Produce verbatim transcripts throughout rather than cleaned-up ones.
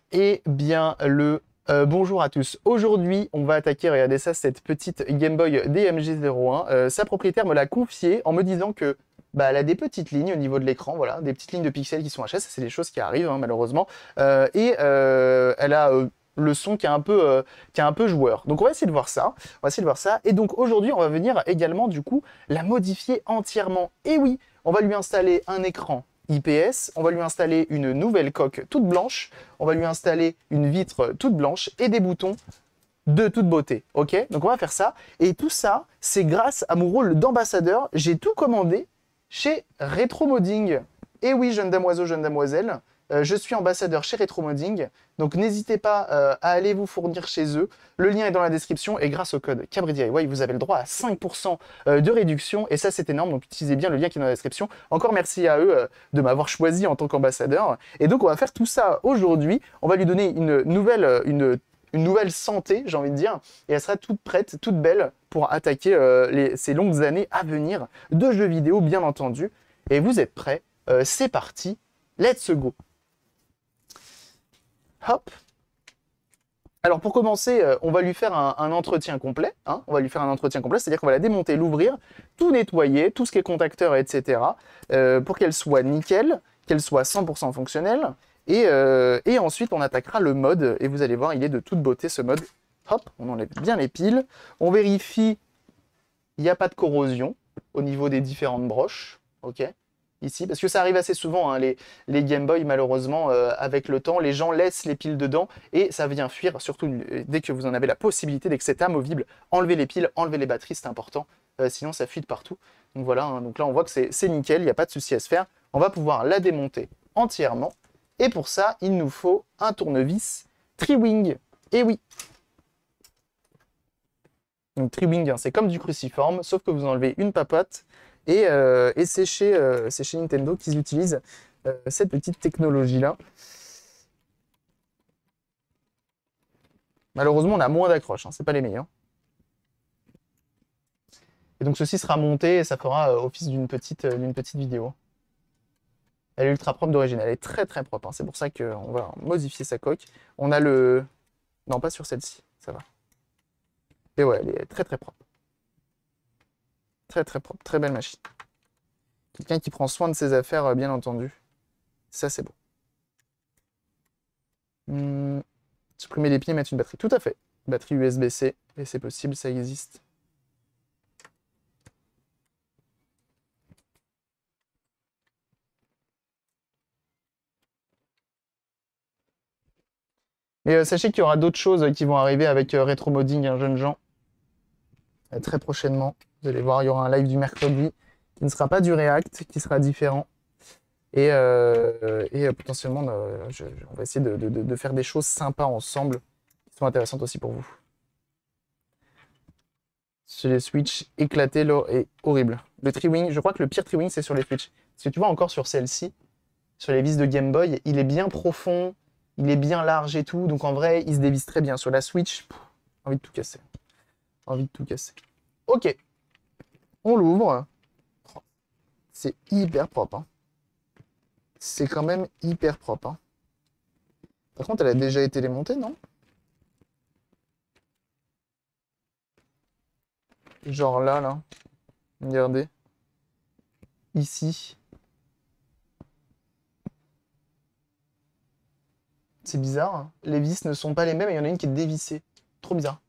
Eh bien, le euh, bonjour à tous. Aujourd'hui, on va attaquer, regardez ça, cette petite Game Boy D M G zéro un. Euh, sa propriétaire me l'a confiée en me disant que bah, elle a des petites lignes au niveau de l'écran, voilà, des petites lignes de pixels qui sont H S, c'est des choses qui arrivent hein, malheureusement. Euh, et euh, elle a euh, le son qui est un peu euh, qui est un peu joueur. Donc on va essayer de voir ça. On va essayer de voir ça. Et donc aujourd'hui, on va venir également du coup la modifier entièrement. Et oui, on va lui installer un écran I P S, on va lui installer une nouvelle coque toute blanche, on va lui installer une vitre toute blanche et des boutons de toute beauté, ok? Donc on va faire ça, et tout ça, c'est grâce à mon rôle d'ambassadeur, j'ai tout commandé chez Retromoding. Et oui, jeune damoiseau, jeune damoiselle, euh, je suis ambassadeur chez Retromoding, donc n'hésitez pas euh, à aller vous fournir chez eux. Le lien est dans la description, et grâce au code CabriDIY, vous avez le droit à cinq pour cent de réduction, et ça c'est énorme, donc utilisez bien le lien qui est dans la description. Encore merci à eux euh, de m'avoir choisi en tant qu'ambassadeur. Et donc on va faire tout ça aujourd'hui, on va lui donner une nouvelle, une, une nouvelle santé, j'ai envie de dire, et elle sera toute prête, toute belle pour attaquer euh, les, ces longues années à venir de jeux vidéo, bien entendu. Et vous êtes prêts? euh, C'est parti, let's go! Hop. Alors pour commencer, euh, on va lui faire un, un entretien complet. Hein, on va lui faire un entretien complet, c'est-à-dire qu'on va la démonter, l'ouvrir, tout nettoyer, tout ce qui est contacteur, et cetera. Euh, pour qu'elle soit nickel, qu'elle soit cent pour cent fonctionnelle. Et, euh, et ensuite, on attaquera le mode. Et vous allez voir, il est de toute beauté ce mode. Hop, on enlève bien les piles. On vérifie, il n'y a pas de corrosion au niveau des différentes broches. Ok. Ici, parce que ça arrive assez souvent, hein, les, les Game Boy, malheureusement, euh, avec le temps, les gens laissent les piles dedans et ça vient fuir, surtout euh, dès que vous en avez la possibilité, dès que c'est amovible, enlevez les piles, enlevez les batteries, c'est important, euh, sinon ça fuit de partout. Donc voilà, hein, donc là on voit que c'est nickel, il n'y a pas de souci à se faire. On va pouvoir la démonter entièrement et pour ça, il nous faut un tournevis Triwing. Et oui, donc Triwing, hein, c'est comme du cruciforme, sauf que vous enlevez une papote. Et, euh, et c'est chez, euh, chez Nintendo qu'ils utilisent euh, cette petite technologie-là. Malheureusement, on a moins d'accroches, hein, c'est pas les meilleurs. Et donc ceci sera monté et ça fera euh, office d'une petite, euh, d'une petite vidéo. Elle est ultra propre d'origine, elle est très très propre. Hein. C'est pour ça qu'on va modifier sa coque. On a le... Non, pas sur celle-ci, ça va. Et ouais, elle est très très propre. Très très propre, très belle machine. Quelqu'un qui prend soin de ses affaires, bien entendu. Ça, c'est bon. Hum, supprimer les pieds, mettre une batterie. Tout à fait. Batterie U S B C, et c'est possible, ça existe. Mais euh, sachez qu'il y aura d'autres choses qui vont arriver avec euh, Retromoding, hein, jeunes gens. Euh, très prochainement. Vous allez voir, il y aura un live du mercredi qui ne sera pas du React, qui sera différent. Et, euh, et euh, potentiellement, euh, je, je, on va essayer de, de, de faire des choses sympas ensemble, qui sont intéressantes aussi pour vous. Sur les Switch éclatés, l'or est horrible. Le Triwing, je crois que le pire Triwing, c'est sur les Switch. Parce que tu vois, encore sur celle-ci, sur les vis de Game Boy, il est bien profond, il est bien large et tout. Donc en vrai, il se dévisse très bien. Sur la Switch, pff, envie de tout casser. Envie de tout casser. Ok. On l'ouvre. C'est hyper propre. Hein. C'est quand même hyper propre. Hein. Par contre, elle a déjà été démontée, non? Genre là, là. Regardez. Ici. C'est bizarre. Hein. Les vis ne sont pas les mêmes et il y en a une qui est dévissée. Trop bizarre.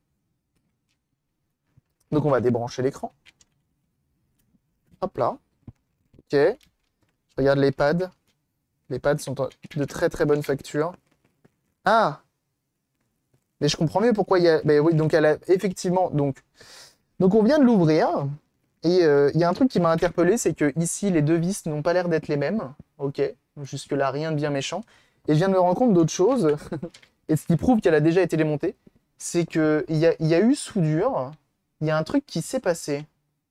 Donc on va débrancher l'écran. Hop là. Ok. Je regarde les pads. Les pads sont de très très bonne facture. Ah! Mais je comprends mieux pourquoi il y a... Mais oui, donc elle a effectivement... Donc, donc on vient de l'ouvrir. Et euh, il y a un truc qui m'a interpellé, c'est que ici les deux vis n'ont pas l'air d'être les mêmes. Ok. Jusque-là, rien de bien méchant. Et je viens de me rendre compte d'autre chose. Et ce qui prouve qu'elle a déjà été démontée. C'est qu'il y a, y a eu soudure. Il y a un truc qui s'est passé.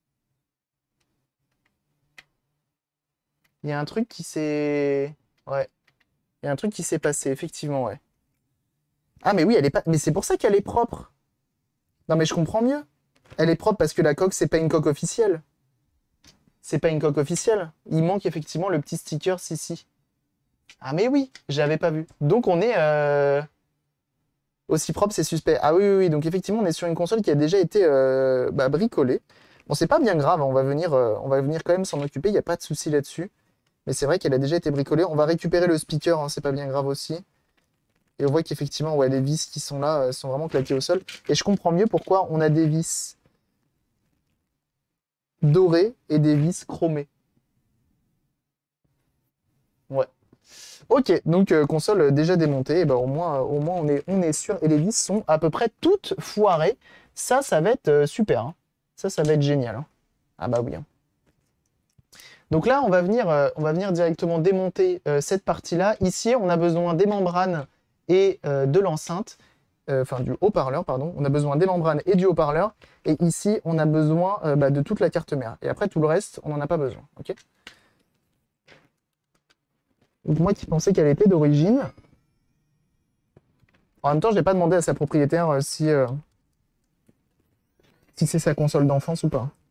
Il y a un truc qui s'est... Ouais. Il y a un truc qui s'est passé, effectivement, ouais. Ah, mais oui, elle est pas... Mais c'est pour ça qu'elle est propre. Non, mais je comprends mieux. Elle est propre parce que la coque, c'est pas une coque officielle. C'est pas une coque officielle. Il manque effectivement le petit sticker ici. Ah mais oui, j'avais pas vu. Donc on est euh, aussi propre, c'est suspect. Ah oui, oui, oui, donc effectivement on est sur une console qui a déjà été euh, bah, bricolée. Bon, c'est pas bien grave, hein, on va venir, euh, on va venir quand même s'en occuper, il n'y a pas de souci là-dessus. Mais c'est vrai qu'elle a déjà été bricolée. On va récupérer le speaker, hein, c'est pas bien grave aussi. Et on voit qu'effectivement, ouais, les vis qui sont là euh, sont vraiment claquées au sol. Et je comprends mieux pourquoi on a des vis dorées et des vis chromées. Ouais. Ok, donc euh, console euh, déjà démontée, et ben, au moins, euh, au moins on est, on est sûr. Et les vis sont à peu près toutes foirées. Ça, ça va être euh, super, hein. Ça, ça va être génial, hein. Ah bah oui, hein. Donc là, on va venir, euh, on va venir directement démonter euh, cette partie-là. Ici, on a besoin des membranes et euh, de l'enceinte, euh, enfin du haut-parleur, pardon. On a besoin des membranes et du haut-parleur. Et ici, on a besoin euh, bah, de toute la carte mère. Et après, tout le reste, on n'en a pas besoin. Okay, donc moi qui pensais qu'elle était d'origine. En même temps, je n'ai pas demandé à sa propriétaire euh, si, euh, si c'est sa console d'enfance ou pas.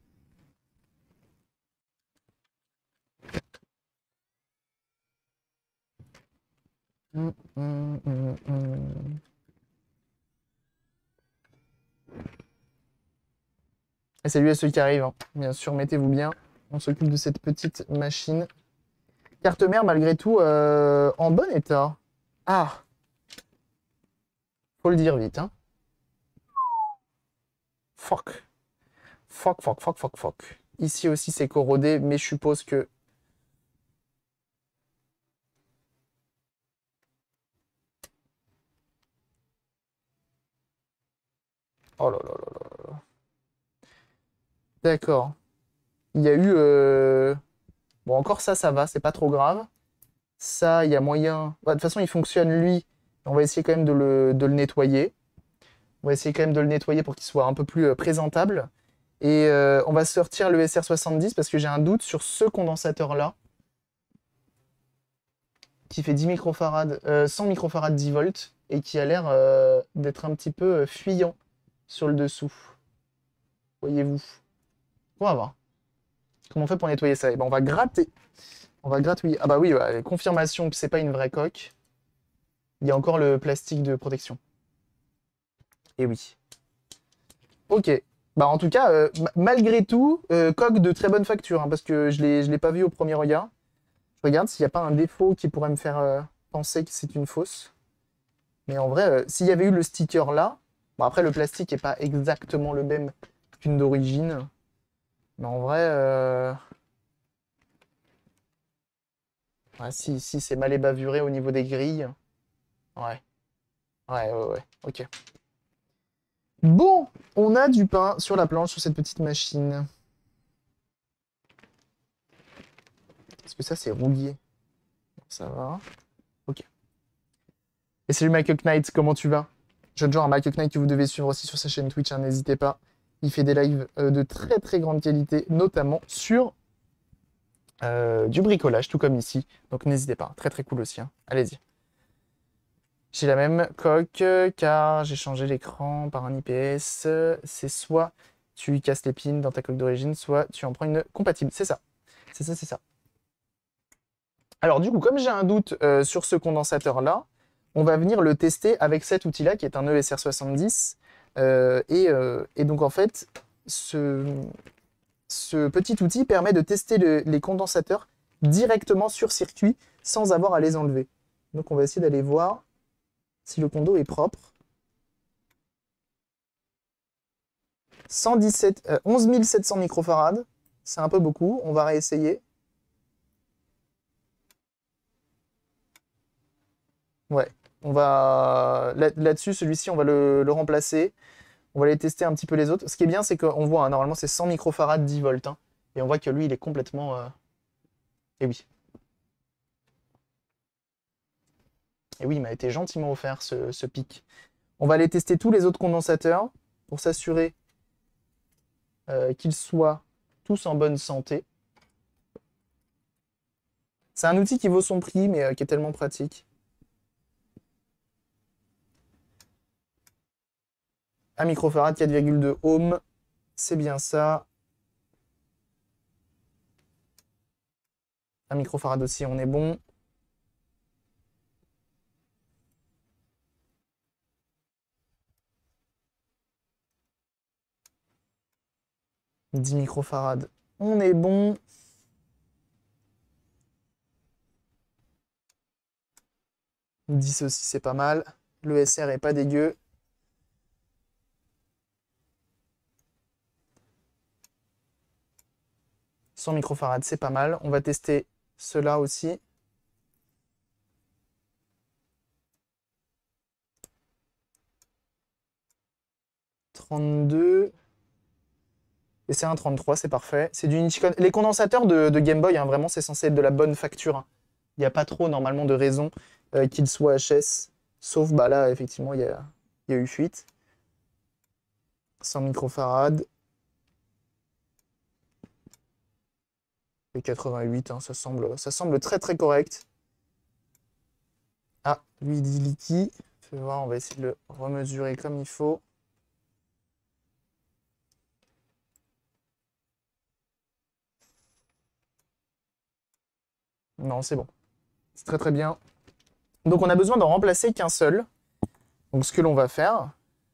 Hum, hum, hum, hum. Et salut à ceux qui arrivent, hein. Bien sûr, mettez-vous bien. On s'occupe de cette petite machine. Carte mère, malgré tout, euh, en bon état. Ah, faut le dire vite, hein. Fuck. Fuck, fuck, fuck, fuck, fuck. Ici aussi, c'est corrodé, mais je suppose que... Oh là là là là là. D'accord. Il y a eu... euh, Bon, encore ça, ça va, c'est pas trop grave. Ça, il y a moyen... Bah, de toute façon, il fonctionne, lui. On va essayer quand même de le, de le nettoyer. On va essayer quand même de le nettoyer pour qu'il soit un peu plus euh, présentable. Et euh, on va sortir le S R soixante-dix parce que j'ai un doute sur ce condensateur-là. Qui fait dix microfarads, euh, cent microfarads dix volts. Et qui a l'air euh, d'être un petit peu euh, fuyant sur le dessous. Voyez-vous. On va voir. Comment on fait pour nettoyer ça? Et ben on va gratter. On va gratouiller. Ah bah oui, bah, confirmation que c'est pas une vraie coque. Il y a encore le plastique de protection. Et oui. Ok. Bah en tout cas, euh, malgré tout, euh, coque de très bonne facture, hein, parce que je l'ai, je l'ai pas vu au premier regard. Je regarde s'il n'y a pas un défaut qui pourrait me faire euh, penser que c'est une fausse. Mais en vrai, euh, s'il y avait eu le sticker là, bon après le plastique n'est pas exactement le même qu'une d'origine. Mais en vrai, euh... ouais, si, si c'est mal ébavuré au niveau des grilles. Ouais. Ouais, ouais, ouais. Ok. Bon, on a du pain sur la planche sur cette petite machine. Est-ce que ça c'est rouillé? Ça va. Ok. Et salut Michael Knight, comment tu vas? Jeune genre à Michael Knight que vous devez suivre aussi sur sa chaîne Twitch, hein, n'hésitez pas. Il fait des lives euh, de très très grande qualité, notamment sur euh, du bricolage, tout comme ici. Donc n'hésitez pas, très très cool aussi, hein. Allez-y. J'ai la même coque, car j'ai changé l'écran par un I P S. C'est soit tu y casses les pins dans ta coque d'origine, soit tu en prends une compatible. C'est ça. C'est ça, c'est ça. Alors du coup, comme j'ai un doute euh, sur ce condensateur-là, on va venir le tester avec cet outil-là, qui est un E S R soixante-dix. Euh, et, euh, et donc en fait, ce, ce petit outil permet de tester le- les condensateurs directement sur circuit, sans avoir à les enlever. Donc on va essayer d'aller voir si le condo est propre. cent dix-sept, euh, onze mille sept cents microfarads, c'est un peu beaucoup, on va réessayer. Ouais, on va là- là-dessus, celui-ci, on va le, le remplacer. On va aller tester un petit peu les autres. Ce qui est bien, c'est qu'on voit, hein, normalement, c'est cent microfarads, dix volts, hein, et on voit que lui, il est complètement... euh, Et oui. Et oui, il m'a été gentiment offert ce, ce pic. On va aller tester tous les autres condensateurs pour s'assurer euh, qu'ils soient tous en bonne santé. C'est un outil qui vaut son prix, mais euh, qui est tellement pratique. un microfarad, quatre virgule deux ohms, c'est bien ça. un microfarad aussi, on est bon. dix microfarads, on est bon. dix aussi, c'est pas mal. Le S R est pas dégueu. cent microfarads, c'est pas mal. On va tester cela aussi. trente-deux. Et c'est un trente-trois, c'est parfait. C'est du Nichicon. Les condensateurs de, de Game Boy, hein, vraiment, c'est censé être de la bonne facture, hein. Il n'y a pas trop, normalement, de raison euh, qu'il soit H S. Sauf, bah là, effectivement, il y a, il y a eu fuite. cent microfarads. Et quatre-vingt-huit, hein, ça semble, ça semble très très correct. Ah, lui il dit liquide. Fais voir, on va essayer de le remesurer comme il faut. Non, c'est bon. C'est très très bien. Donc on a besoin d'en remplacer qu'un seul. Donc ce que l'on va faire.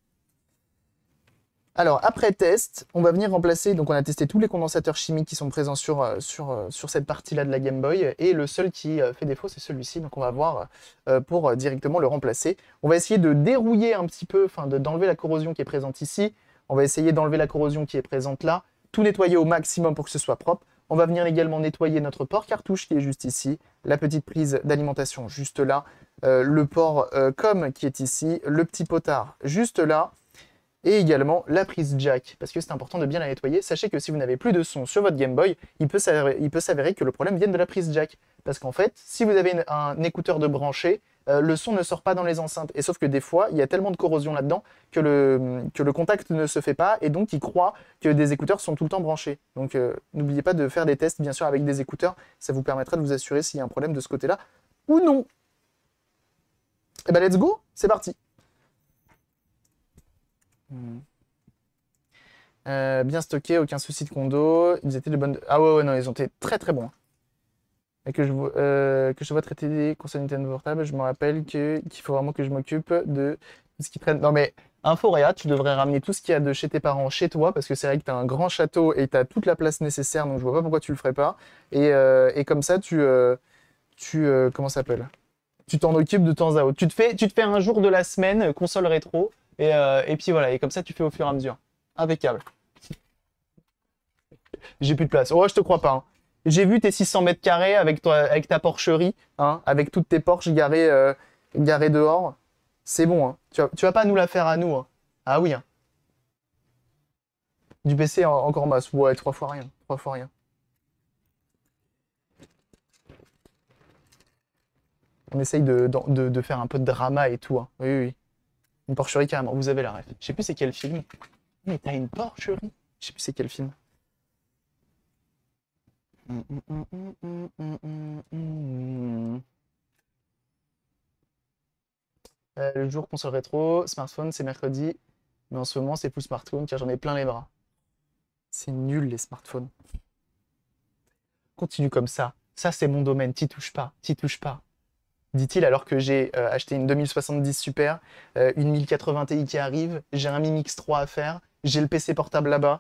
Alors après test, on va venir remplacer, donc on a testé tous les condensateurs chimiques qui sont présents sur, euh, sur, euh, sur cette partie-là de la Game Boy, et le seul qui euh, fait défaut, c'est celui-ci, donc on va voir euh, pour euh, directement le remplacer. On va essayer de dérouiller un petit peu, enfin d'enlever la corrosion qui est présente ici, on va essayer d'enlever la corrosion qui est présente là, tout nettoyer au maximum pour que ce soit propre. On va venir également nettoyer notre port cartouche qui est juste ici, la petite prise d'alimentation juste là, euh, le port euh, com qui est ici, le petit potard juste là, et également la prise jack, parce que c'est important de bien la nettoyer. Sachez que si vous n'avez plus de son sur votre Game Boy, il peut s'avérer que le problème vienne de la prise jack. Parce qu'en fait, si vous avez une, un écouteur de branché, euh, le son ne sort pas dans les enceintes. Et sauf que des fois, il y a tellement de corrosion là-dedans que le, que le contact ne se fait pas, et donc il croit que des écouteurs sont tout le temps branchés. Donc euh, n'oubliez pas de faire des tests, bien sûr, avec des écouteurs. Ça vous permettra de vous assurer s'il y a un problème de ce côté-là ou non. Et ben let's go, c'est parti. Hmm. Euh, bien stocké, aucun souci de condo. Ils étaient de bonnes. Ah ouais, ouais, non, ils ont été très très bons. Et que je, vois- euh, que je vois traiter des consoles Nintendo portables, je me rappelle que qu'il faut vraiment que je m'occupe de tout ce qui traîne. Non mais, Inforéa, tu devrais ramener tout ce qu'il y a de chez tes parents chez toi, parce que c'est vrai que tu as un grand château et tu as toute la place nécessaire, donc je vois pas pourquoi tu le ferais pas. Et, euh, et comme ça, tu. euh, tu euh, comment ça s'appelle? Tu t'en occupes de temps à autre. Tu te fais, tu te fais un jour de la semaine, euh, console rétro, et, euh, et puis voilà, et comme ça, tu fais au fur et à mesure. Impeccable. J'ai plus de place. Oh, je te crois pas, hein. J'ai vu tes six cents mètres carrés avec, toi, avec ta porcherie, hein, avec toutes tes Porsche garées, euh, garées dehors. C'est bon, hein. Tu vas, tu vas pas nous la faire à nous, hein. Ah oui, hein. Du P C en- encore masse. Ouais, trois fois rien. Trois fois rien. On essaye de, de, de- de faire un peu de drama et tout, hein. Oui, oui, oui. Une porcherie carrément. Vous avez la ref. Je sais plus c'est quel film. Mais t'as une porcherie? Je sais plus c'est quel film. Hum, hum, hum, hum, hum, hum, hum, hum. Euh, le jour console rétro, smartphone, c'est mercredi. Mais en ce moment, c'est full smartphone car j'en ai plein les bras. C'est nul les smartphones. Continue comme ça. Ça, c'est mon domaine. T'y touches pas. T'y touches pas. Dit-il alors que j'ai euh, acheté une deux mille soixante-dix Super, euh, une mille quatre-vingts Ti qui arrive, j'ai un Mini X trois à faire, j'ai le P C portable là-bas.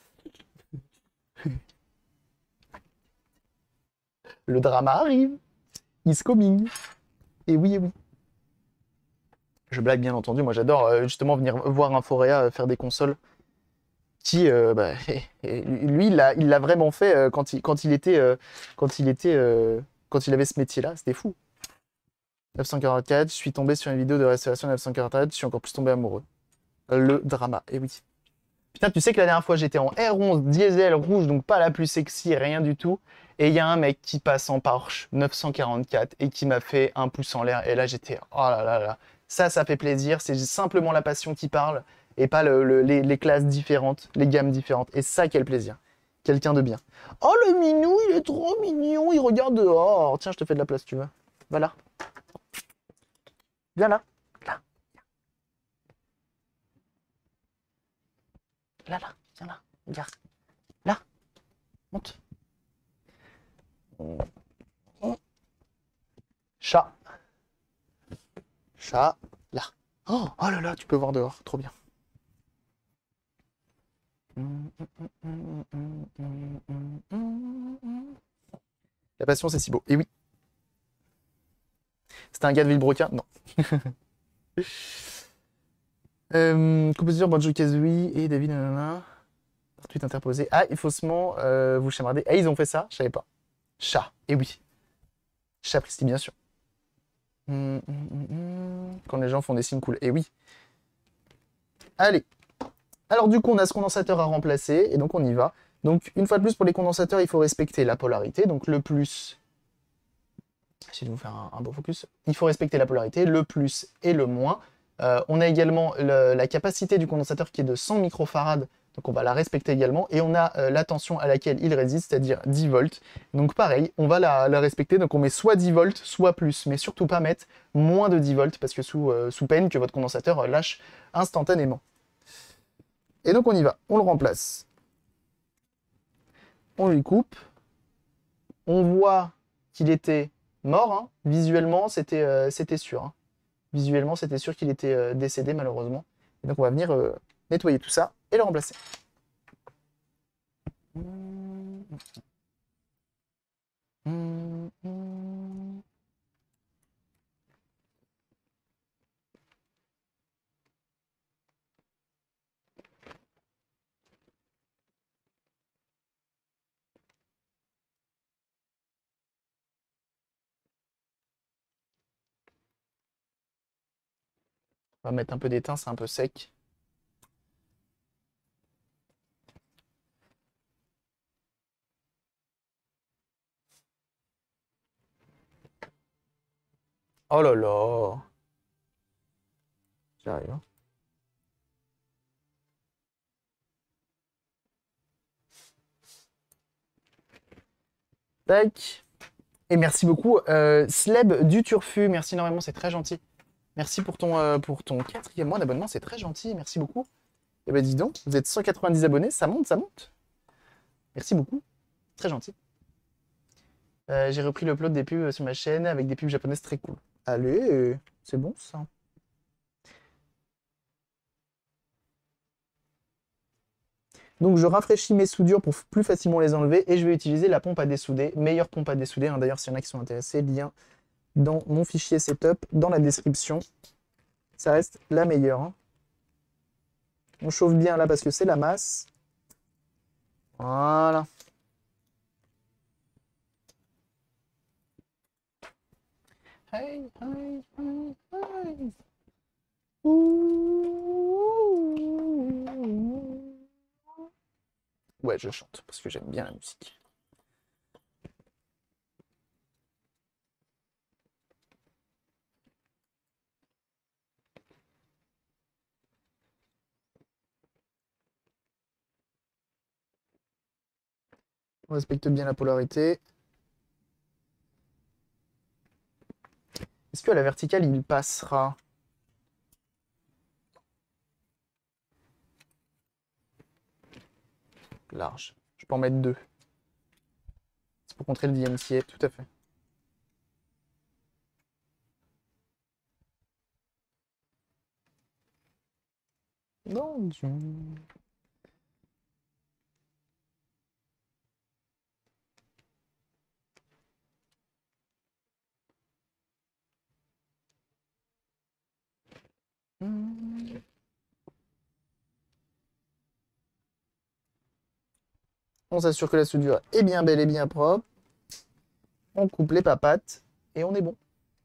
Le drama arrive. It's coming. Et oui, et oui. Je blague bien entendu. Moi, j'adore euh, justement venir voir Inforéa euh, faire des consoles. Qui, euh, bah, lui, il l'a il l'a vraiment fait euh, quand, il, quand il était, euh, quand il était, euh, quand il avait ce métier-là. C'était fou. neuf cent quarante-quatre, je suis tombé sur une vidéo de restauration neuf cent quarante-quatre, je suis encore plus tombé amoureux. Le drama, et oui. Putain, tu sais que la dernière fois, j'étais en R onze diesel rouge, donc pas la plus sexy, rien du tout. Et il y a un mec qui passe en Porsche neuf cent quarante-quatre et qui m'a fait un pouce en l'air. Et là, j'étais, oh là là là. Ça, ça fait plaisir. C'est simplement la passion qui parle et pas le- le- les, les classes différentes, les gammes différentes. Et ça, quel plaisir. Quelqu'un de bien. Oh, le minou, il est trop mignon. Il regarde dehors. Tiens, je te fais de la place, tu veux. Voilà. Viens là. Là. Là, là. Viens là. Regarde. Là. Monte. Chat. Chat. Là. Oh, oh là là, tu peux voir dehors. Trop bien. La passion, c'est si beau. Et oui. C'était un gars de Villebrequin? Non. Euh, compositeur Banjo-Kazooie et David nanana. Tweet interposé. Ah, il faussement euh, vous chamardez. Ah, ils ont fait ça? Je savais pas. Chat. Et oui. Chat Pristi, bien sûr. Hum, hum, hum, hum. Quand les gens font des signes cool. Et oui. Allez. Alors du coup, on a ce condensateur à remplacer. Et donc, on y va. Donc, une fois de plus, pour les condensateurs, il faut respecter la polarité. Donc, le plus... J'essaie de vous faire un, un beau focus. Il faut respecter la polarité, le plus et le moins. Euh, on a également le, la capacité du condensateur qui est de cent microfarads, donc on va la respecter également. Et on a euh, la tension à laquelle il résiste, c'est-à-dire dix volts. Donc pareil, on va la, la respecter, donc on met soit dix volts, soit plus, mais surtout pas mettre moins de dix volts, parce que sous, euh, sous peine que votre condensateur lâche instantanément. Et donc on y va, on le remplace. On lui coupe. On voit qu'il était mort, hein. Visuellement, c'était euh, c'était sûr. Hein. Visuellement, c'était sûr qu'il était euh, décédé, malheureusement. Et donc, on va venir euh, nettoyer tout ça et le remplacer. On va mettre un peu d'étain, c'est un peu sec. Oh là là. J'arrive. Hein. Tac. Et merci beaucoup. Euh, Sleb du Turfu, merci énormément, c'est très gentil. Merci pour ton, euh, pour ton quatrième mois d'abonnement, c'est très gentil, merci beaucoup. Et ben dis donc, vous êtes cent quatre-vingt-dix abonnés, ça monte, ça monte. Merci beaucoup, très gentil. Euh, j'ai repris l'upload des pubs sur ma chaîne avec des pubs japonaises très cool. Allez, c'est bon ça. Donc je rafraîchis mes soudures pour plus facilement les enlever et je vais utiliser la pompe à dessouder, meilleure pompe à dessouder. Hein. D'ailleurs, s'il y en a qui sont intéressés, lien dans mon fichier setup, dans la description. Ça reste la meilleure. Hein. On chauffe bien là parce que c'est la masse. Voilà. Hey, hey, hey, hey. Ouais, je chante parce que j'aime bien la musique. On respecte bien la polarité. Est-ce qu'à la verticale, il passera? Large. Je peux en mettre deux. C'est pour contrer le D M C A, tout à fait. Non, Dieu. On s'assure que la soudure est bien belle et bien propre. On coupe les papates et on est bon.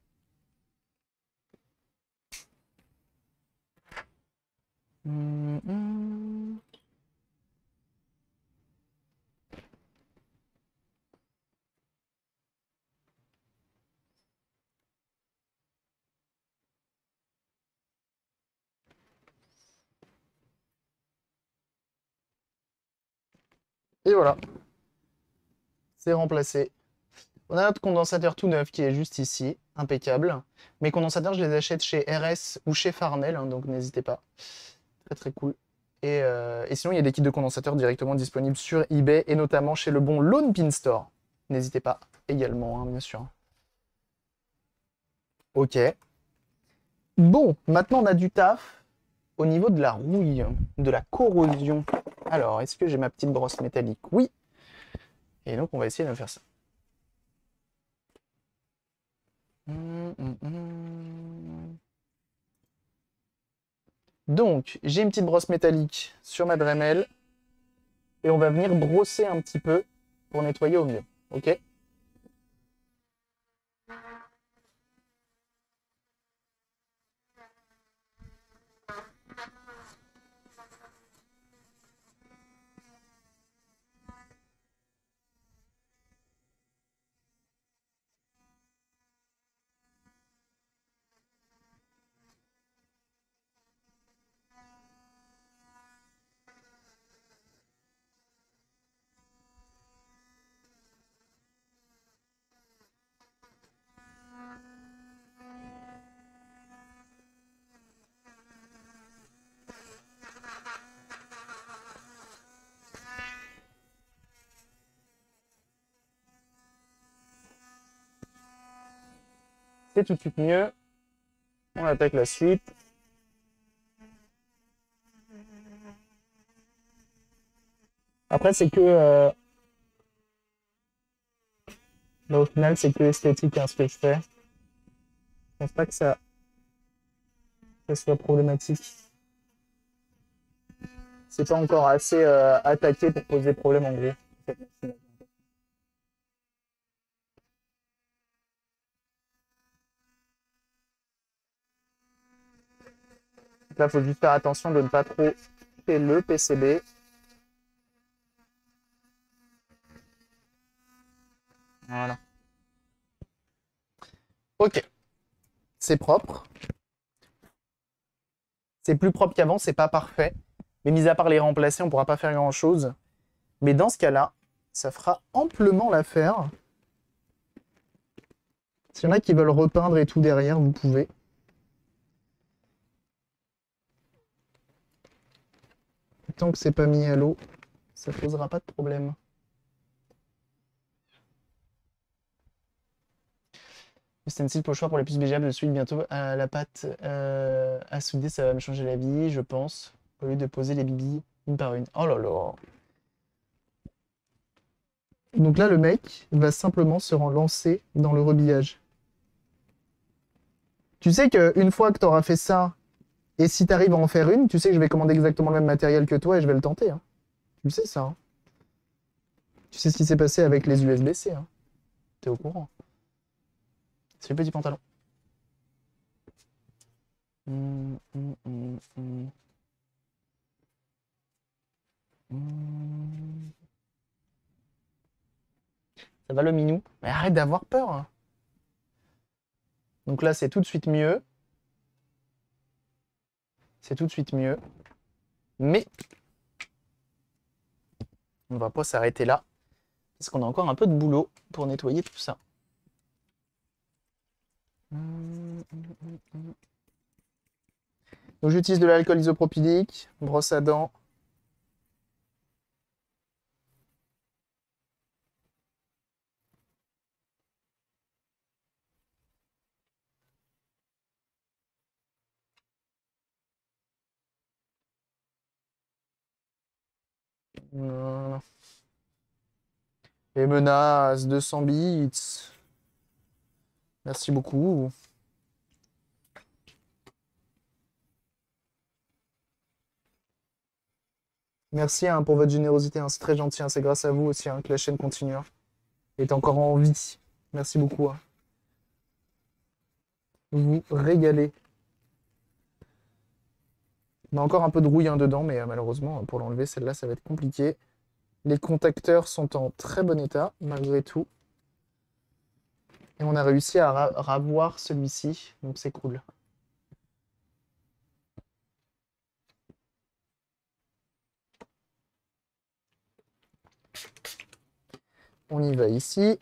Mmh, mmh. Et voilà, c'est remplacé. On a notre condensateur tout neuf qui est juste ici, impeccable. Mes condensateurs, je les achète chez R S ou chez Farnell, hein, donc n'hésitez pas. Très très cool. Et, euh, et sinon, il y a des kits de condensateurs directement disponibles sur eBay et notamment chez le bon Lone Pin Store. N'hésitez pas également, hein, bien sûr. Ok. Bon, maintenant on a du taf au niveau de la rouille, de la corrosion. Alors, est-ce que j'ai ma petite brosse métallique? Oui. Et donc, on va essayer de faire ça. Hum, hum, hum. Donc, j'ai une petite brosse métallique sur ma Dremel. Et on va venir brosser un petit peu pour nettoyer au mieux. Ok? C'est tout de suite mieux. On attaque la suite. Après, c'est que... Euh... Là, au final, c'est que esthétique, hein, ce que je fais. Je pense pas que ça, ça soit problématique. C'est pas encore assez euh, attaqué pour poser problème, en gros. Là, il faut juste faire attention de ne pas trop faire le P C B. Voilà. Ok. C'est propre. C'est plus propre qu'avant, c'est pas parfait. Mais mis à part les remplacer, on pourra pas faire grand-chose. Mais dans ce cas-là, ça fera amplement l'affaire. S'il y en a qui veulent repeindre et tout derrière, vous pouvez. Tant que c'est pas mis à l'eau, ça posera pas de problème. Ustensile pochoir pour les puces B G A de suite bientôt à la pâte euh, à souder, ça va me changer la vie, je pense. Au lieu de poser les billes une par une. Oh là là. Donc là, le mec va simplement se lancer dans le rebillage. Tu sais qu'une fois que tu auras fait ça, et si tu arrives à en faire une, tu sais que je vais commander exactement le même matériel que toi et je vais le tenter. Hein. Tu le sais ça. Hein. Tu sais ce qui s'est passé avec les U S B-C. Hein. T'es au courant. C'est le petit pantalon. Mmh, mmh, mmh, mmh. Mmh. Ça va le minou? Mais arrête d'avoir peur. Hein. Donc là, c'est tout de suite mieux. C'est tout de suite mieux. Mais on va pas s'arrêter là. Parce qu'on a encore un peu de boulot pour nettoyer tout ça. Donc j'utilise de l'alcool isopropylique, brosse à dents. Voilà. Les menaces, deux cents bits. Merci beaucoup. Merci hein, pour votre générosité, hein. C'est très gentil, hein. C'est grâce à vous aussi hein, que la chaîne continue. Hein. Est encore en vie. Merci beaucoup. Hein. Vous régalez. On a encore un peu de rouille hein, dedans, mais euh, malheureusement, pour l'enlever, celle-là, ça va être compliqué. Les contacteurs sont en très bon état, malgré tout. Et on a réussi à ra ravoir celui-ci, donc c'est cool. On y va ici.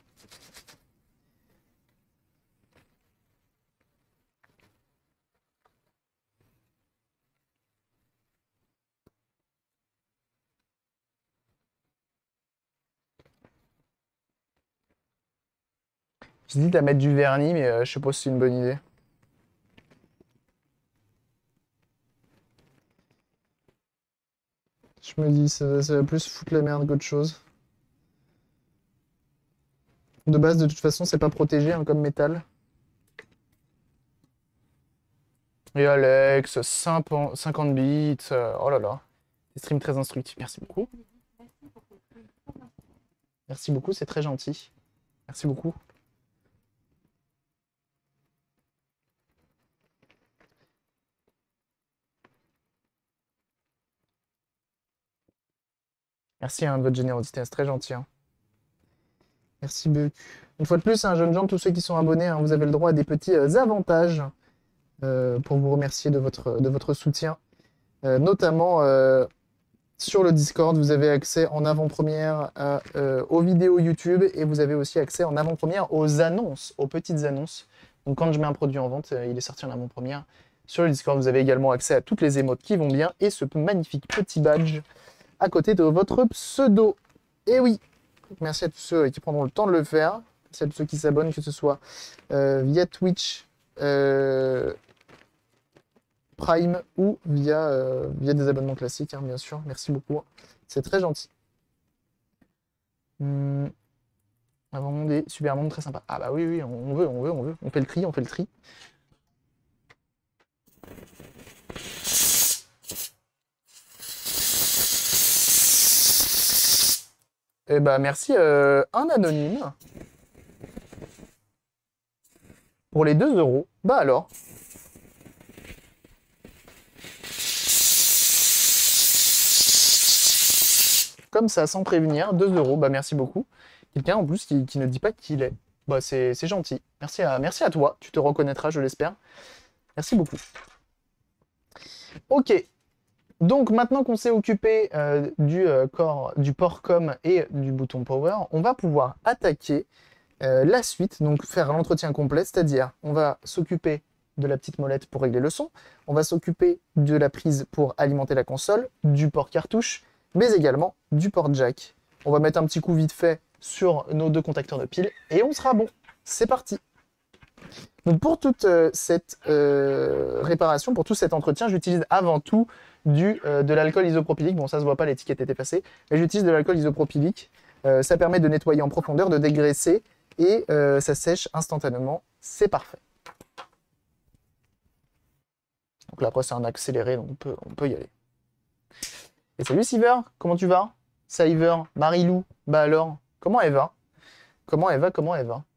J'hésite à mettre du vernis, mais euh, je sais pas si c'est une bonne idée. Je Je me dis, ça, ça va plus foutre la merde qu'autre chose. De base, de toute façon, c'est pas protégé hein, comme métal. Et Alex, cinquante bits. euh, oh là là. Des streams très instructifs. Merci beaucoup. Merci beaucoup, c'est très gentil. Merci beaucoup. Merci hein, de votre générosité, c'est très gentil. Hein. Merci beaucoup. Une fois de plus, hein, jeunes gens, tous ceux qui sont abonnés, hein, vous avez le droit à des petits euh, avantages euh, pour vous remercier de votre, de votre soutien. Euh, notamment euh, sur le Discord, vous avez accès en avant-première euh, aux vidéos YouTube et vous avez aussi accès en avant-première aux annonces, aux petites annonces. Donc quand je mets un produit en vente, euh, il est sorti en avant-première. Sur le Discord, vous avez également accès à toutes les émotes qui vont bien et ce magnifique petit badge à côté de votre pseudo. Et oui, merci à tous ceux qui prendront le temps de le faire. Merci à tous ceux qui s'abonnent, que ce soit euh, via Twitch, euh, Prime ou via, euh, via des abonnements classiques, hein, bien sûr. Merci beaucoup. C'est très gentil. Hum. Vraiment des super mondes très sympas. Ah bah oui, oui, on veut, on veut, on veut. On fait le tri, on fait le tri. Eh bah merci, euh, un anonyme. Pour les deux euros. Bah alors. Comme ça, sans prévenir, deux euros. Bah merci beaucoup. Quelqu'un en plus qui, qui ne dit pas qui il est. Bah c'est gentil. Merci à, merci à toi. Tu te reconnaîtras, je l'espère. Merci beaucoup. Ok. Donc maintenant qu'on s'est occupé euh, du, euh, corps, du port com et du bouton power, on va pouvoir attaquer euh, la suite, donc faire l'entretien complet, c'est-à-dire on va s'occuper de la petite molette pour régler le son, on va s'occuper de la prise pour alimenter la console, du port cartouche, mais également du port jack. On va mettre un petit coup vite fait sur nos deux contacteurs de pile et on sera bon. C'est parti. Donc pour toute euh, cette euh, réparation, pour tout cet entretien, j'utilise avant tout du, euh, de l'alcool isopropylique. Bon, ça se voit pas, l'étiquette est effacée, mais j'utilise de l'alcool isopropylique. Euh, ça permet de nettoyer en profondeur, de dégraisser, et euh, ça sèche instantanément. C'est parfait. Donc là, après, c'est un accéléré, donc on peut, on peut y aller. Et salut Siver, comment tu vas? Siver, Marilou, bah alors, comment elle va? Comment elle va, comment elle va?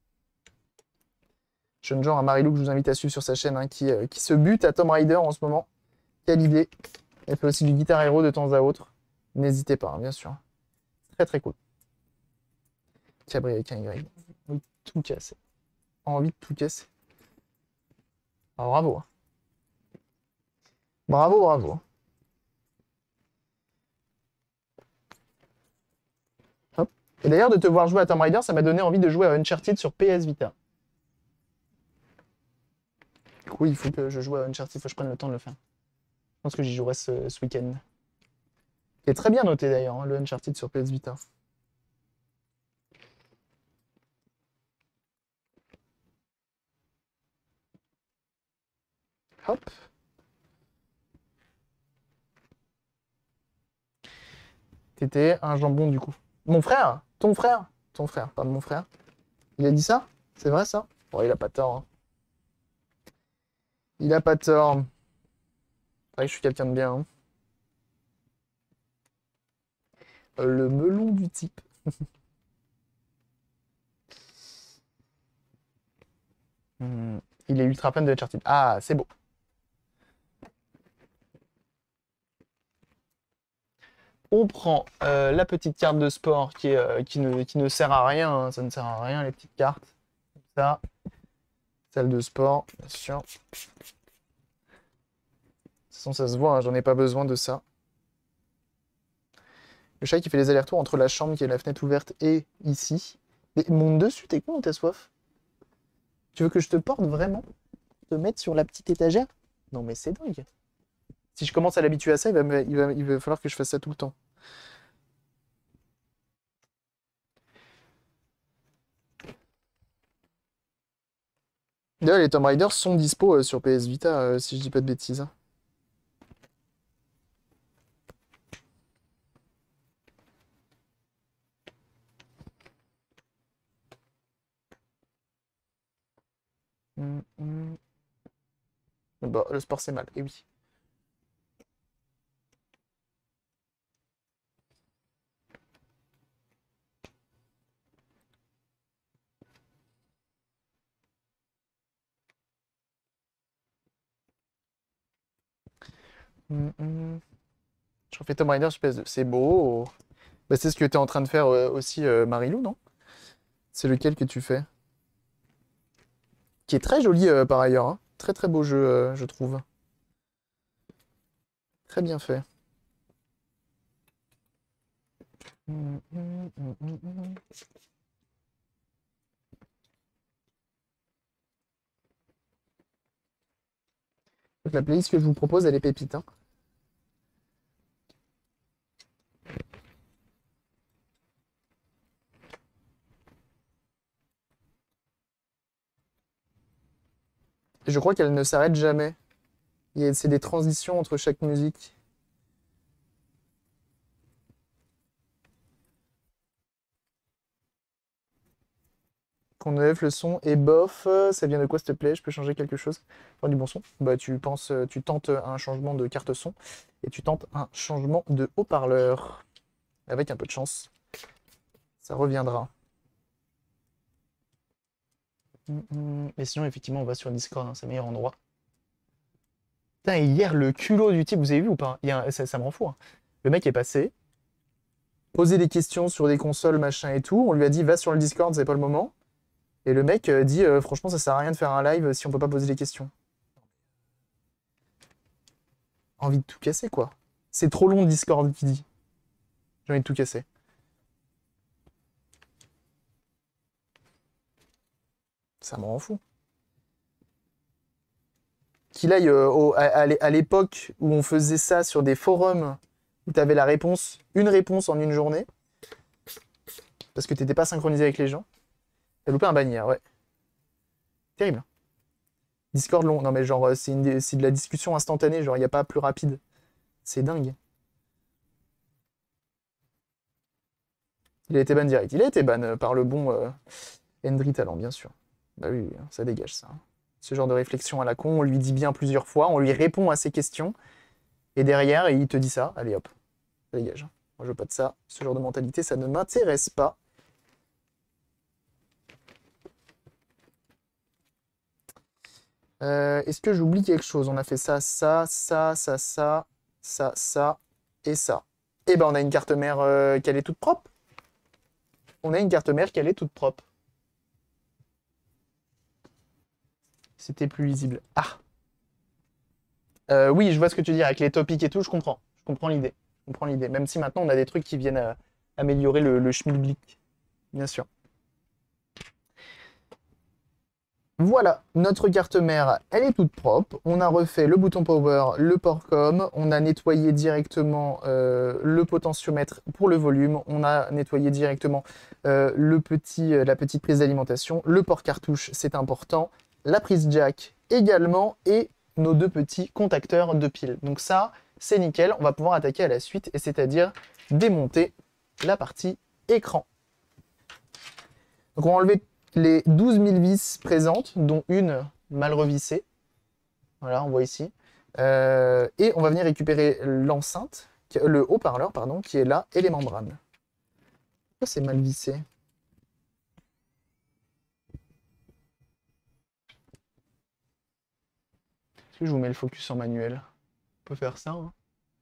Jeune genre à Marilou que je vous invite à suivre sur sa chaîne, hein, qui, euh, qui se bute à Tomb Raider en ce moment. Quelle idée. Elle fait aussi du Guitar Hero de temps à autre. N'hésitez pas, hein, bien sûr. Très très cool. Cabri avec un Y. Oui, tout casser. Envie de tout casser. Ah, bravo. Hein. Bravo, bravo. Hop. Et d'ailleurs, de te voir jouer à Tomb Raider, ça m'a donné envie de jouer à Uncharted sur P S Vita. Du coup, il faut que je joue à Uncharted, il faut que je prenne le temps de le faire. Je pense que j'y jouerai ce, ce week-end. Qui est très bien noté d'ailleurs, hein, le Uncharted sur P S Vita. Hop. T'étais un jambon du coup. Mon frère? Ton frère? Ton frère, pas mon frère. Il a dit ça? C'est vrai ça? Bon, il a pas tort. Hein. Il a pas tort. C'est vrai que je suis quelqu'un de bien. Hein. Euh, le melon du type. hmm. Il est ultra fan de Uncharted. Ah, c'est beau. On prend euh, la petite carte de sport qui, est, euh, qui, ne, qui ne sert à rien. Hein. Ça ne sert à rien, les petites cartes. Comme ça. Salle de sport, bien sûr. De toute façon, ça se voit, hein, j'en ai pas besoin de ça. Le chat qui fait les allers-retours entre la chambre qui a la fenêtre ouverte et ici. Mais monte dessus, t'es con ou t'as soif? Tu veux que je te porte vraiment? Te mettre sur la petite étagère? Non mais c'est dingue. Si je commence à l'habituer à ça, il va, me, il, va, il va falloir que je fasse ça tout le temps. D'ailleurs, les Tomb Raider sont dispo euh, sur P S Vita, euh, si je dis pas de bêtises. hum, hum. Bon, le sport, c'est mal, et oui. Hum, hum. Je refais Tomb Raider sur P S deux. C'est beau. Bah, c'est ce que tu es en train de faire euh, aussi, euh, Marilou, non? C'est lequel que tu fais? Qui est très joli euh, par ailleurs, hein. Très très beau jeu, euh, je trouve. Très bien fait. Hum, hum, hum, hum, hum. La playlist que je vous propose, elle est pépite, hein. Et je crois qu'elle ne s'arrête jamais. Il y a- C'est des transitions entre chaque musique. Qu'on enlève le son et bof, euh, ça vient de quoi s'il te plaît? Je peux changer quelque chose? Enfin, du bon son. Bah tu penses, euh, tu tentes un changement de carte son et tu tentes un changement de haut-parleur. Avec un peu de chance, ça reviendra. Hum, hum. Mais sinon, effectivement, on va sur Discord, hein, c'est le meilleur endroit. Putain, et hier, le culot du type, vous avez vu ou pas? Il y a un- ça, ça me rend fou, hein. Le mec est passé, posé des questions sur des consoles, machin et tout. On lui a dit, va sur le Discord, c'est pas le moment. Et le mec euh, dit, euh, franchement, ça sert à rien de faire un live si on peut pas poser des questions. Envie de tout casser, quoi. C'est trop long, Discord, qui dit. J'ai envie de tout casser. Ça me rend fou. Qu'il aille euh, au- à, à l'é- à l'époque où on faisait ça sur des forums, où t'avais la réponse, une réponse en une journée, parce que t'étais pas synchronisé avec les gens. T'as loupé un bannière, ouais. Terrible. Discord long. Non, mais genre, euh, c'est une- c'est de la discussion instantanée, genre, il n'y a pas plus rapide. C'est dingue. Il a été ban direct. Il a été ban euh, par le bon euh, Hendry Talent, bien sûr. Bah oui, oui, hein, ça dégage ça, hein. Ce genre de réflexion à la con, on lui dit bien plusieurs fois, on lui répond à ses questions, et derrière, il te dit ça, allez hop, ça dégage. Moi, je veux pas de ça. Ce genre de mentalité, ça ne m'intéresse pas. Euh, Est-ce que j'oublie quelque chose? On a fait ça, ça, ça, ça, ça, ça, ça, et ça. Et ben, on a une carte mère euh, qu'elle est toute propre. On a une carte mère qu'elle est toute propre. C'était plus lisible. Ah, Euh, oui, je vois ce que tu dis avec les topics et tout, je comprends. Je comprends l'idée. Je comprends l'idée. Même si maintenant on a des trucs qui viennent euh, améliorer le, le schmilblick. Bien sûr. Voilà, notre carte mère, elle est toute propre. On a refait le bouton power, le port com. On a nettoyé directement euh, le potentiomètre pour le volume. On a nettoyé directement euh, le petit, euh, la petite prise d'alimentation. Le port cartouche, c'est important. La prise jack également. Et nos deux petits contacteurs de piles. Donc ça, c'est nickel. On va pouvoir attaquer à la suite, et c'est-à-dire démonter la partie écran. Donc on va enlever les douze mille vis présentes, dont une mal revissée. Voilà, on voit ici. Euh, et on va venir récupérer l'enceinte, le haut-parleur, pardon, qui est là, et les membranes. Pourquoi c'est mal vissé? Est-ce que je vous mets le focus en manuel? On peut faire ça, hein.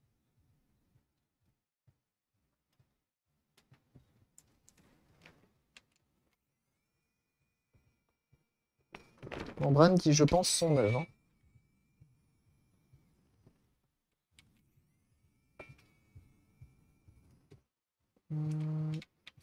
Membranes qui, je pense, sont neuves, hein. Hum.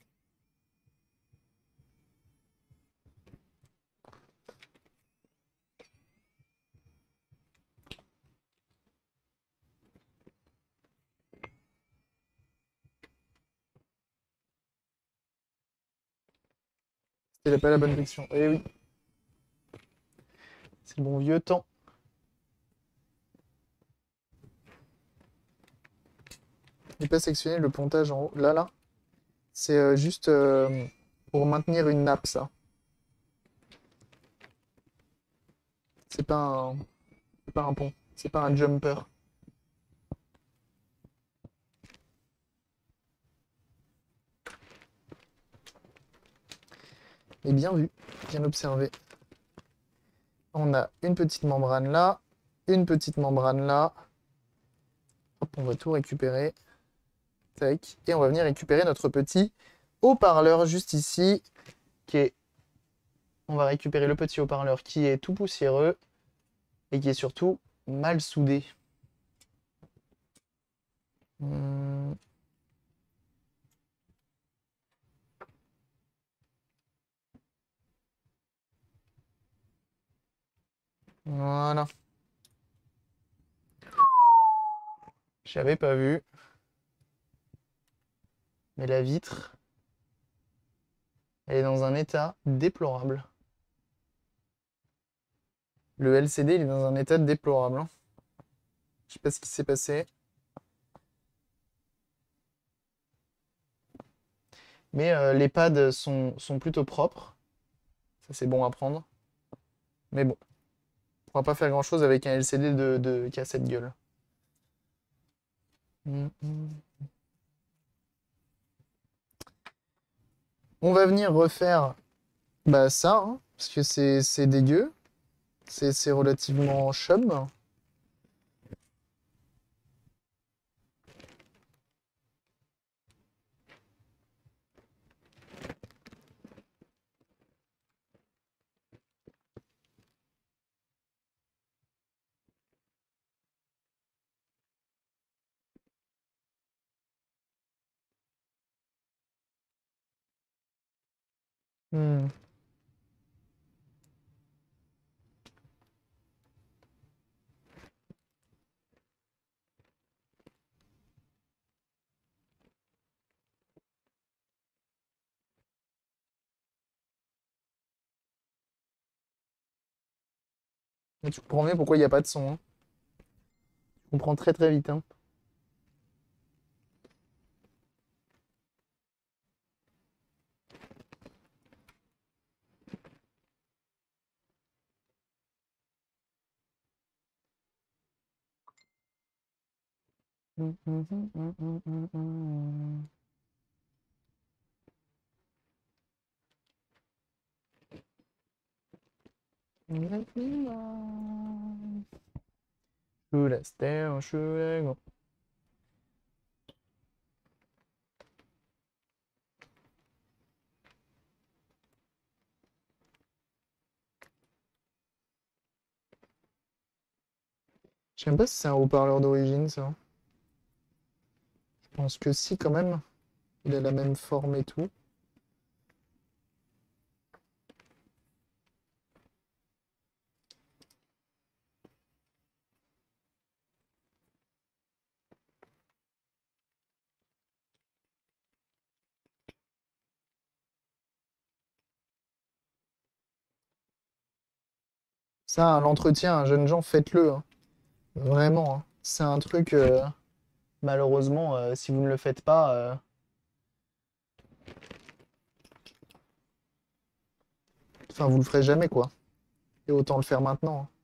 C'était pas la bonne direction. Eh oui, c'est le bon vieux temps. J'ai pas sectionné le pontage en haut. Là, là. C'est euh, juste euh, pour maintenir une nappe, ça. C'est pas un... c'est pas un pont. C'est pas un jumper. Et bien vu, bien observé. On a une petite membrane là, une petite membrane là. Hop, on va tout récupérer. Tac. Et on va venir récupérer notre petit haut-parleur juste ici, qui est... On va récupérer le petit haut-parleur qui est tout poussiéreux et qui est surtout mal soudé. Hmm. Voilà. J'avais pas vu. Mais la vitre, elle est dans un état déplorable. Le L C D, il est dans un état déplorable. Hein. Je sais pas ce qui s'est passé. Mais euh, les pads sont, sont plutôt propres. Ça, c'est bon à prendre. Mais bon, on pourra pas faire grand-chose avec un L C D de, de qui a cette gueule. Mm, mm. On va venir refaire bah, ça, hein, parce que c'est dégueu. C'est relativement chum. Hmm. Et tu comprends mieux pourquoi il n'y a pas de son. Hein. Tu comprends très très vite. Hein. Mm, mm, mm, mm, mm, mm, mm. Let me know. Should I stay or should I go? Je sais même pas si c'est un haut-parleur d'origine, ça. Je pense que si, quand même. Il a la même forme et tout. Ça, l'entretien, jeunes gens, faites-le. Hein. Vraiment. Hein. C'est un truc, euh, malheureusement, euh, si vous ne le faites pas, euh, enfin, vous le ferez jamais, quoi. Et autant le faire maintenant. Hein.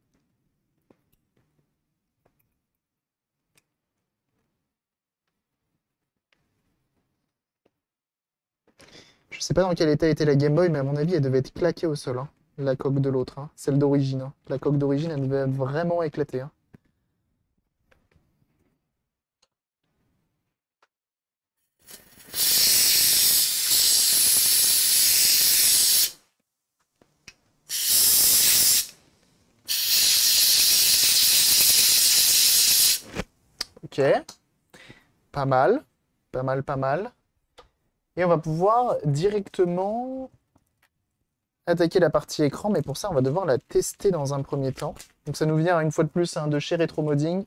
Je sais pas dans quel état était la Game Boy, mais à mon avis, elle devait être claquée au sol. Hein. La coque de l'autre, hein. Celle d'origine. Hein. La coque d'origine, elle devait vraiment éclater. Hein. Ok. Pas mal. Pas mal, pas mal. Et on va pouvoir directement attaquer la partie écran, mais pour ça, on va devoir la tester dans un premier temps. Donc ça nous vient une fois de plus hein, de chez Retro Modding.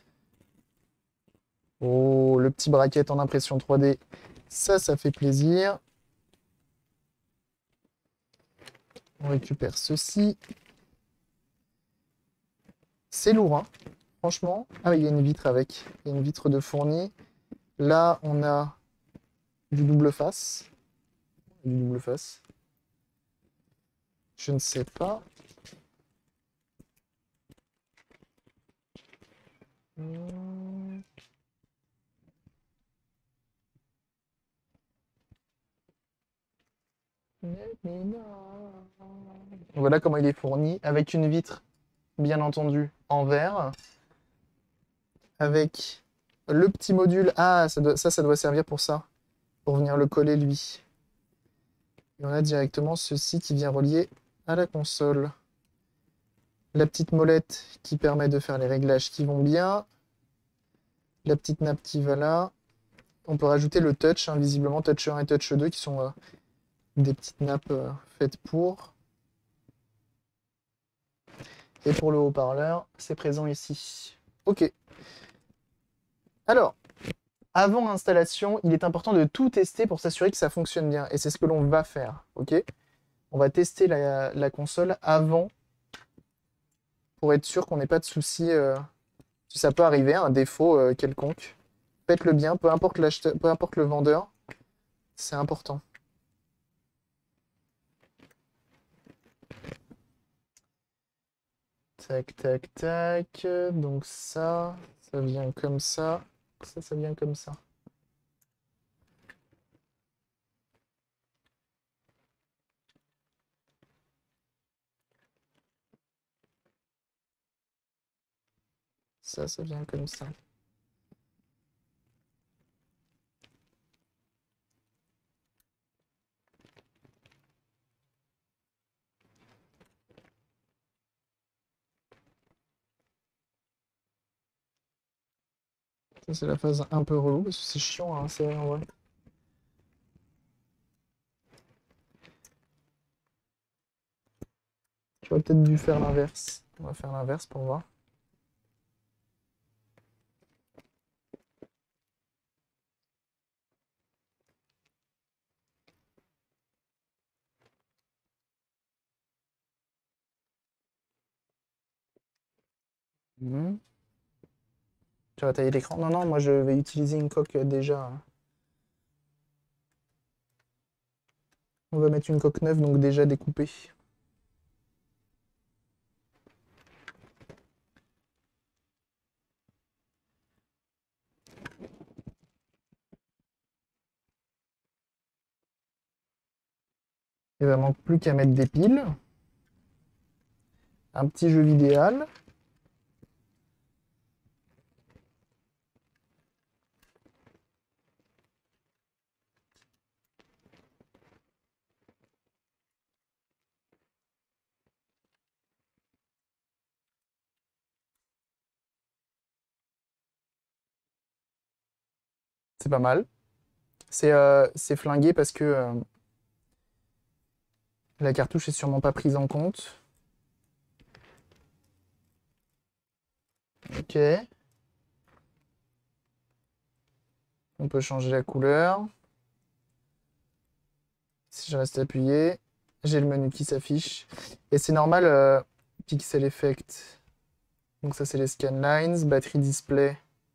Oh, le petit bracket en impression trois D, ça, ça fait plaisir. On récupère ceci. C'est lourd, hein, franchement. Ah, il y a une vitre avec. Il y a une vitre de fourni. Là, on a du double face. Du double face. Je ne sais pas. Voilà comment il est fourni, avec une vitre, bien entendu, en verre, avec le petit module. Ah, ça, doit- ça, ça doit servir pour ça, pour venir le coller, lui. Et on a directement ceci qui vient relier à la console. La petite molette qui permet de faire les réglages qui vont bien. La petite nappe qui va là. On peut rajouter le touch, hein, visiblement touch un et touch deux qui sont euh, des petites nappes euh, faites pour. Et pour le haut-parleur, c'est présent ici. Ok. Alors, avant l'installation, il est important de tout tester pour s'assurer que ça fonctionne bien. Et c'est ce que l'on va faire. Ok. On va tester la, la console avant pour être sûr qu'on n'ait pas de soucis. Euh, si ça peut arriver, un défaut euh, quelconque. Faites-le bien, peu importe l'acheteur, peu importe le vendeur. C'est important. Tac, tac, tac. Donc ça, ça vient comme ça. Ça, ça vient comme ça. Ça, ça vient comme ça. Ça, c'est la phase un peu relou parce que c'est chiant, hein, c'est vrai en vrai. J'aurais peut-être dû faire l'inverse. On va faire l'inverse pour voir. Mhm. Tu vas tailler l'écran? Non, non, moi je vais utiliser une coque euh, déjà. Hein. On va mettre une coque neuve, donc déjà découpée. Il ne manque plus qu'à mettre des piles. Un petit jeu vidéo. C'est pas mal. C'est euh, c'est flingué parce que euh, la cartouche est sûrement pas prise en compte. Ok. On peut changer la couleur. Si je reste appuyé, j'ai le menu qui s'affiche. Et c'est normal, euh, Pixel Effect. Donc ça, c'est les scan lines. Battery display.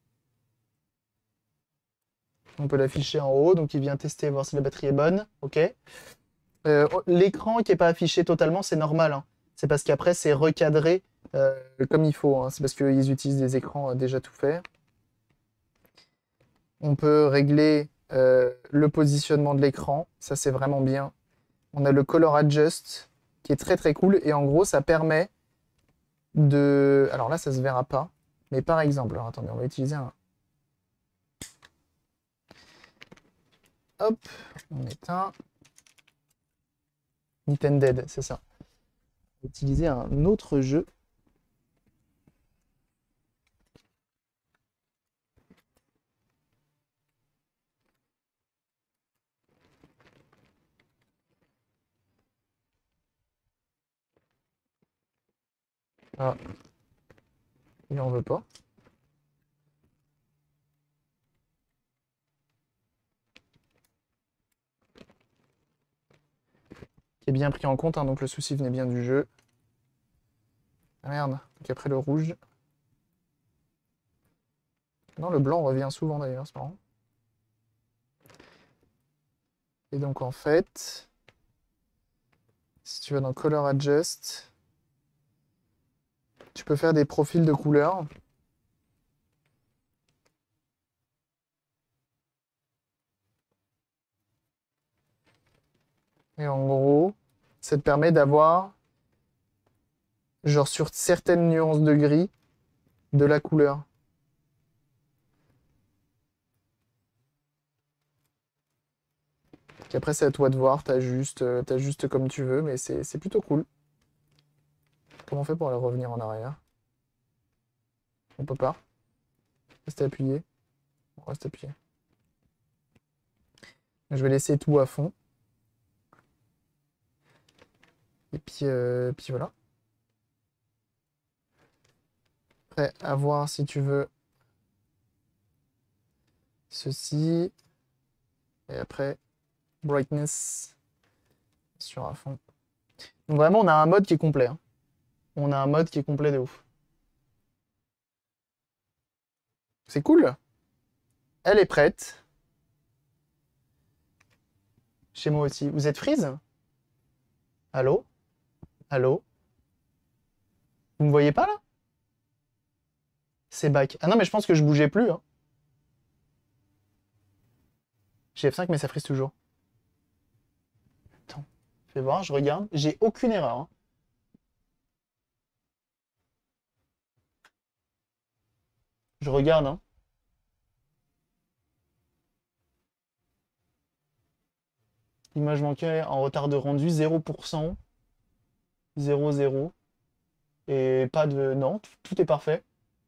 On peut l'afficher en haut. Donc il vient tester, voir si la batterie est bonne. Ok. Euh, L'écran qui n'est pas affiché totalement, c'est normal. Hein. C'est parce qu'après, c'est recadré euh, comme il faut. Hein. C'est parce qu'ils utilisent des écrans euh, déjà tout faits. On peut régler euh, le positionnement de l'écran. Ça, c'est vraiment bien. On a le Color Adjust qui est très très cool. Et en gros, ça permet de... Alors là, ça se verra pas. Mais par exemple, alors attendez, on va utiliser un... Hop, on éteint. Nintendo, c'est ça. On va utiliser un autre jeu. Ah, il en veut pas. Qui est bien pris en compte, hein, donc le souci venait bien du jeu. Ah merde, donc après le rouge. Non, le blanc revient souvent d'ailleurs, c'est marrant. Et donc en fait, si tu vas dans Color Adjust, tu peux faire des profils de couleurs. Et en gros, ça te permet d'avoir, genre sur certaines nuances de gris, de la couleur. Donc après, c'est à toi de voir, t'ajustes, euh, t'ajustes comme tu veux, mais c'est c'est plutôt cool. Comment on fait pour aller revenir en arrière? On peut pas. Reste appuyé. On reste appuyé. Je vais laisser tout à fond. Et puis, euh, puis voilà. Après, à voir si tu veux ceci. Et après, brightness sur à fond. Donc vraiment, on a un mode qui est complet, hein. On a un mode qui est complet de ouf. C'est cool. Elle est prête. Chez moi aussi. Vous êtes freeze? Allô? Allô? Vous me voyez pas là? C'est back. Ah non, mais je pense que je bougeais plus, hein. J'ai F cinq, mais ça frise toujours. Attends. Fais voir, je regarde. J'ai aucune erreur, hein. Je regarde, hein. Image manquée en retard de rendu, zéro pour cent. zéro, zéro. Et pas de... Non, t- tout est parfait.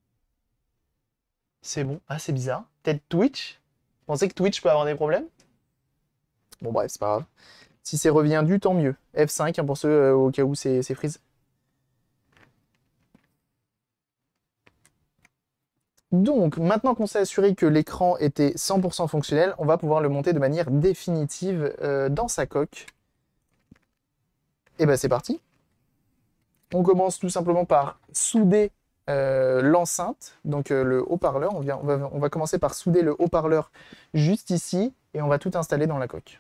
C'est bon. Ah, c'est bizarre. Peut-être Twitch? Vous pensez que Twitch peut avoir des problèmes? Bon, bref, c'est pas grave. Si c'est revient du, tant mieux. F cinq, hein, pour ceux euh, au cas où c'est c'est freeze. Donc, maintenant qu'on s'est assuré que l'écran était cent pour cent fonctionnel, on va pouvoir le monter de manière définitive euh, dans sa coque. Et ben c'est parti. On commence tout simplement par souder euh, l'enceinte, donc euh, le haut-parleur. On, vient- on va, on va commencer par souder le haut-parleur juste ici, et on va tout installer dans la coque.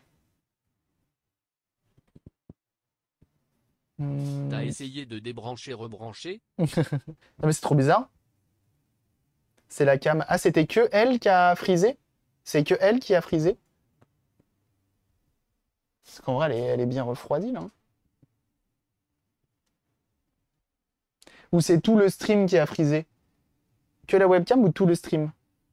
T'as Hmm. essayé de débrancher, rebrancher? Non mais c'est trop bizarre. C'est la cam. Ah, c'était que elle qui a frisé? C'est que elle qui a frisé? Parce qu'en vrai, elle est, elle est bien refroidie, là, hein. Ou c'est tout le stream qui a frisé? Que la webcam ou tout le stream?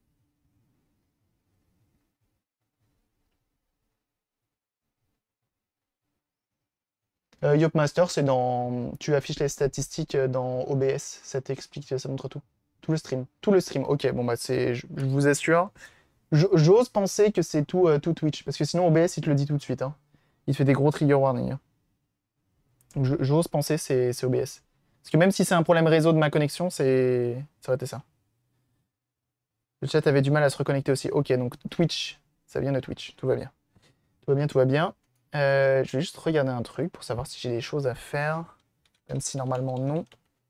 Euh, Yopmaster, c'est dans... Tu affiches les statistiques euh, dans O B S. Ça t'explique, ça montre tout. Tout le stream. Tout le stream. Ok, bon bah c'est... Je je vous assure. J- J'ose penser que c'est tout, euh, tout Twitch. Parce que sinon O B S, il te le dit tout de suite, hein. Il te fait des gros trigger warnings, hein. Donc je- j'ose penser c'est c'est O B S. Parce que même si c'est un problème réseau de ma connexion, c'est... ça aurait été ça. Le chat avait du mal à se reconnecter aussi. Ok, donc Twitch. Ça vient de Twitch. Tout va bien. Tout va bien, tout va bien. Euh, je vais juste regarder un truc pour savoir si j'ai des choses à faire. Même si normalement non.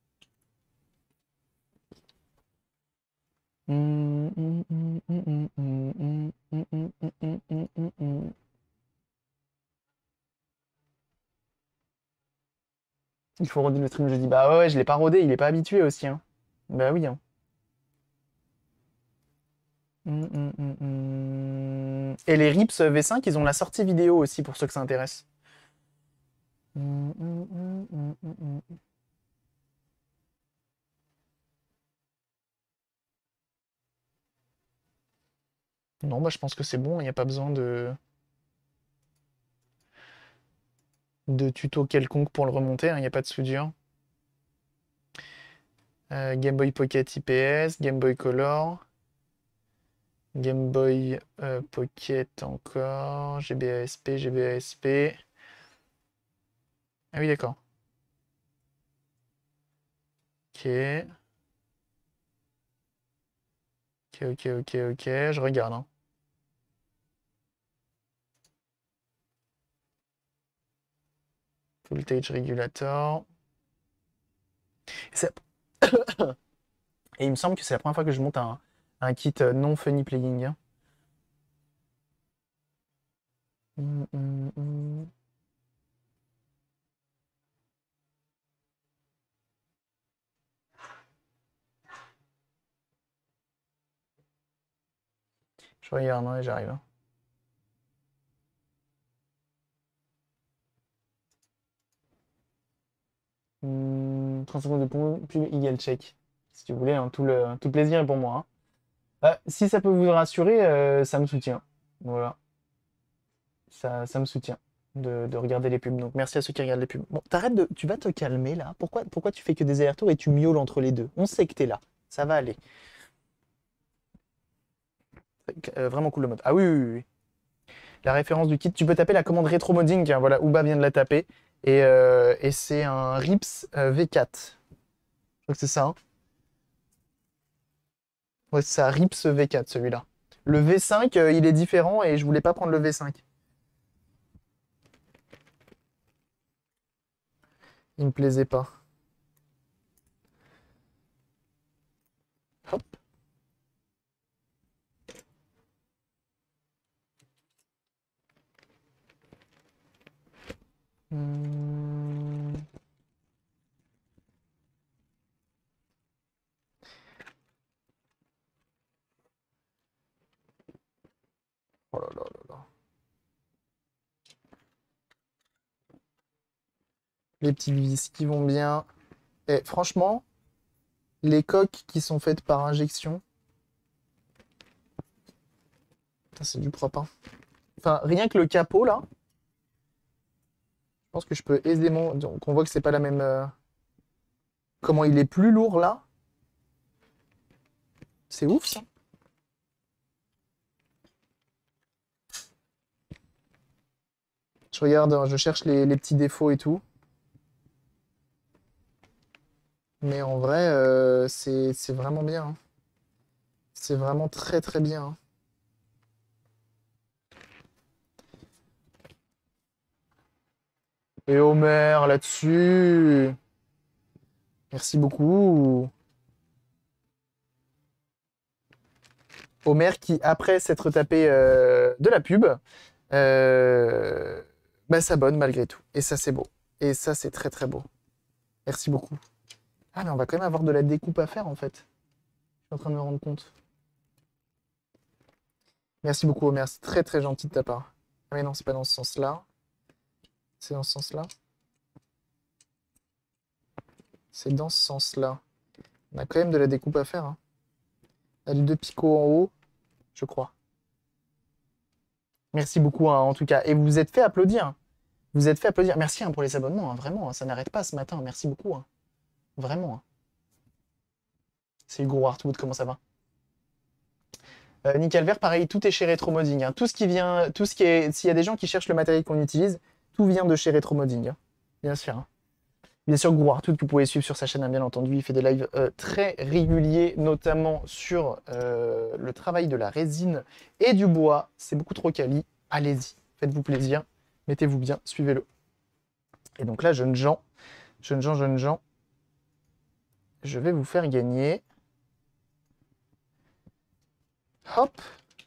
Il faut roder le stream jeudi. Bah ouais, ouais, je l'ai pas rodé, il est pas habitué aussi, hein. Bah oui, hein. Hum, hum, hum, hum. Et les Rips V cinq, ils ont la sortie vidéo aussi pour ceux que ça intéresse. Hum, hum, hum, hum, hum, hum. Non, bah je pense que c'est bon, il n'y a pas besoin de... de tuto quelconque pour le remonter, hein, il n'y a pas de soudure. Euh, Game Boy Pocket I P S, Game Boy Color, Game Boy euh, Pocket encore, G B A S P, G B A S P. Ah oui, d'accord. Ok, ok, ok, ok, ok, je regarde, hein. Voltage Regulator. Et, c'est- et il me semble que c'est la première fois que je monte un, un kit euh, non funny playing, hein. Hum, hum, hum. Je regarde, hein, et j'arrive, hein. trente secondes de pub, pub égale check. Si vous voulez, hein, tout, le, tout le plaisir est pour moi. Hein. Euh, si ça peut vous rassurer, euh, ça me soutient. Voilà. Ça, ça me soutient de, de regarder les pubs. Donc merci à ceux qui regardent les pubs. Bon, t'arrêtes de. Tu vas te calmer là. Pourquoi, pourquoi tu fais que des allers-retours et tu miaules entre les deux? On sait que t'es là. Ça va aller. Euh, vraiment cool le mode. Ah oui, oui, oui, oui. La référence du kit. Tu peux taper la commande rétro modding. Hein, voilà, Ouba vient de la taper. Et, euh, et c'est un Rips euh, V quatre. Je crois que c'est ça. Hein. Ouais, c'est ça, Rips V quatre celui-là. Le V cinq, euh, il est différent et je voulais pas prendre le V cinq. Il me plaisait pas. Hop. Hmm. Oh là là là là. Les petits vis qui vont bien. Et franchement, les coques qui sont faites par injection. C'est du propre. Hein. Enfin, rien que le capot là. Je pense que je peux aisément. Donc on voit que c'est pas la même. Euh... Comment il est plus lourd là. C'est ouf ça. Je regarde, je cherche les, les petits défauts et tout. Mais en vrai, euh, c'est vraiment bien. Hein. C'est vraiment très très bien. Hein. Et Homer là-dessus. Merci beaucoup. Homer qui, après s'être tapé euh, de la pub, euh, bah, s'abonne malgré tout. Et ça, c'est beau. Et ça, c'est très très beau. Merci beaucoup. Ah, mais on va quand même avoir de la découpe à faire en fait. Je suis en train de me rendre compte. Merci beaucoup, Homer. C'est très très gentil de ta part. Ah, mais non, c'est pas dans ce sens-là. C'est dans ce sens-là. C'est dans ce sens-là. On a quand même de la découpe à faire. Hein. Il y a deux picots en haut, je crois. Merci beaucoup, hein, en tout cas. Et vous vous êtes fait applaudir. Vous vous êtes fait applaudir. Merci hein, pour les abonnements, hein, vraiment. Hein, ça n'arrête pas ce matin. Merci beaucoup. Hein. Vraiment. Hein. C'est Hugo Hartwood, comment ça va? euh, Nickel Vert, pareil, tout est chez Retromodding. Hein. Tout ce qui vient, tout ce qui est. S'il y a des gens qui cherchent le matériel qu'on utilise, tout vient de chez Retromodding. Hein. Bien sûr. Hein. Bien sûr, Gouartout, que vous pouvez suivre sur sa chaîne, hein, bien entendu. Il fait des lives euh, très réguliers, notamment sur euh, le travail de la résine et du bois. C'est beaucoup trop quali. Allez-y, faites-vous plaisir, mettez-vous bien, suivez-le. Et donc là, jeunes gens, jeunes gens, jeunes gens, je vais vous faire gagner. Hop.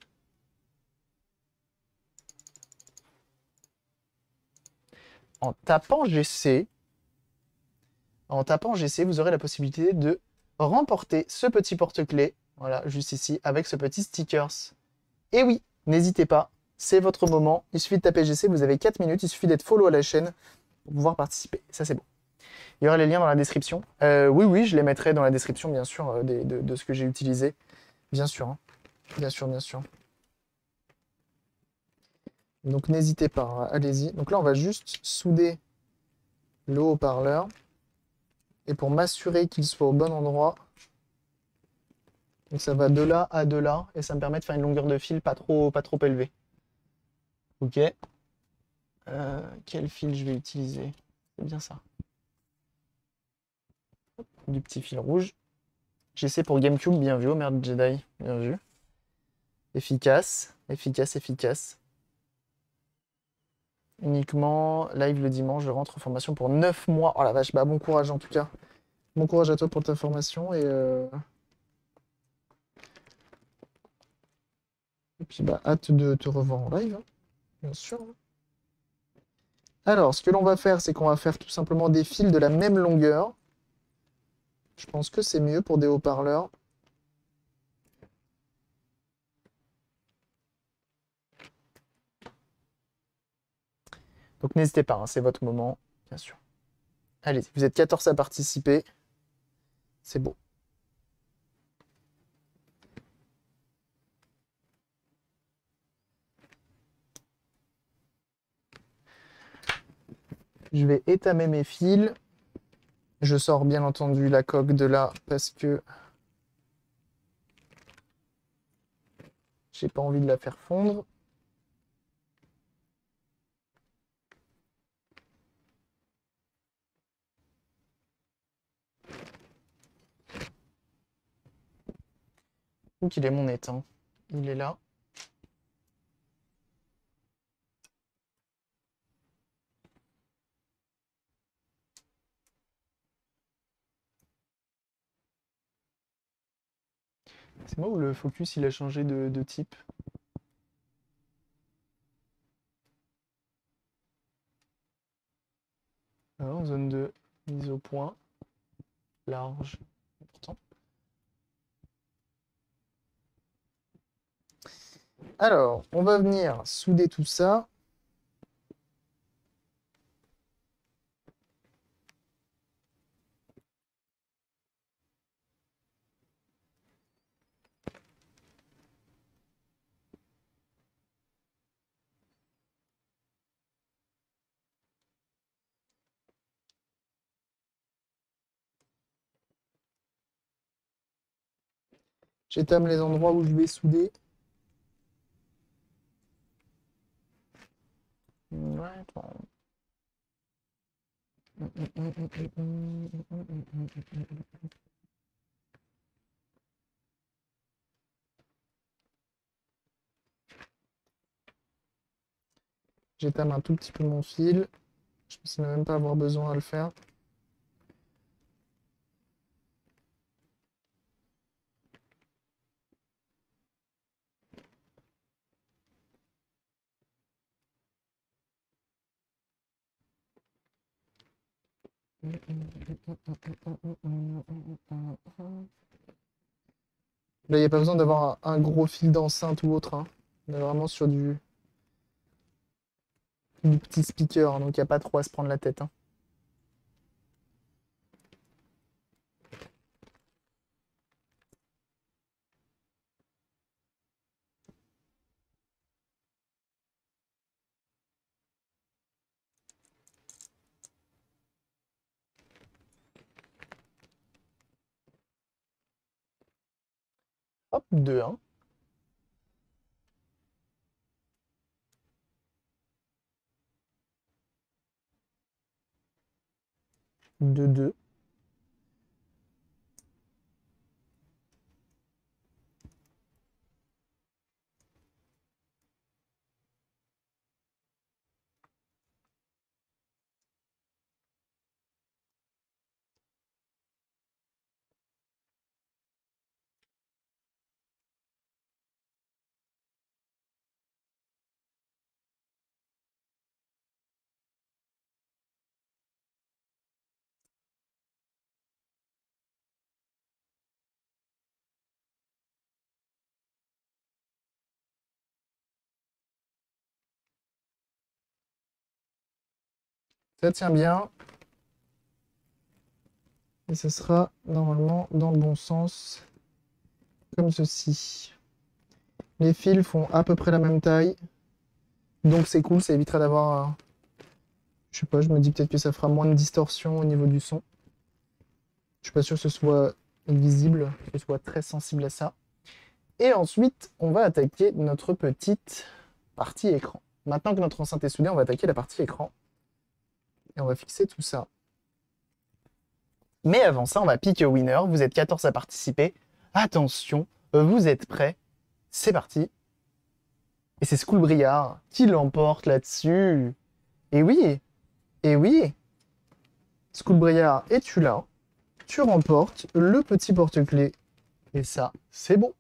En tapant G C, en tapant G C, vous aurez la possibilité de remporter ce petit porte-clés, voilà, juste ici, avec ce petit stickers. Et oui, n'hésitez pas, c'est votre moment. Il suffit de taper G C, vous avez quatre minutes, il suffit d'être follow à la chaîne pour pouvoir participer. Ça, c'est bon. Il y aura les liens dans la description. Euh, oui, oui, je les mettrai dans la description, bien sûr, euh, de, de, de ce que j'ai utilisé. Bien sûr, hein. Bien sûr, bien sûr. Donc, n'hésitez pas, hein. Allez-y. Donc là, on va juste souder le haut-parleur. Et pour m'assurer qu'il soit au bon endroit, donc ça va de là à de là, et ça me permet de faire une longueur de fil pas trop, pas trop élevée. Ok. Euh, quel fil je vais utiliser? C'est bien ça. Du petit fil rouge. J'essaie pour GameCube, bien vu, oh merde Jedi, bien vu. Efficace, efficace, efficace. Uniquement live le dimanche, je rentre en formation pour neuf mois. Oh la vache, bah bon courage en tout cas. Bon courage à toi pour ta formation et, euh... et puis bah hâte de te revoir en live, hein, bien sûr. Alors, ce que l'on va faire, c'est qu'on va faire tout simplement des fils de la même longueur. Je pense que c'est mieux pour des haut-parleurs. Donc n'hésitez pas, hein, c'est votre moment, bien sûr. Allez, vous êtes quatorze à participer. C'est beau. Je vais étamer mes fils. Je sors bien entendu la coque de là parce que j'ai pas envie de la faire fondre. Où qu'il est mon étang? Il est là. C'est moi où le focus il a changé de, de type? Alors, zone deux, mise au point. Large, important. Alors, on va venir souder tout ça. J'étame les endroits où je vais souder. Ouais, bon. J'étame un tout petit peu mon fil. Je pense même pas avoir besoin à le faire. Là, il n'y a pas besoin d'avoir un, un gros fil d'enceinte ou autre. Hein. On est vraiment sur du, du petit speaker, hein, donc il n'y a pas trop à se prendre la tête. Hein. Hop, deux, un. deux, deux. Ça tient bien. Et ce sera normalement dans le bon sens, comme ceci. Les fils font à peu près la même taille. Donc c'est cool, ça évitera d'avoir... Je sais pas, je me dis peut-être que ça fera moins de distorsion au niveau du son. Je suis pas sûr que ce soit visible, que ce soit très sensible à ça. Et ensuite, on va attaquer notre petite partie écran. Maintenant que notre enceinte est soudée, on va attaquer la partie écran. Et on va fixer tout ça. Mais avant ça, on va pick a winner. Vous êtes quatorze à participer. Attention, vous êtes prêts. C'est parti. Et c'est Schoolbriar qui l'emporte là-dessus. Et oui, et oui. Schoolbriar, es-tu là? Tu remportes le petit porte-clés. Et ça, c'est beau.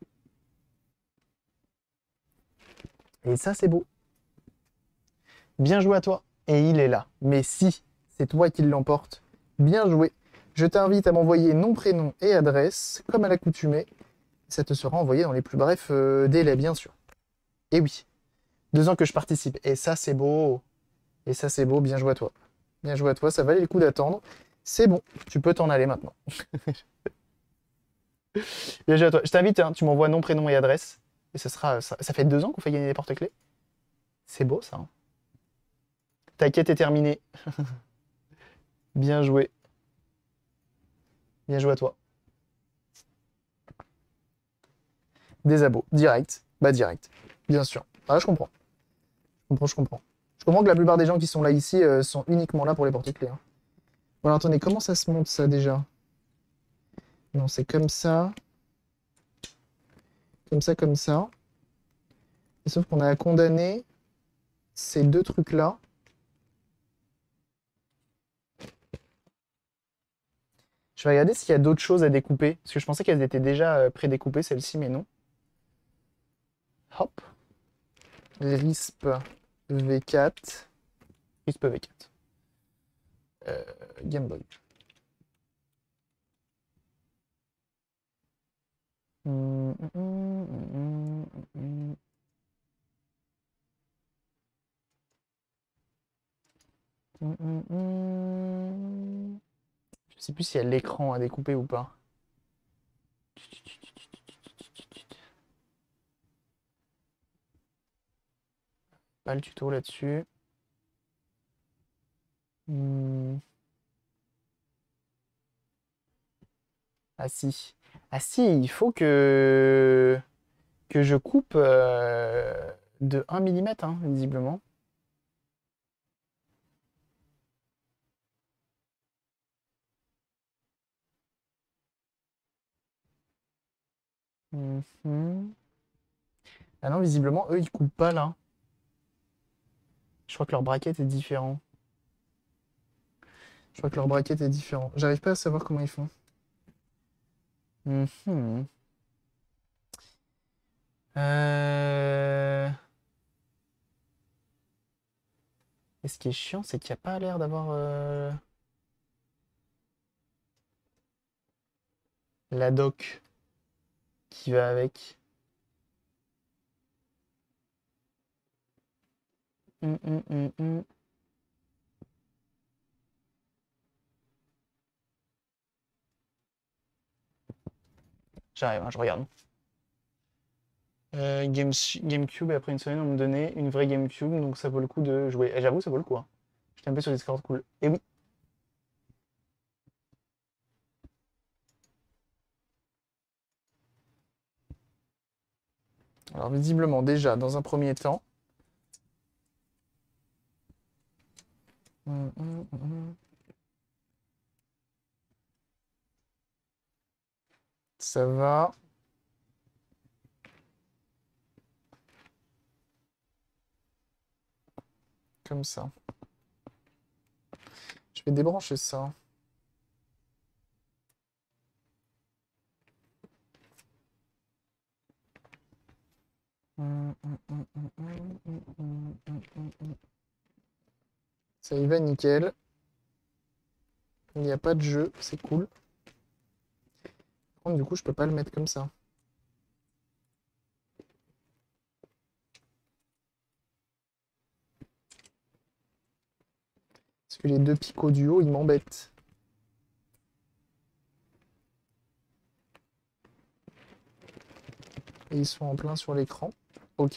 Et ça, c'est beau. Bien joué à toi. Et il est là. Mais si c'est toi qui l'emporte, bien joué. Je t'invite à m'envoyer nom, prénom et adresse, comme à l'accoutumée. Ça te sera envoyé dans les plus brefs euh, délais, bien sûr. Et oui, deux ans que je participe. Et ça, c'est beau. Et ça, c'est beau. Bien joué à toi. Bien joué à toi. Ça valait le coup d'attendre. C'est bon, tu peux t'en aller maintenant. Bien joué à toi. Je t'invite, hein, tu m'envoies nom, prénom et adresse. Et ce sera, ça, ça fait deux ans qu'on fait gagner des porte-clés. C'est beau ça. Hein. Ta quête est terminée. Bien joué. Bien joué à toi. Des abos, direct. Bah direct, bien sûr. Ah, je comprends. Je comprends, je comprends. Je comprends que la plupart des gens qui sont là ici euh, sont uniquement là pour les porte-clés. Hein. Voilà, attendez, comment ça se monte ça déjà? Non, c'est comme ça. Comme ça, comme ça. Et sauf qu'on a à condamner ces deux trucs-là. Je vais regarder s'il y a d'autres choses à découper. Parce que je pensais qu'elles étaient déjà euh, prédécoupées, celles-ci, mais non. Hop. Risp V quatre. Risp V quatre. Euh, Game Boy. Hum, hum, hum, hum, hum. Hum, hum, hum. Je sais plus s'il y a l'écran à découper ou pas. Pas le tuto là-dessus. Hmm. Ah si. Ah si, il faut que, que je coupe euh, de un millimètre, hein, visiblement. Mhm. Ah non, visiblement, eux, ils coupent pas là. Je crois que leur bracket est différent. Je crois que leur bracket est différent. J'arrive pas à savoir comment ils font. Mhm. Euh... Et ce qui est chiant, c'est qu'il n'y a pas l'air d'avoir euh, la doc qui va avec. Hum, hum, hum, hum. J'arrive, hein, je regarde. Euh, Game- GameCube, et après une semaine, on me donnait une vraie GameCube, donc ça vaut le coup de jouer. Et j'avoue, ça vaut le coup. Hein. J'étais un peu sur Discord, cool. Et oui. Alors, visiblement, déjà, dans un premier temps. Hum, hum, hum, hum. Ça va. Comme ça. Je vais débrancher ça. Hum, hum, hum, hum, hum, hum, hum, hum, hum, hum. Ça y va nickel. Il n'y a pas de jeu, c'est cool. Par contre, du coup, je peux pas le mettre comme ça. Parce que les deux picots du haut, ils m'embêtent. Et ils sont en plein sur l'écran. Ok.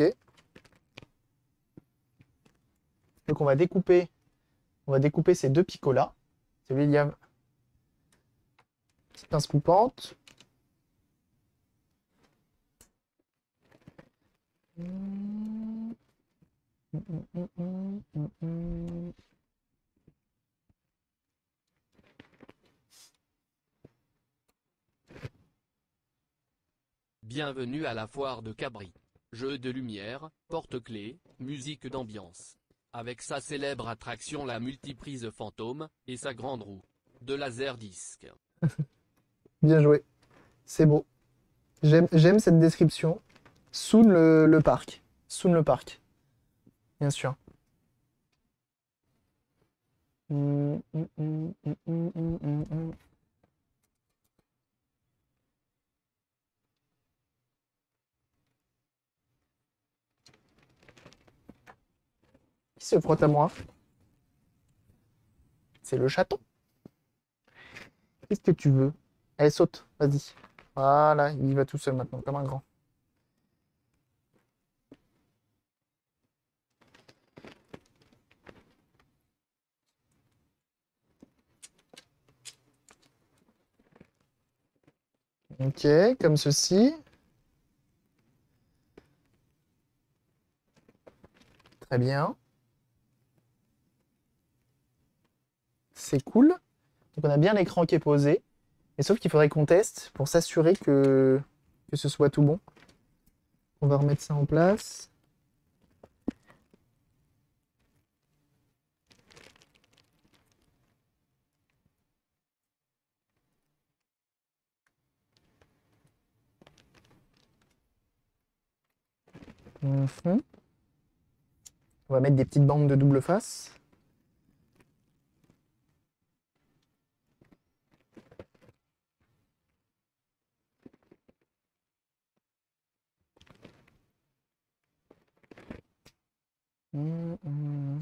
Donc on va découper, on va découper ces deux picots là. Celui il y a petite pince coupante. Bienvenue à la foire de Cabri. Jeux de lumière, porte-clés, musique d'ambiance. Avec sa célèbre attraction la multiprise fantôme, et sa grande roue. De laserdisc. Bien joué. C'est beau. J'aime, j'aime cette description. Soon le, le parc. Soon le parc. Bien sûr. Mm, mm, mm, mm, mm, mm, mm, mm. Qui se frotte à moi? C'est le chaton. Qu'est-ce que tu veux? Allez, saute, vas-y. Voilà, il y va tout seul maintenant, comme un grand. Ok, comme ceci. Très bien. C'est cool. Donc on a bien l'écran qui est posé. Et sauf qu'il faudrait qu'on teste pour s'assurer que, que ce soit tout bon. On va remettre ça en place. Mhm. On va mettre des petites bandes de double face. Mhm.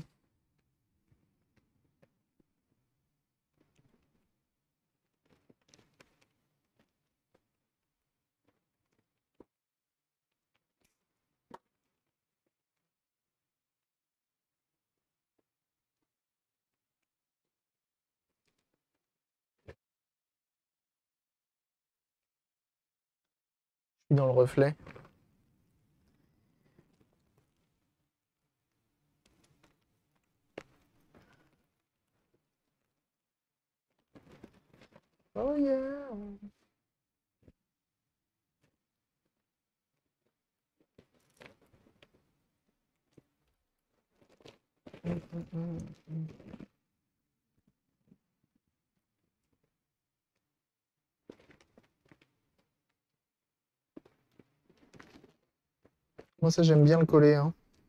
Je suis dans le reflet. Oh yeah. Moi ça j'aime bien le coller, hein.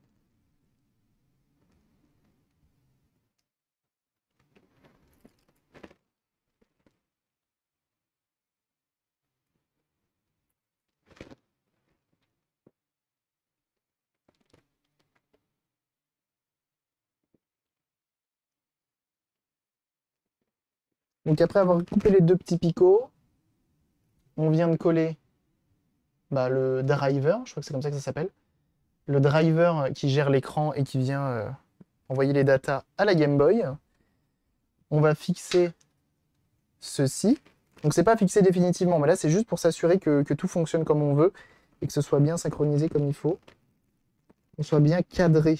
Donc après avoir coupé les deux petits picots, on vient de coller bah, le driver, je crois que c'est comme ça que ça s'appelle. Le driver qui gère l'écran et qui vient euh, envoyer les datas à la Game Boy. On va fixer ceci. Donc c'est pas fixé définitivement, mais là c'est juste pour s'assurer que, que tout fonctionne comme on veut et que ce soit bien synchronisé comme il faut. Qu'on soit bien cadré.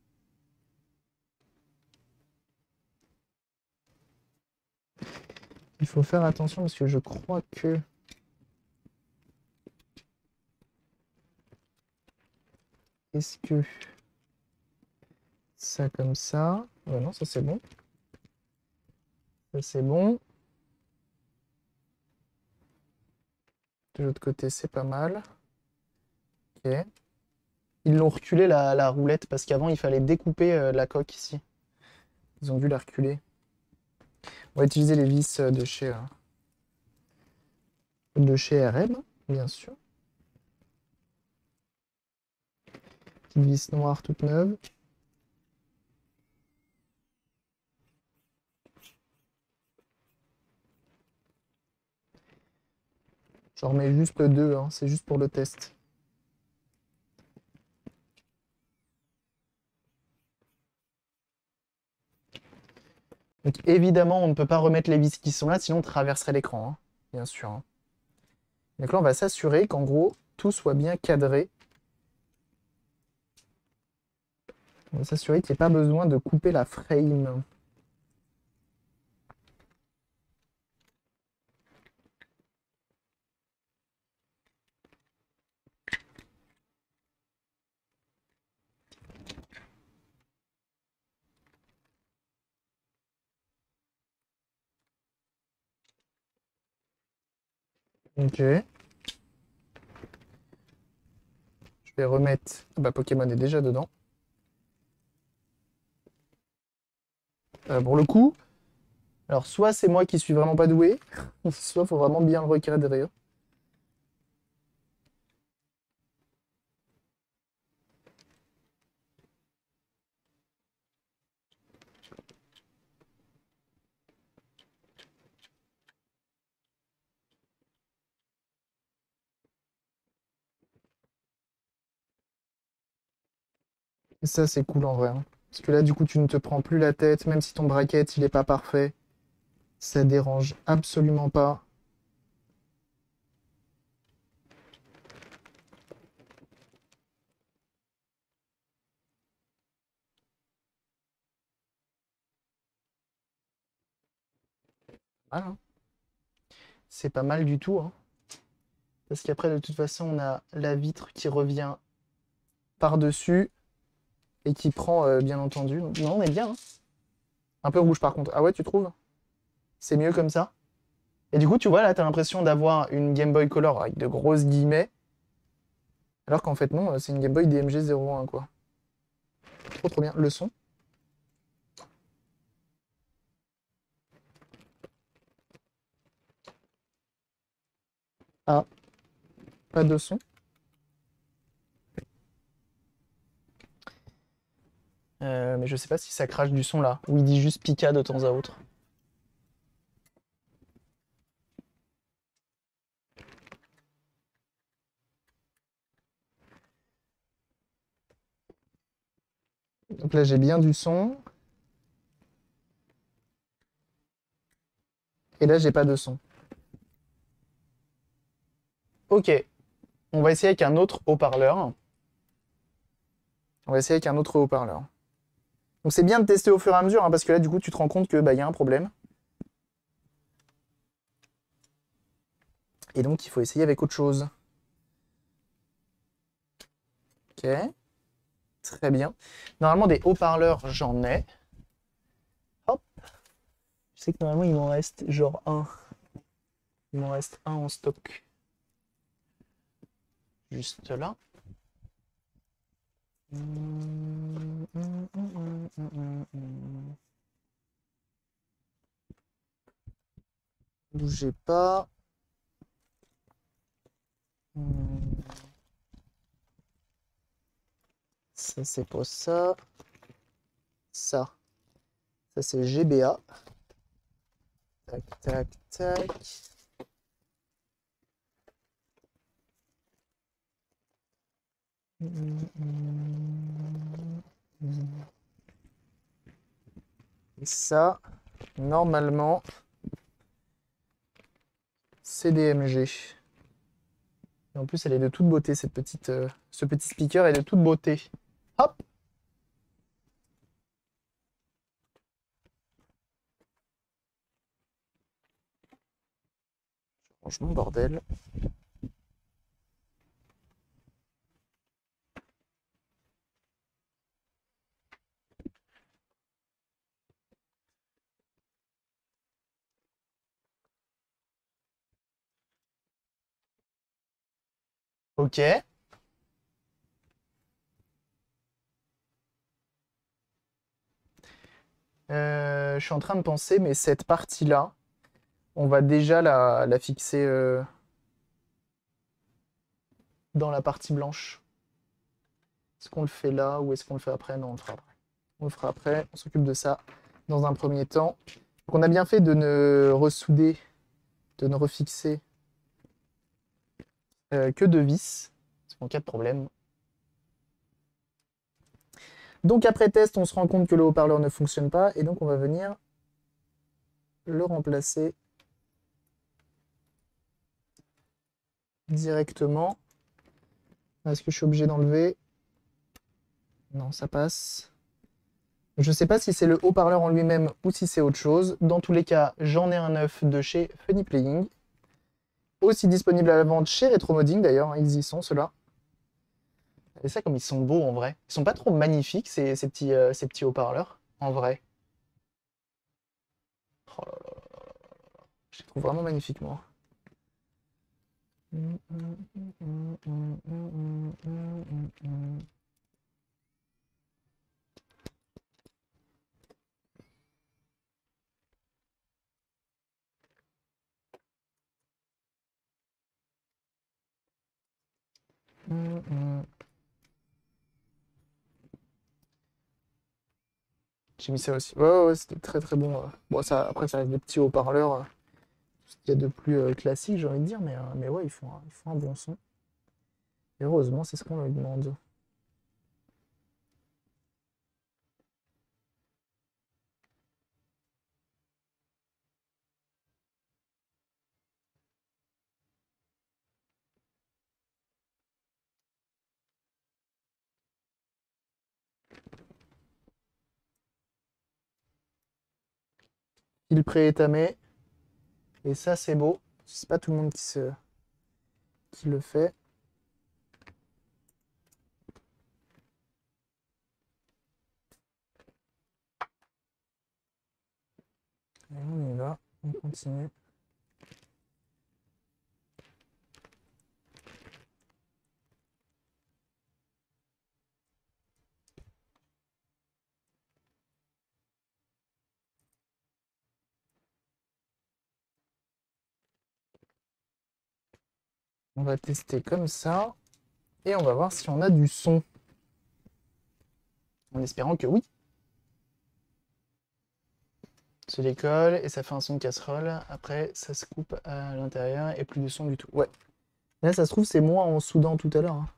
Il faut faire attention parce que je crois que... Est-ce que... Ça comme ça... Ouais, non, ça c'est bon. Ça c'est bon. De l'autre côté, c'est pas mal. Ok. Ils l'ont reculé la, la roulette parce qu'avant il fallait découper euh, la coque ici. Ils ont dû la reculer. On va utiliser les vis de chez, euh, de chez R M, bien sûr. Petite vis noire toute neuve. J'en remets juste deux, hein, c'est juste pour le test. Donc évidemment, on ne peut pas remettre les vis qui sont là, sinon on traverserait l'écran, hein, bien sûr. Hein. Donc là, on va s'assurer qu'en gros, tout soit bien cadré. On va s'assurer qu'il n'y ait pas besoin de couper la frame. Ok. Je vais remettre... Ah bah Pokémon est déjà dedans. Euh, pour le coup, alors soit c'est moi qui suis vraiment pas doué, soit faut vraiment bien le recadrer. Et ça, c'est cool en vrai, hein. Parce que là, du coup, tu ne te prends plus la tête, même si ton bracket, il est pas parfait. Ça dérange absolument pas. Voilà. C'est pas mal du tout, hein. Parce qu'après, de toute façon, on a la vitre qui revient par-dessus et qui prend, euh, bien entendu. Donc, non, on est bien, hein. Un peu rouge par contre. Ah ouais, tu trouves? C'est mieux comme ça? Et du coup, tu vois, là, t'as l'impression d'avoir une Game Boy Color avec de grosses guillemets. Alors qu'en fait, non, c'est une Game Boy D M G zéro un, quoi. Trop, trop bien. Le son. Ah, pas de son. Euh, mais je sais pas si ça crache du son là, ou il dit juste Pika de temps à autre. Donc là j'ai bien du son. Et là j'ai pas de son. Ok, on va essayer avec un autre haut-parleur. On va essayer avec un autre haut-parleur. Donc c'est bien de tester au fur et à mesure, hein, parce que là du coup tu te rends compte que bah, y a un problème. Et donc il faut essayer avec autre chose. Ok, très bien. Normalement des haut-parleurs j'en ai. Hop. Je sais que normalement il m'en reste genre un. Il m'en reste un en stock. Juste là. Bougez pas. Ça, c'est pour ça. Ça. Ça, c'est G B A. Tac, tac, tac. Et ça, normalement, c'est D M G. Et en plus, elle est de toute beauté, cette petite, euh, ce petit speaker est de toute beauté. Hop! Franchement, bordel. Ok. Euh, je suis en train de penser, mais cette partie-là, on va déjà la, la fixer euh, dans la partie blanche. Est-ce qu'on le fait là ou est-ce qu'on le fait après? Non, on le fera après. On le fera après. On s'occupe de ça dans un premier temps. Donc on a bien fait de ne ressouder, de ne refixer euh, que deux vis, en cas de problème. Donc après test, on se rend compte que le haut-parleur ne fonctionne pas et donc on va venir le remplacer directement. Est-ce que je suis obligé d'enlever? Non, ça passe. Je ne sais pas si c'est le haut-parleur en lui-même ou si c'est autre chose. Dans tous les cas, j'en ai un neuf de chez Funny Playing. Aussi disponible à la vente chez Retromoding d'ailleurs, ils y sont ceux-là. Et ça comme ils sont beaux en vrai. Ils sont pas trop magnifiques ces, ces petits, euh, ces petits haut-parleurs, en vrai. Oh là là, je les trouve vraiment magnifiques moi. J'ai mis ça aussi. Ouais, ouais, ouais, c'était très très bon. euh. Bon, ça, après, ça reste des petits haut-parleurs. euh, Ce qu'il y a de plus euh, classique, j'ai envie de dire, mais, euh, mais ouais, ils font, un, ils font un bon son. Et heureusement, c'est ce qu'on leur demande. Il préétamé. Et ça, c'est beau. C'est pas tout le monde qui, se... qui le fait. Et on y va, on continue. On va tester comme ça. Et on va voir si on a du son. En espérant que oui. Se décolle et ça fait un son de casserole. Après, ça se coupe à l'intérieur et plus de son du tout. Ouais. Là, ça se trouve, c'est moins en soudant tout à l'heure. Hein.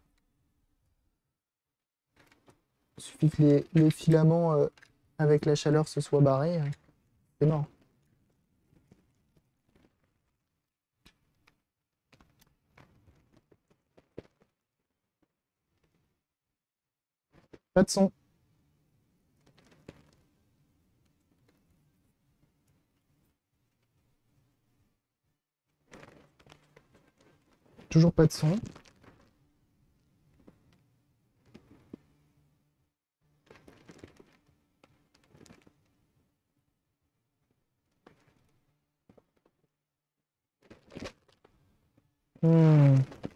Il suffit que les, les filaments euh, avec la chaleur se soient barrés. Euh, c'est mort. Pas de son. Toujours pas de son. Hmm.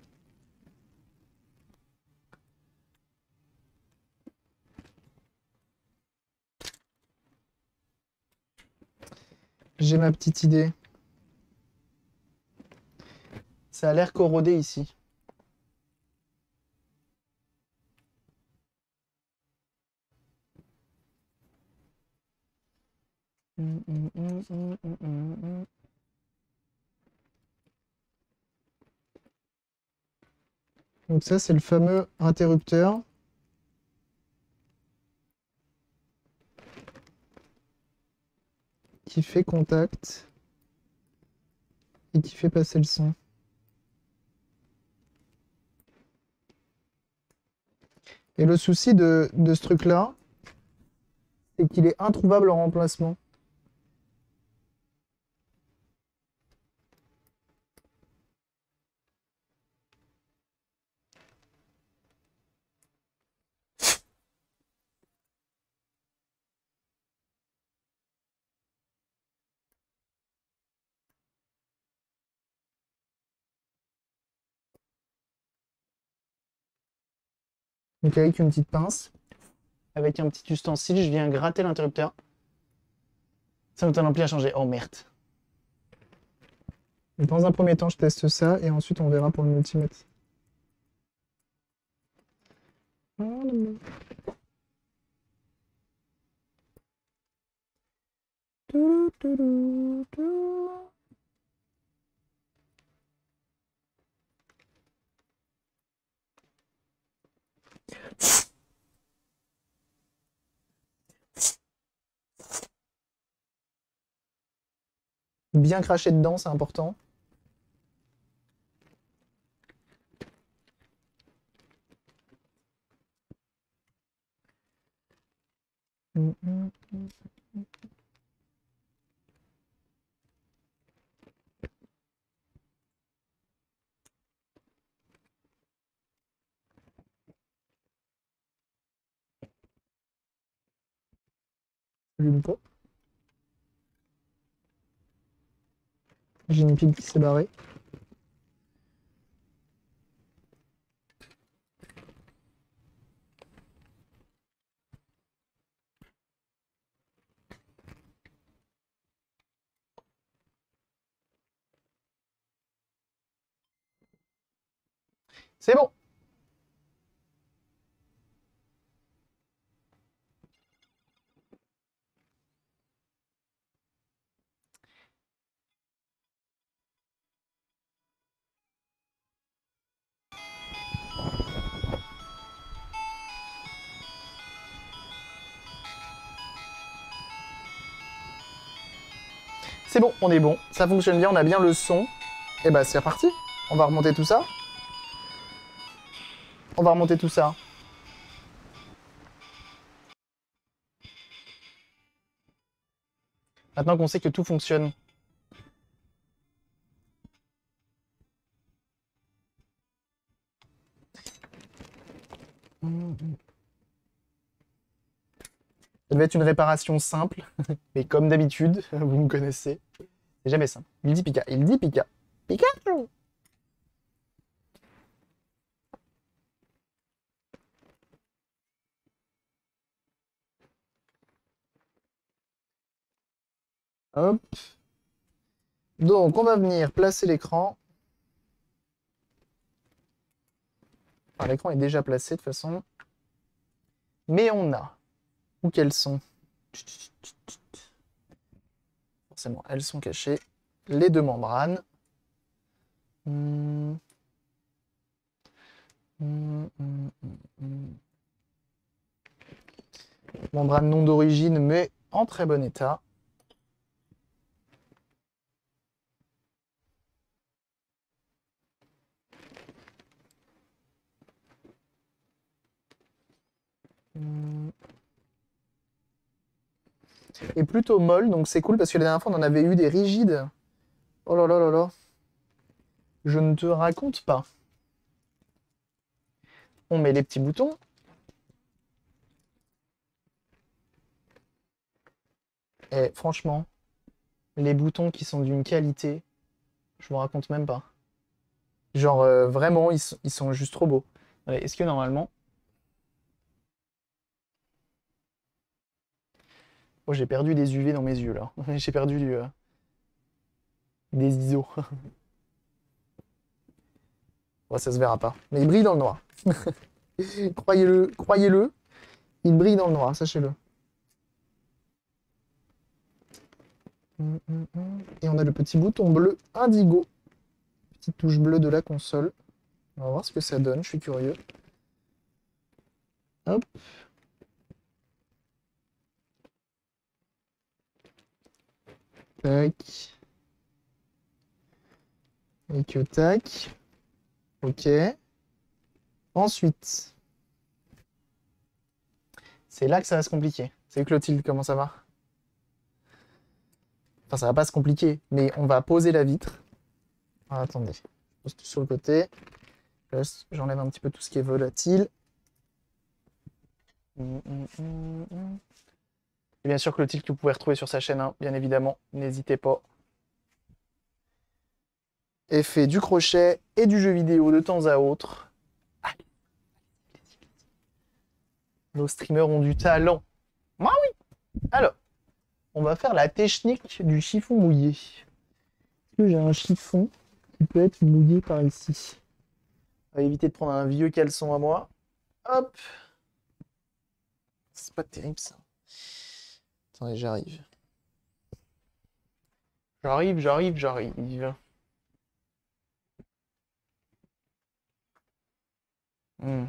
J'ai ma petite idée. Ça a l'air corrodé ici. Hum, hum, hum, hum, hum, hum, hum. Donc ça, c'est le fameux interrupteur qui fait contact et qui fait passer le son. Et le souci de, de ce truc-là, c'est qu'il est introuvable en remplacement. Donc avec une petite pince, avec un petit ustensile, je viens gratter l'interrupteur. Ça me donne l'ampli à changer. Oh merde. Dans un premier temps, je teste ça et ensuite on verra pour le multimètre. Bien cracher dedans, c'est important. Hum, hum, hum. J'allume pas. J'ai une pile qui s'est barrée. C'est bon. C'est bon, on est bon. Ça fonctionne bien, on a bien le son. Et bah c'est reparti. On va remonter tout ça. On va remonter tout ça. Maintenant qu'on sait que tout fonctionne. Ça devait être une réparation simple, mais comme d'habitude, vous me connaissez, c'est jamais simple. Il dit Pika, il dit Pika. Pikachu! Hop. Donc, on va venir placer l'écran. Enfin, l'écran est déjà placé de toute façon. Mais on a... Où qu'elles sont? Forcément, elles sont cachées. Les deux membranes. Hmm. Hmm, hmm, hmm, hmm. Membrane non d'origine, mais en très bon état. Hmm. Et plutôt molle, donc c'est cool parce que la dernière fois on en avait eu des rigides. Oh là là là là. Je ne te raconte pas. On met les petits boutons. Et franchement, les boutons qui sont d'une qualité, je vous raconte même pas. Genre euh, vraiment, ils, sont- ils sont juste trop beaux. Allez, est-ce que normalement... Oh, j'ai perdu des U V dans mes yeux là. J'ai perdu du, euh, des I S O. Bon, ça se verra pas. Mais il brille dans le noir. Croyez-le, croyez-le, il brille dans le noir, sachez-le. Hum, hum, hum. Et on a le petit bouton bleu indigo. Petite touche bleue de la console. On va voir ce que ça donne, je suis curieux. Hop. Tac. Et que tac. Ok. Ensuite, c'est là que ça va se compliquer. C'est Clotilde, comment ça va? Enfin, ça va pas se compliquer, mais on va poser la vitre. Ah, attendez, je pose tout sur le côté. J'enlève un petit peu tout ce qui est volatile. Hum, hum, hum, hum. Et bien sûr, Clotilde, que vous pouvez retrouver sur sa chaîne, hein, bien évidemment. N'hésitez pas. Elle fait du crochet et du jeu vidéo de temps à autre. Allez. Nos streamers ont du talent. Moi, oui. Alors, on va faire la technique du chiffon mouillé. Est-ce que j'ai un chiffon qui peut être mouillé par ici? On va éviter de prendre un vieux caleçon à moi. Hop. C'est pas terrible ça. Attendez, j'arrive. J'arrive, j'arrive, j'arrive. Hmm.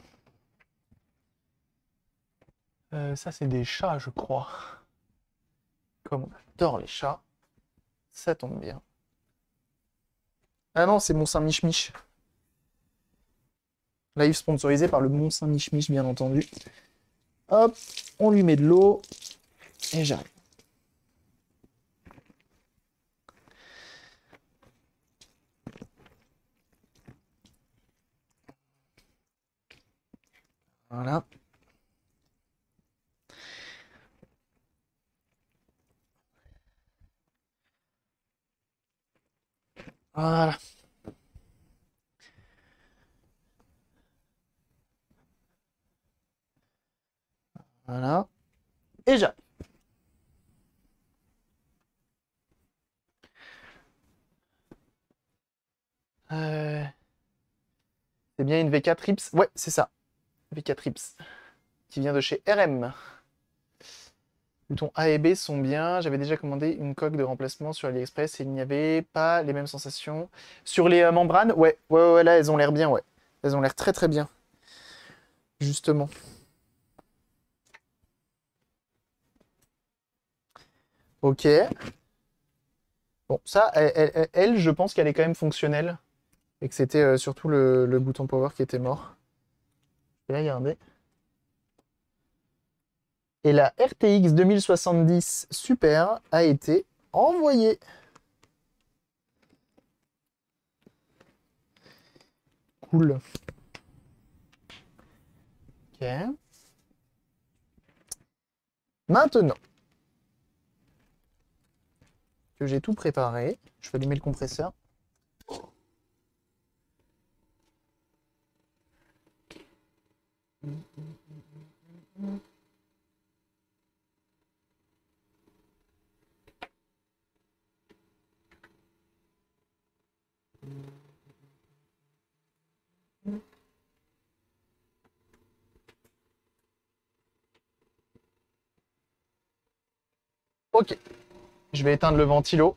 Euh, ça, c'est des chats, je crois. Comme on adore les chats, ça tombe bien. Ah non, c'est Mont Saint-Mich-Mich. Live sponsorisé par le Mont Saint-Mich-Mich, bien entendu. Hop, on lui met de l'eau. Et j'arrive. Voilà. Voilà. Voilà. Et j'arrive. Euh, C'est bien une V quatre Rips. Ouais, c'est ça. V quatre Rips. Qui vient de chez R M. Boutons A et B sont bien. J'avais déjà commandé une coque de remplacement sur AliExpress et il n'y avait pas les mêmes sensations. Sur les euh, membranes, ouais, ouais, ouais, là, elles ont l'air bien, ouais. Elles ont l'air très très bien. Justement. Ok. Bon, ça, elle, elle- elle, je pense qu'elle est quand même fonctionnelle. Et que c'était euh, surtout le, le bouton power qui était mort. Je vais regarder. Et la R T X deux mille soixante-dix Super a été Envoyé. Cool. Ok. Maintenant que j'ai tout préparé, je vais allumer le compresseur. Ok, je vais éteindre le ventilo.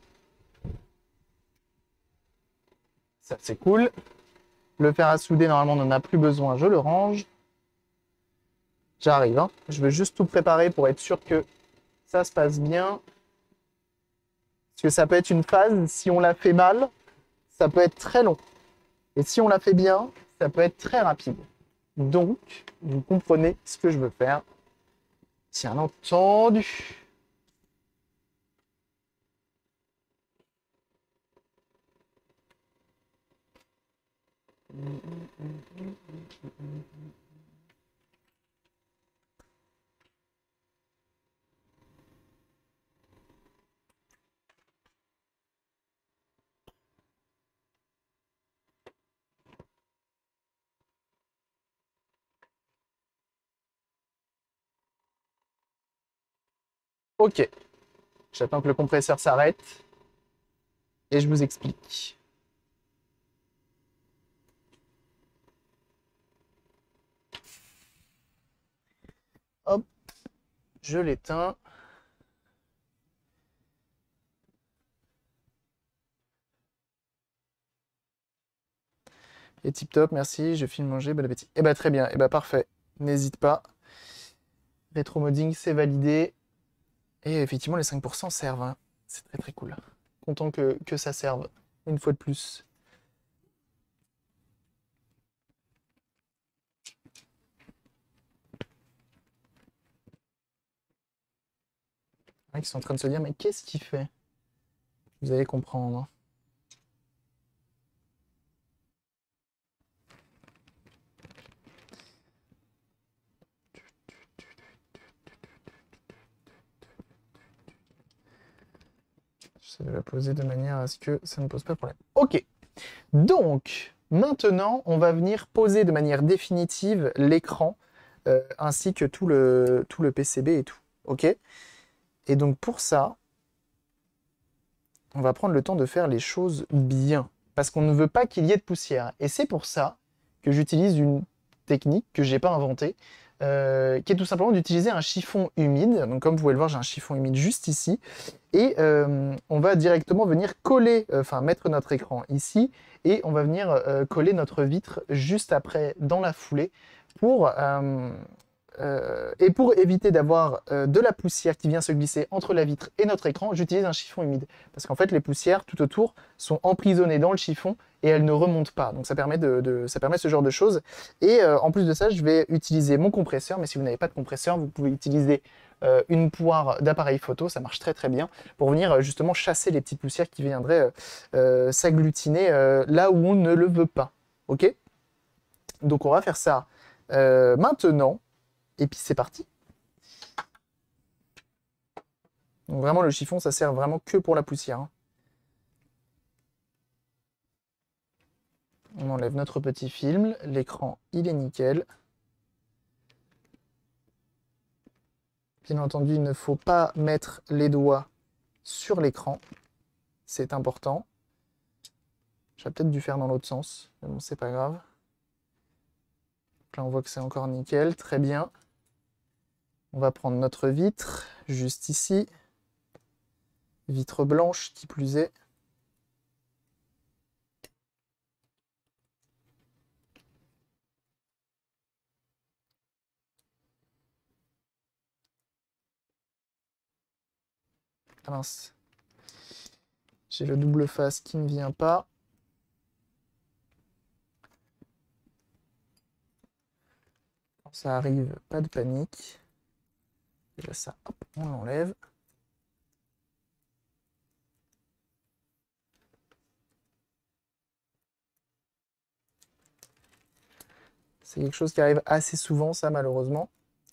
Ça, c'est cool. Le fer à souder, normalement, on n'en a plus besoin. Je le range. J'arrive, hein. Je veux juste tout préparer pour être sûr que ça se passe bien. Parce que ça peut être une phase, si on la fait mal, ça peut être très long. Et si on la fait bien, ça peut être très rapide. Donc, vous comprenez ce que je veux faire. Bien entendu. Ok. J'attends que le compresseur s'arrête. Et je vous explique. Hop. Je l'éteins. Et tip top, merci. Je filme manger, bon appétit. Eh bah très bien, eh bah parfait. N'hésite pas. Rétro-modding, c'est validé. Et effectivement, les cinq pour cent servent, hein. C'est très très cool. Content que, que ça serve, une fois de plus. Ils sont en train de se dire, mais qu'est-ce qu'il fait? Vous allez comprendre, hein. Je vais la poser de manière à ce que ça ne pose pas de problème. Ok. Donc, maintenant, on va venir poser de manière définitive l'écran, euh, ainsi que tout le, tout le P C B et tout. Ok? Et donc, pour ça, on va prendre le temps de faire les choses bien. Parce qu'on ne veut pas qu'il y ait de poussière. Et c'est pour ça que j'utilise une technique que je n'ai pas inventée, euh, qui est tout simplement d'utiliser un chiffon humide. Donc comme vous pouvez le voir, j'ai un chiffon humide juste ici. Et euh, on va directement venir coller, euh, enfin mettre notre écran ici, et on va venir euh, coller notre vitre juste après, dans la foulée, pour... Euh, euh, et pour éviter d'avoir euh, de la poussière qui vient se glisser entre la vitre et notre écran, j'utilise un chiffon humide. Parce qu'en fait, les poussières tout autour sont emprisonnées dans le chiffon et elles ne remontent pas. Donc ça permet, de, de ça permet ce genre de choses. Et euh, en plus de ça, je vais utiliser mon compresseur. Mais si vous n'avez pas de compresseur, vous pouvez utiliser euh, une poire d'appareil photo. Ça marche très très bien pour venir euh, justement chasser les petites poussières qui viendraient euh, euh, s'agglutiner euh, là où on ne le veut pas. Ok? Donc on va faire ça euh, maintenant. Et puis c'est parti. Donc vraiment le chiffon, ça sert vraiment que pour la poussière, hein. On enlève notre petit film, l'écran il est nickel. Bien entendu, il ne faut pas mettre les doigts sur l'écran, c'est important. J'aurais peut-être dû faire dans l'autre sens, mais bon, c'est pas grave. Là, on voit que c'est encore nickel, très bien. On va prendre notre vitre, juste ici. Vitre blanche, qui plus est. Ah mince. J'ai le double face qui ne vient pas. Quand ça arrive, pas de panique. Déjà ça, hop, on l'enlève. C'est quelque chose qui arrive assez souvent, ça, malheureusement.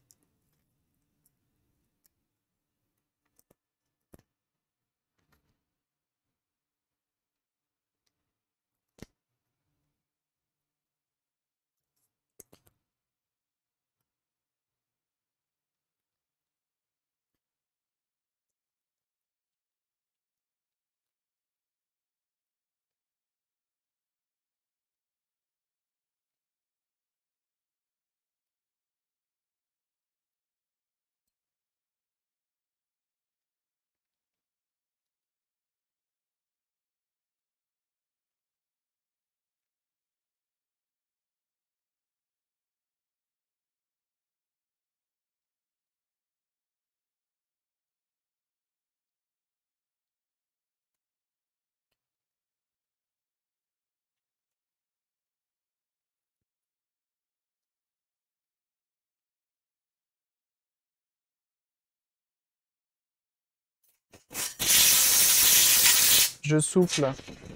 Je souffle.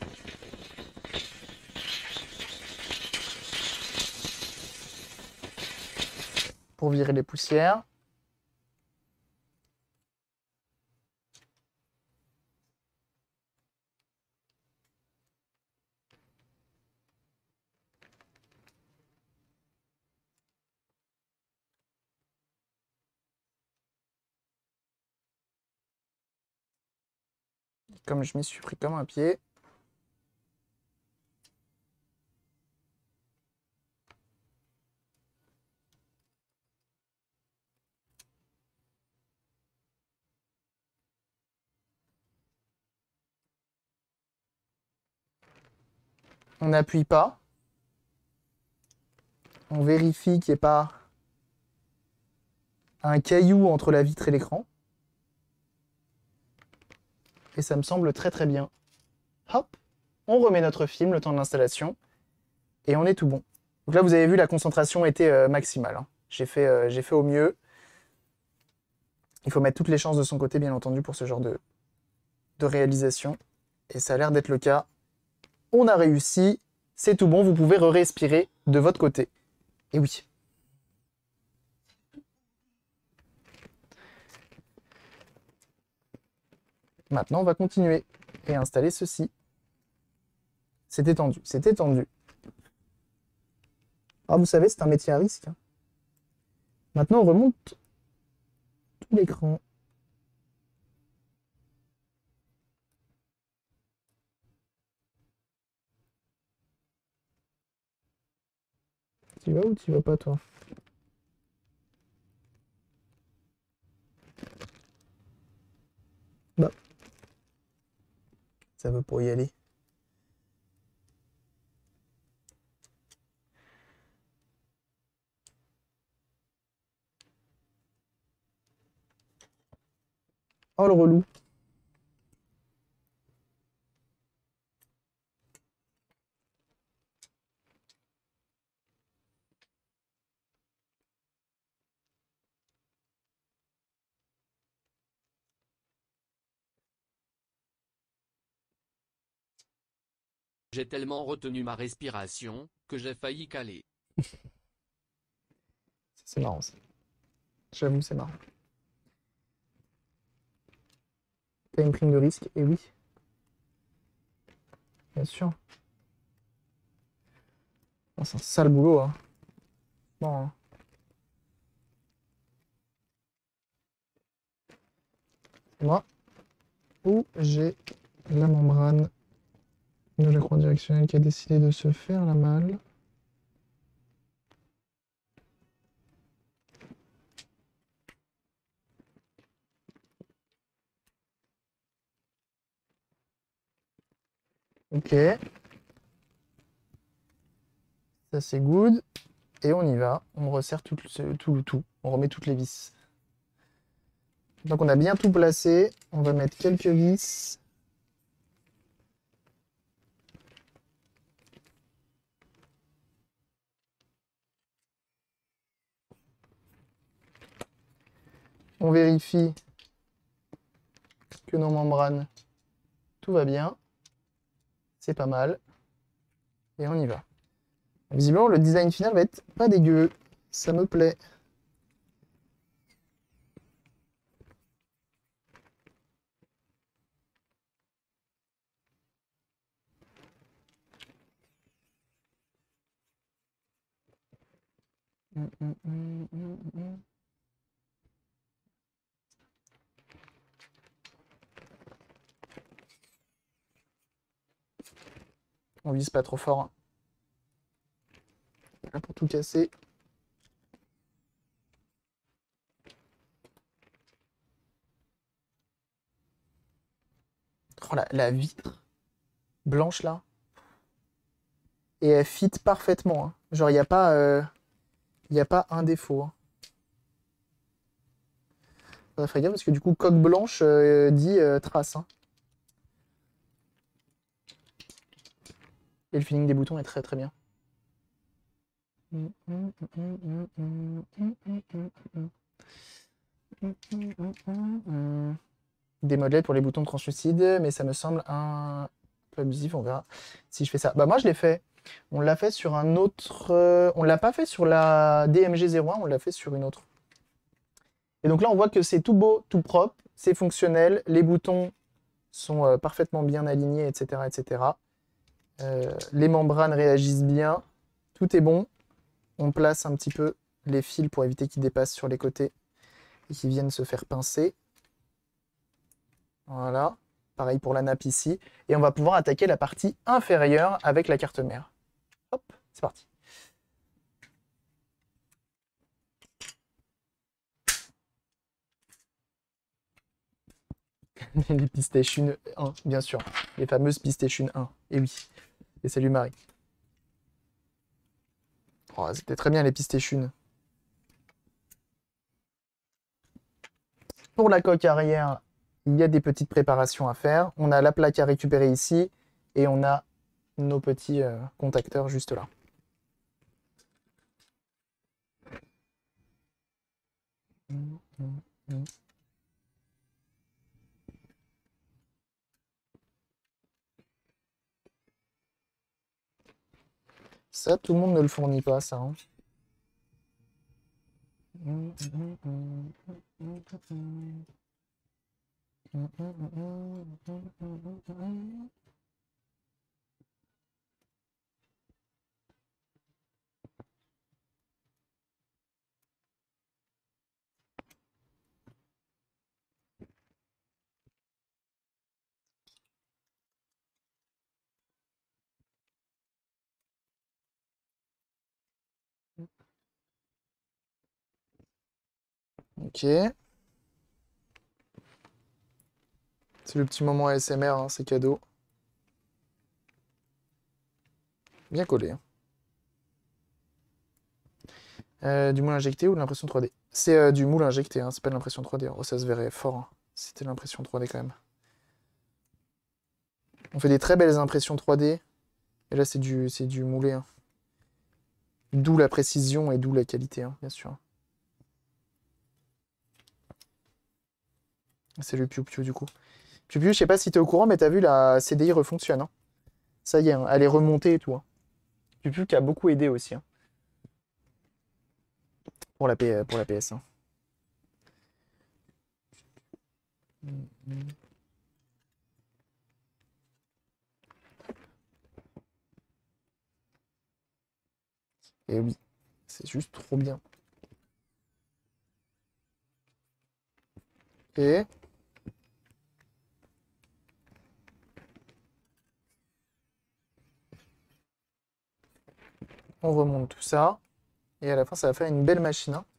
Pour virer les poussières. Comme je m'y suis pris comme un pied. On n'appuie pas. On vérifie qu'il n'y ait pas un caillou entre la vitre et l'écran. Et ça me semble très très bien. Hop, on remet notre film le temps de l'installation. Et on est tout bon. Donc là, vous avez vu, la concentration était euh, maximale. Hein. J'ai fait, euh, j'ai fait au mieux. Il faut mettre toutes les chances de son côté, bien entendu, pour ce genre de, de réalisation. Et ça a l'air d'être le cas. On a réussi. C'est tout bon. Vous pouvez re-respirer de votre côté. Et oui. Maintenant, on va continuer et installer ceci. C'était tendu, c'était tendu. Ah, vous savez, c'est un métier à risque. Hein. Maintenant, on remonte tout l'écran. Tu vas ou tu vas pas, toi? Bah. Ça veut pour y aller. Oh, le relou. J'ai tellement retenu ma respiration, que j'ai failli caler. C'est marrant, ça. J'avoue, c'est marrant. T'as une prime de risque, et oui. Bien sûr. Oh, c'est un sale boulot, hein. Bon, hein. Moi, où j'ai la membrane de la croix directionnelle qui a décidé de se faire la malle. Ok. Ça, c'est good. Et on y va. On resserre tout le tout, tout. On remet toutes les vis. Donc on a bien tout placé. On va mettre quelques vis. On vérifie que nos membranes, tout va bien. C'est pas mal. Et on y va. Visiblement, le design final va être pas dégueu. Ça me plaît. Hum, hum, hum, hum, hum. On vise pas trop fort. Hein. Là pour tout casser. Oh, la, la vitre blanche là. Et elle fit parfaitement. Hein. Genre, il n'y a pas... Euh... Il n'y a pas un défaut. Hein. Faudrait faire gaffe parce que du coup, coque blanche euh, dit euh, trace. Hein. Et le feeling des boutons est très très bien. Des modèles pour les boutons translucides, mais ça me semble un peu abusif, on verra si je fais ça. Bah moi je l'ai fait. On l'a fait sur un autre... Euh, on l'a pas fait sur la D M G zéro un, on l'a fait sur une autre. Et donc là, on voit que c'est tout beau, tout propre, c'est fonctionnel, les boutons sont euh, parfaitement bien alignés, et cetera, et cetera. Euh, les membranes réagissent bien, tout est bon. On place un petit peu les fils pour éviter qu'ils dépassent sur les côtés et qu'ils viennent se faire pincer. Voilà, pareil pour la nappe ici. Et on va pouvoir attaquer la partie inférieure avec la carte mère. Hop, c'est parti. Les PlayStation un, bien sûr. Les fameuses PlayStation un. Et oui. Et salut Marie. Oh, c'était très bien les PlayStation. Pour la coque arrière, il y a des petites préparations à faire. On a la plaque à récupérer ici. Et on a nos petits euh, contacteurs juste là. Mmh, mmh, mmh. Ça, tout le monde ne le fournit pas, ça. Hein. Ok. C'est le petit moment A S M R, hein, c'est cadeau. Bien collé. Hein. Euh, du moule injecté ou de l'impression trois D? C'est euh, du moule injecté, hein, c'est pas de l'impression trois D. Oh, ça se verrait fort. Hein. C'était l'impression trois D quand même. On fait des très belles impressions trois D. Et là, c'est du, c'est du moulé. Hein. D'où la précision et d'où la qualité, hein, bien sûr. C'est le Piu Piu du coup. Piu Piu, je sais pas si t'es au courant, mais t'as vu, la C D I refonctionne. Hein. Ça y est, hein, elle est remontée et tout. Hein. Piu Piu qui a beaucoup aidé aussi. Hein. Pour la, P... pour la P S. Hein. Et oui, c'est juste trop bien. Et... on remonte tout ça. Et à la fin, ça va faire une belle machine. Hein.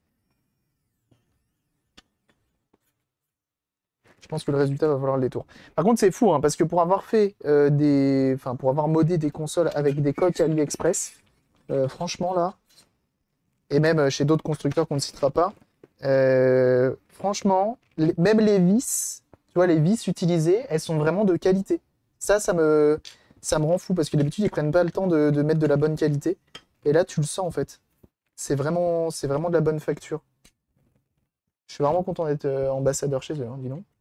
Je pense que le résultat va falloir le détour. Par contre, c'est fou, hein, parce que pour avoir fait euh, des... Enfin, pour avoir modé des consoles avec des coques AliExpress, euh, franchement, là, et même chez d'autres constructeurs qu'on ne citera pas, euh, franchement, les... même les vis, tu vois, les vis utilisées, elles sont vraiment de qualité. Ça, ça me, ça me rend fou, parce que d'habitude, ils prennent pas le temps de... de mettre de la bonne qualité. Et là, tu le sens, en fait. C'est vraiment... c'est vraiment de la bonne facture. Je suis vraiment content d'être euh, ambassadeur chez eux, hein, dis donc.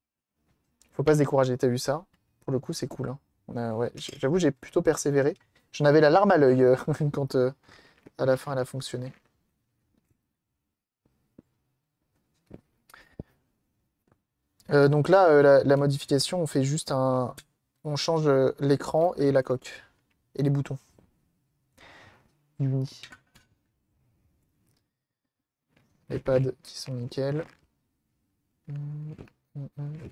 Faut pas se décourager, t'as vu ça? Pour le coup, c'est cool. Hein. On a, ouais, j'avoue, j'ai plutôt persévéré. J'en avais la larme à l'œil euh, quand euh, à la fin elle a fonctionné. Euh, donc là, euh, la, la modification, on fait juste un... On change euh, l'écran et la coque. Et les boutons. Uni. Les pads qui sont nickel. Hum, hum, hum. De toute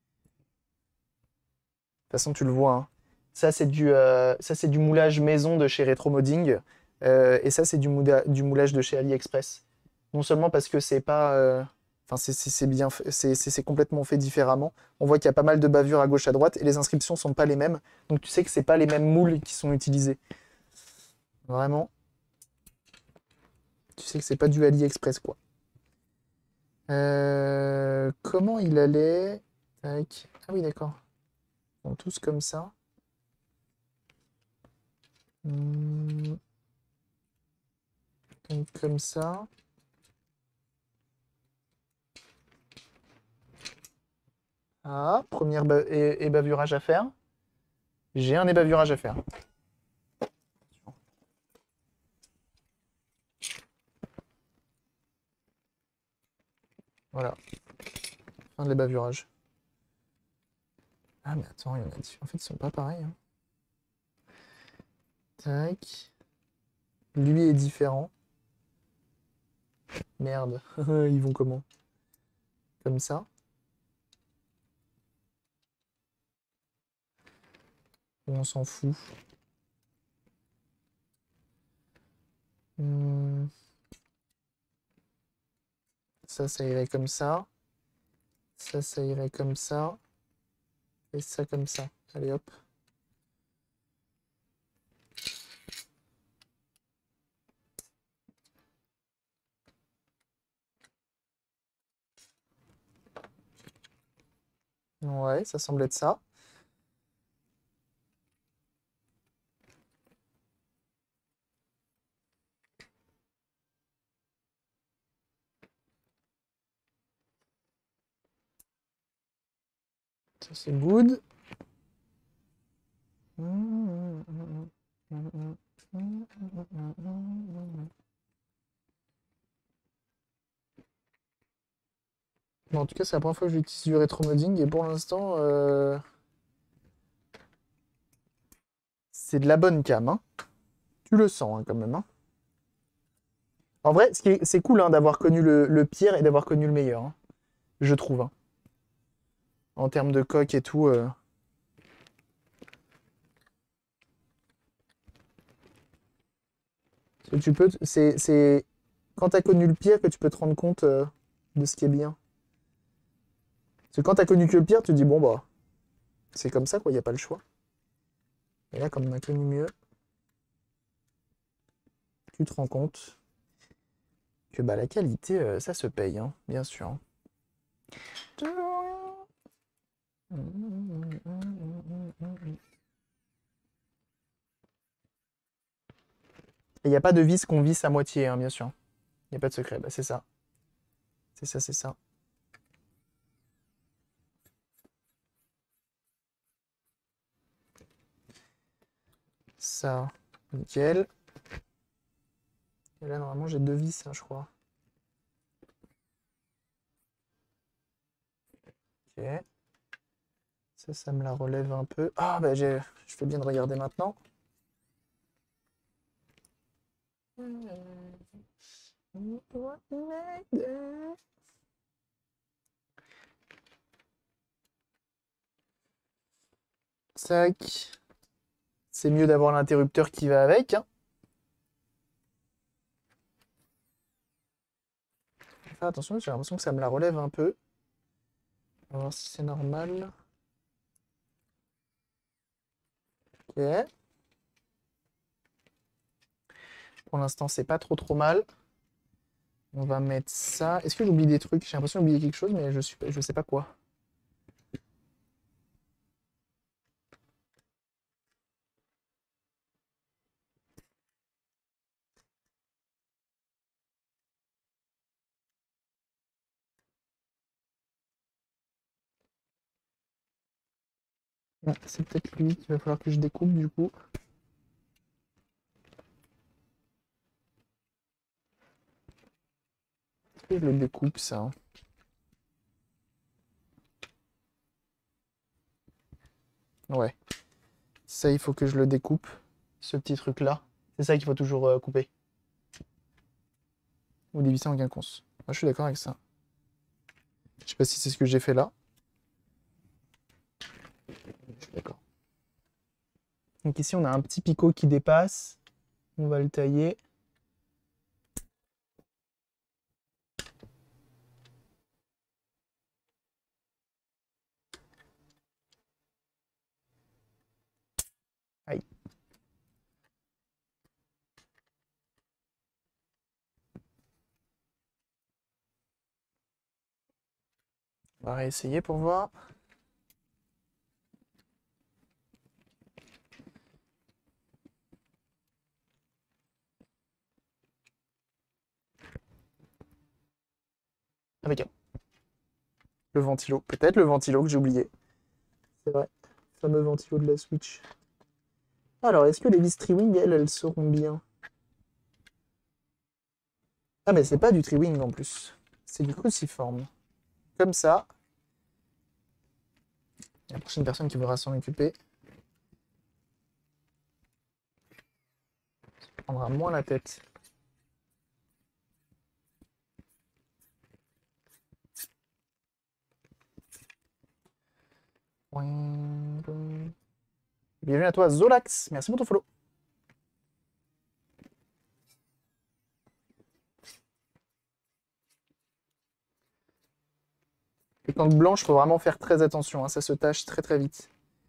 façon, tu le vois, hein. Ça, c'est du, euh, ça, c'est du moulage maison de chez Retromodding. Euh, et ça, c'est du, mouda- du moulage de chez AliExpress. Non seulement parce que c'est pas... euh, Enfin, c'est c'est- c'est bien fait- c'est c'est- c'est complètement fait différemment. On voit qu'il y a pas mal de bavures à gauche à droite et les inscriptions sont pas les mêmes. Donc tu sais que c'est pas les mêmes moules qui sont utilisés. Vraiment, tu sais que c'est pas du AliExpress, quoi. Euh, comment il allait? Tac. Ah oui, d'accord. Ils sont tous comme ça. Hmm, donc comme ça. Ah, première ba- é- ébavurage à faire. J'ai un ébavurage à faire. Voilà, fin de l'ébavurage. Ah, mais attends, il y en a... En fait, ils sont pas pareils, hein. Tac. Lui est différent. Merde. Ils vont comment? Comme ça. On s'en fout. Hmm, Ça, ça irait comme ça. Ça, ça irait comme ça. Et ça comme ça. Allez, hop. Ouais, ça semble être ça. Ça, c'est good. Bon, en tout cas, c'est la première fois que j'utilise du rétromodding et pour l'instant, euh, c'est de la bonne cam, hein. Tu le sens, hein, quand même, hein. En vrai, ce qui est- c'est cool, hein, d'avoir connu le, le pire et d'avoir connu le meilleur, hein, je trouve, hein. En termes de coque et tout. euh. Parce que tu peux, t- c'est, c'est quand t'as connu le pire que tu peux te rendre compte euh, de ce qui est bien. Parce que quand t'as connu que le pire, tu te dis bon bah c'est comme ça quoi, y a pas le choix. Et là, comme on a connu mieux, tu te rends compte que bah la qualité, euh, ça se paye, hein, bien sûr. Et il n'y a pas de vis qu'on visse à moitié, hein, bien sûr. Il n'y a pas de secret, bah c'est ça. C'est ça, c'est ça. Ça, nickel. Et là, normalement, j'ai deux vis, hein, je crois. Ok. Ça, ça me la relève un peu. Ah, bah, j'ai... je fais bien de regarder maintenant. Tac. C'est mieux d'avoir l'interrupteur qui va avec, hein. Faire attention, j'ai l'impression que ça me la relève un peu. On va voir si c'est normal. Ok. Pour l'instant, c'est pas trop trop mal. On va mettre ça. Est-ce que j'oublie des trucs? J'ai l'impression d'oublier quelque chose, mais je suis pas... je sais pas quoi. Ah, c'est peut-être lui qu'il va falloir que je découpe du coup. Je le découpe, ça. Ouais. Ça, il faut que je le découpe. Ce petit truc-là. C'est ça qu'il faut toujours euh, couper. Ou dévisser en quinconce. Moi, je suis d'accord avec ça. Je sais pas si c'est ce que j'ai fait là. Je suis d'accord. Donc ici, on a un petit picot qui dépasse. On va le tailler. Aïe. On va réessayer pour voir. Impeccable. Le ventilo. Peut-être le ventilo que j'ai oublié. C'est vrai. Le fameux ventilo de la Switch. Alors, est-ce que les vis Triwing, elles, elles seront bien? Ah, mais c'est pas du Triwing en plus. C'est du cruciforme. Comme ça. La prochaine personne qui voudra s'en occuper prendra moins la tête. Bienvenue à toi, Zolax. Merci pour ton follow. Les plantes blanches, il faut vraiment faire très attention. Hein, ça se tâche très très vite.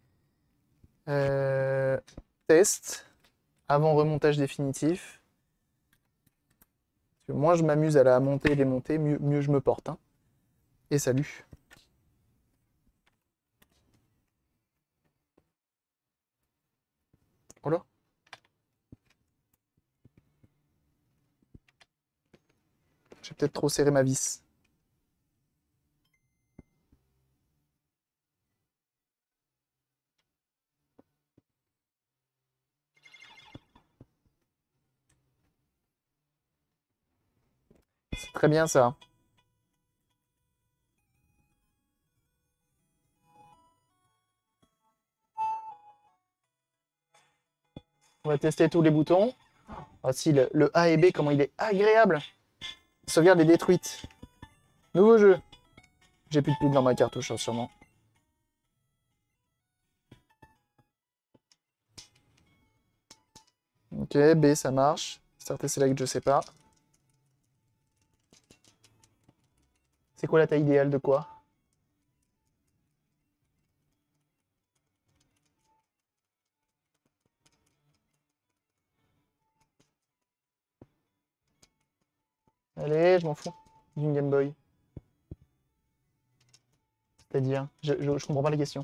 Euh, test. Avant remontage définitif. Parce que moins je m'amuse à la monter et démonter, mieux, mieux je me porte. Hein. Et salut. Oh là. J'ai peut-être trop serré ma vis. C'est très bien ça. On va tester tous les boutons. Ah si, le, le A et B, comment il est agréable. Sauvegarde est détruite. Nouveau jeu. J'ai plus de pile dans ma cartouche, hein, sûrement. Ok, B, ça marche. Start et select, je sais pas. C'est quoi la taille idéale de quoi? Allez, je m'en fous. D'une Game Boy. C'est-à-dire, je, je, je comprends pas les questions.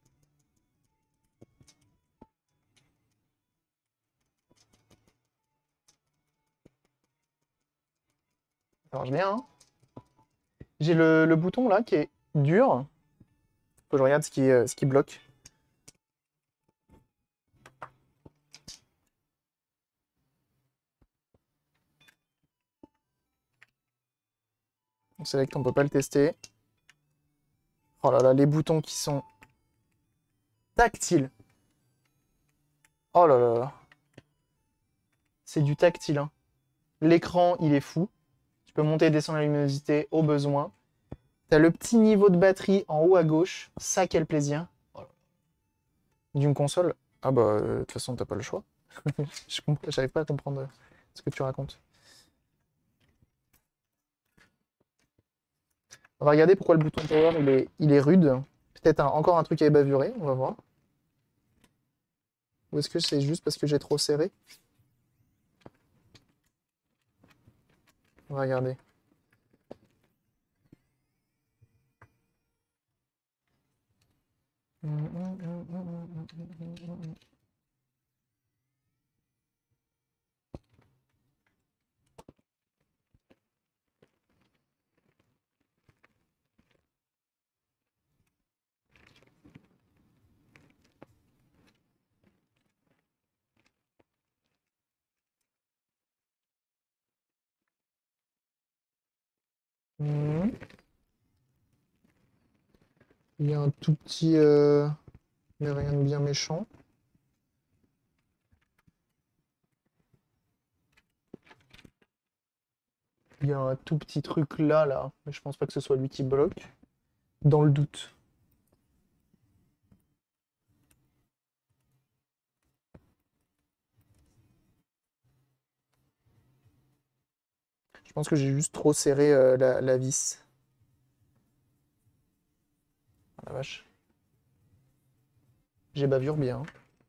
Ça marche bien, hein. J'ai le, le bouton là qui est dur. Faut que je regarde ce qui, euh, ce qui bloque. On select, on peut pas le tester. Oh là là, les boutons qui sont tactiles. Oh là là là. C'est du tactile, hein. L'écran, il est fou. Tu peux monter et descendre la luminosité au besoin. T'as le petit niveau de batterie en haut à gauche. Ça, quel plaisir. Oh d'une console. Ah bah, euh, de toute façon, t'as pas le choix. Je n'arrive pas à comprendre ce que tu racontes. On va regarder pourquoi le bouton power, il est, il est rude. Peut-être un, encore un truc à bavurer, on va voir. Ou est-ce que c'est juste parce que j'ai trop serré? On va regarder. Mhm. Il y a un tout petit... euh, mais rien de bien méchant. Il y a un tout petit truc là, là. Mais je pense pas que ce soit lui qui bloque. Dans le doute. Je pense que j'ai juste trop serré euh, la, la vis. Ah, la vache. J'ai bavure bien.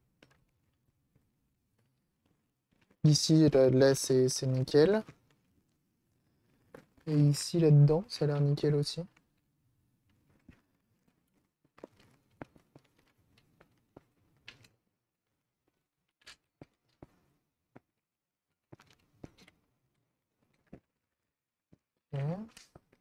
Ici, là, là, c'est c'est nickel. Et ici, là-dedans, ça a l'air nickel aussi. Ok.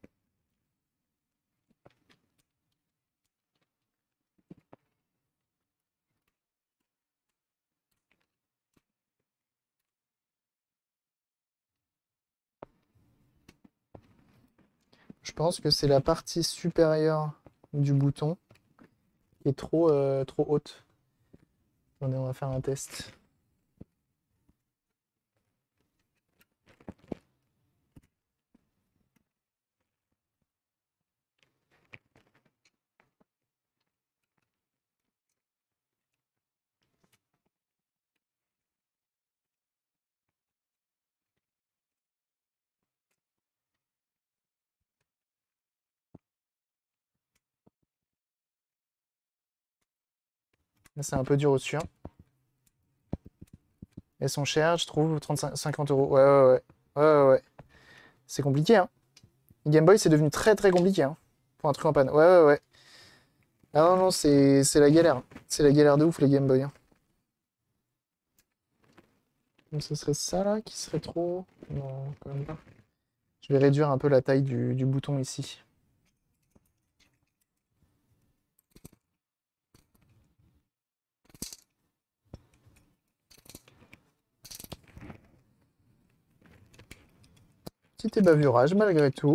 Je pense que c'est la partie supérieure du bouton qui est trop, euh, trop haute. Attendez, on va faire un test. Là, c'est un peu dur au-dessus, hein. Elles sont chères, je trouve, trente-cinq, cinquante euros. Ouais, ouais, ouais. Ouais, ouais, ouais. C'est compliqué, hein. Game Boy, c'est devenu très, très compliqué, hein. Pour un truc en panne. Ouais, ouais, ouais. Ah non, non, c'est c'est la galère. C'est la galère de ouf, les Game Boy, hein. Donc, ce serait ça, là, qui serait trop... Non, quand même pas. Je vais réduire un peu la taille du, du bouton ici. Petit ébavurage, malgré tout.